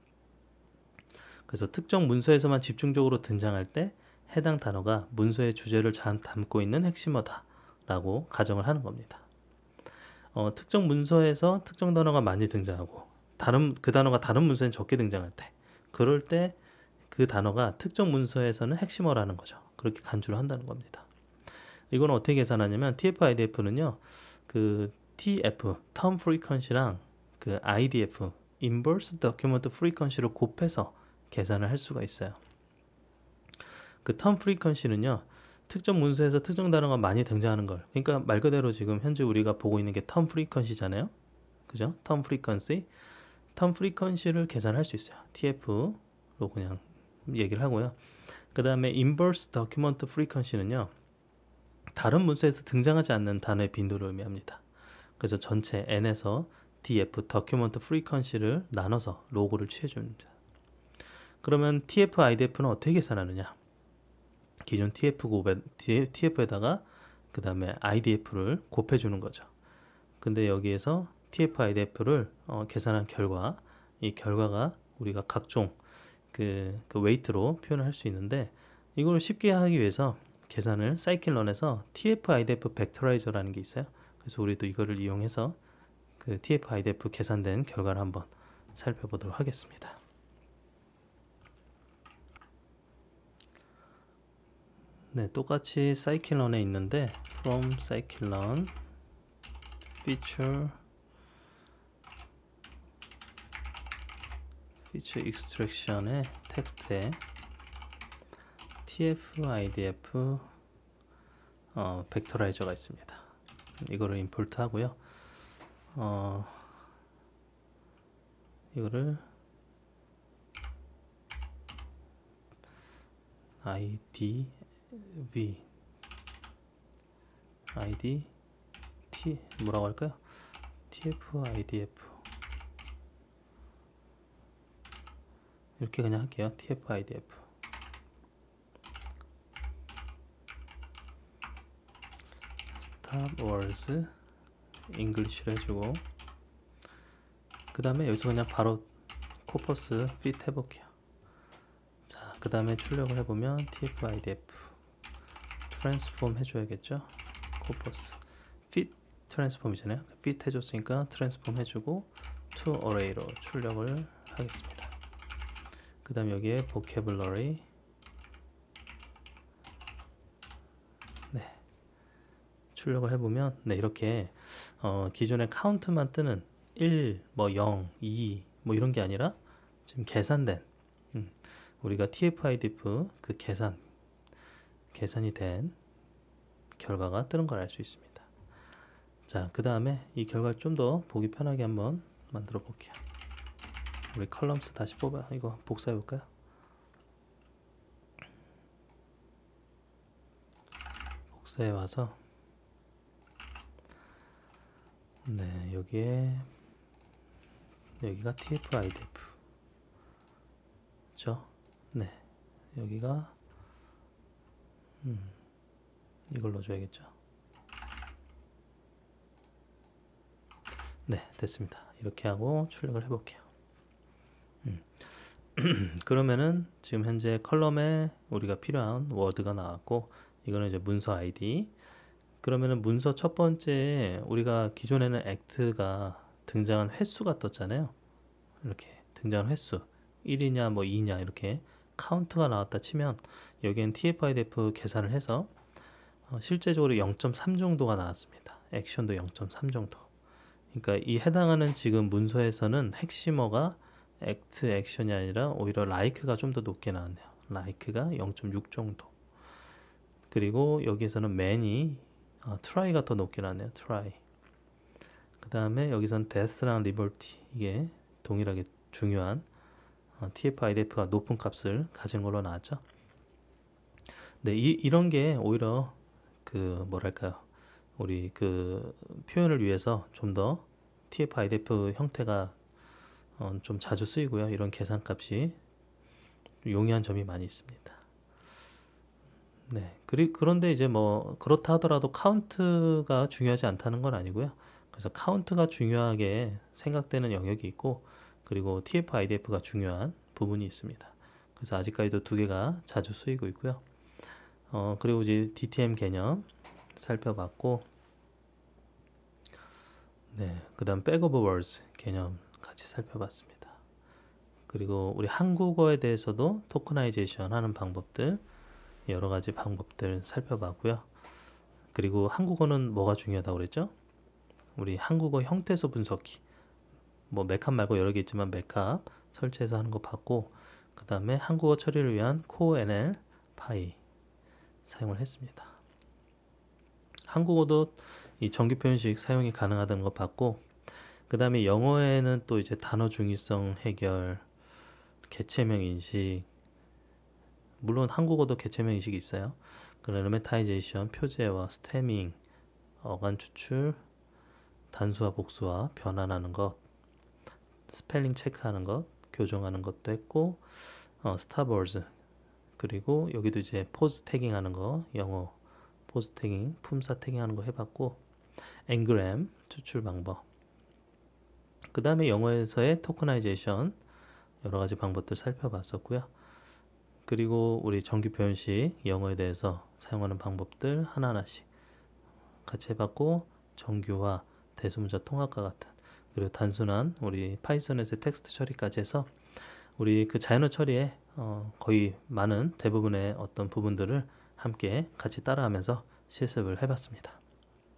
그래서 특정 문서에서만 집중적으로 등장할 때 해당 단어가 문서의 주제를 잘 담고 있는 핵심어다 라고 가정을 하는 겁니다. 어, 특정 문서에서 특정 단어가 많이 등장하고 다른 그 단어가 다른 문서에 적게 등장할 때, 그럴 때 그 단어가 특정 문서에서는 핵심어라는 거죠. 그렇게 간주를 한다는 겁니다. 이건 어떻게 계산하냐면 티에프아이디에프는요, 그 티에프 term frequency랑 그 아이디에프 inverse document frequency를 곱해서 계산을 할 수가 있어요. 그 term frequency는요, 특정 문서에서 특정 단어가 많이 등장하는 걸, 그러니까 말 그대로 지금 현재 우리가 보고 있는 게 term frequency잖아요. 그죠? term frequency. term frequency를 계산할 수 있어요. 티에프로 그냥 얘기를 하고요. 그 다음에 inverse document frequency는요, 다른 문서에서 등장하지 않는 단어의 빈도를 의미합니다. 그래서 전체 n에서 df document frequency를 나눠서 로그를 취해줍니다. 그러면 티에프 아이디에프는 어떻게 계산하느냐? 기존 티에프 곱에, 티에프에다가 그 다음에 아이디에프를 곱해주는 거죠. 근데 여기에서 티에프 아이디에프를 어, 계산한 결과, 이 결과가 우리가 각종 그, 그 웨이트로 표현을 할 수 있는데, 이걸 쉽게 하기 위해서 계산을 사이클런에서 티에프 아이디에프 벡터라이저라는 게 있어요. 그래서 우리도 이거를 이용해서 그 티에프 아이디에프 계산된 결과를 한번 살펴보도록 하겠습니다. 네, 똑같이 사이클런에 있는데 from scikit-learn feature feature extraction의 텍스트에 티에프 아이디에프 어, 벡터라이저가 있습니다. 이거를 임포트 하고요. 어, 이거를 아이디 v id t 뭐라고 할까요? 티에프 아이디에프 이렇게 그냥 할게요. 티에프 아이디에프 stop words English를 해주고, 그 다음에 여기서 그냥 바로 코퍼스 fit 해볼게요. 자, 그 다음에 출력을 해보면 티에프 아이디에프 트랜스폼 해줘야겠죠. 코퍼스 fit 트랜스폼이잖아요. fit 해줬으니까 트랜스폼 해주고 to array로 출력을 하겠습니다. 그 다음 여기에 vocabulary, 네, 출력을 해보면 네, 이렇게 어, 기존에 카운트만 뜨는 일, 뭐 영, 이 뭐 이런 게 아니라 지금 계산된 음, 우리가 티에프 아이디에프 그 계산 계산이 된 결과가 뜨는 걸 알 수 있습니다. 자, 그 다음에 이 결과를 좀 더 보기 편하게 한번 만들어 볼게요. 우리 컬럼스 다시 뽑아 이거 복사해 볼까요? 복사해 와서 네, 여기에 여기가 티에프 아이디에프 그렇죠? 네, 여기가 음, 이걸 넣어줘야겠죠. 네, 됐습니다. 이렇게 하고 출력을 해볼게요. 음. 그러면은 지금 현재 컬럼에 우리가 필요한 워드가 나왔고, 이거는 이제 문서 아이디. 그러면은 문서 첫 번째에 우리가 기존에는 액트가 등장한 횟수가 떴잖아요. 이렇게 등장한 횟수 일이냐 뭐 이냐 이렇게 카운트가 나왔다 치면, 여기엔 티에프 아이디에프 계산을 해서 어, 실제적으로 영 점 삼 정도가 나왔습니다. 액션도 영 점 삼 정도. 그러니까 이 해당하는 지금 문서에서는 핵심어가 액트, 액션이 아니라 오히려 like가 좀 더 높게 나왔네요. like가 영 점 육 정도. 그리고 여기에서는 man이 어, try가 더 높게 나왔네요. try. 그 다음에 여기선 death랑 liberty, 이게 동일하게 중요한 어, 티에프 아이디에프가 높은 값을 가진 걸로 나왔죠. 네, 이, 이런 게 오히려 그 뭐랄까요, 우리 그 표현을 위해서 좀 더 티에프 아이디에프 형태가 어, 좀 자주 쓰이고요. 이런 계산값이 용이한 점이 많이 있습니다. 네, 그리, 그런데 이제 뭐 그렇다 하더라도 카운트가 중요하지 않다는 건 아니고요. 그래서 카운트가 중요하게 생각되는 영역이 있고, 그리고 티에프 아이디에프가 중요한 부분이 있습니다. 그래서 아직까지도 두 개가 자주 쓰이고 있고요. 어, 그리고 이제 디티엠 개념 살펴봤고, 네, 그 다음 백오버 월드 개념 같이 살펴봤습니다. 그리고 우리 한국어에 대해서도 토커나이제이션 하는 방법들, 여러 가지 방법들 살펴봤고요. 그리고 한국어는 뭐가 중요하다고 그랬죠? 우리 한국어 형태소 분석기, 뭐 맥합 말고 여러 개 있지만 맥합 설치해서 하는 거 봤고, 그 다음에 한국어 처리를 위한 코엔엘, 파이 사용을 했습니다. 한국어도 이 정규 표현식 사용이 가능하다는 거 봤고, 그 다음에 영어에는 또 이제 단어 중의성 해결, 개체명 인식, 물론 한국어도 개체명 인식이 있어요. 그레메타이제이션, 표제와 스태밍, 어간 추출, 단수와 복수와 변환하는 것, 스펠링 체크하는 것, 교정하는 것도 했고, 어, 스타버즈, 그리고 여기도 이제 포즈 태깅하는 거, 영어 포즈 태깅, 품사 태깅하는 거 해봤고, 앵그램 추출 방법, 그 다음에 영어에서의 토커나이제이션 여러 가지 방법들 살펴봤었고요. 그리고 우리 정규 표현식 영어에 대해서 사용하는 방법들 하나하나씩 같이 해봤고, 정규화, 대소문자 통합과 같은, 그리고 단순한 우리 파이썬에서의 텍스트 처리까지 해서 우리 그 자연어 처리에 어 거의 많은 대부분의 어떤 부분들을 함께 같이 따라하면서 실습을 해봤습니다.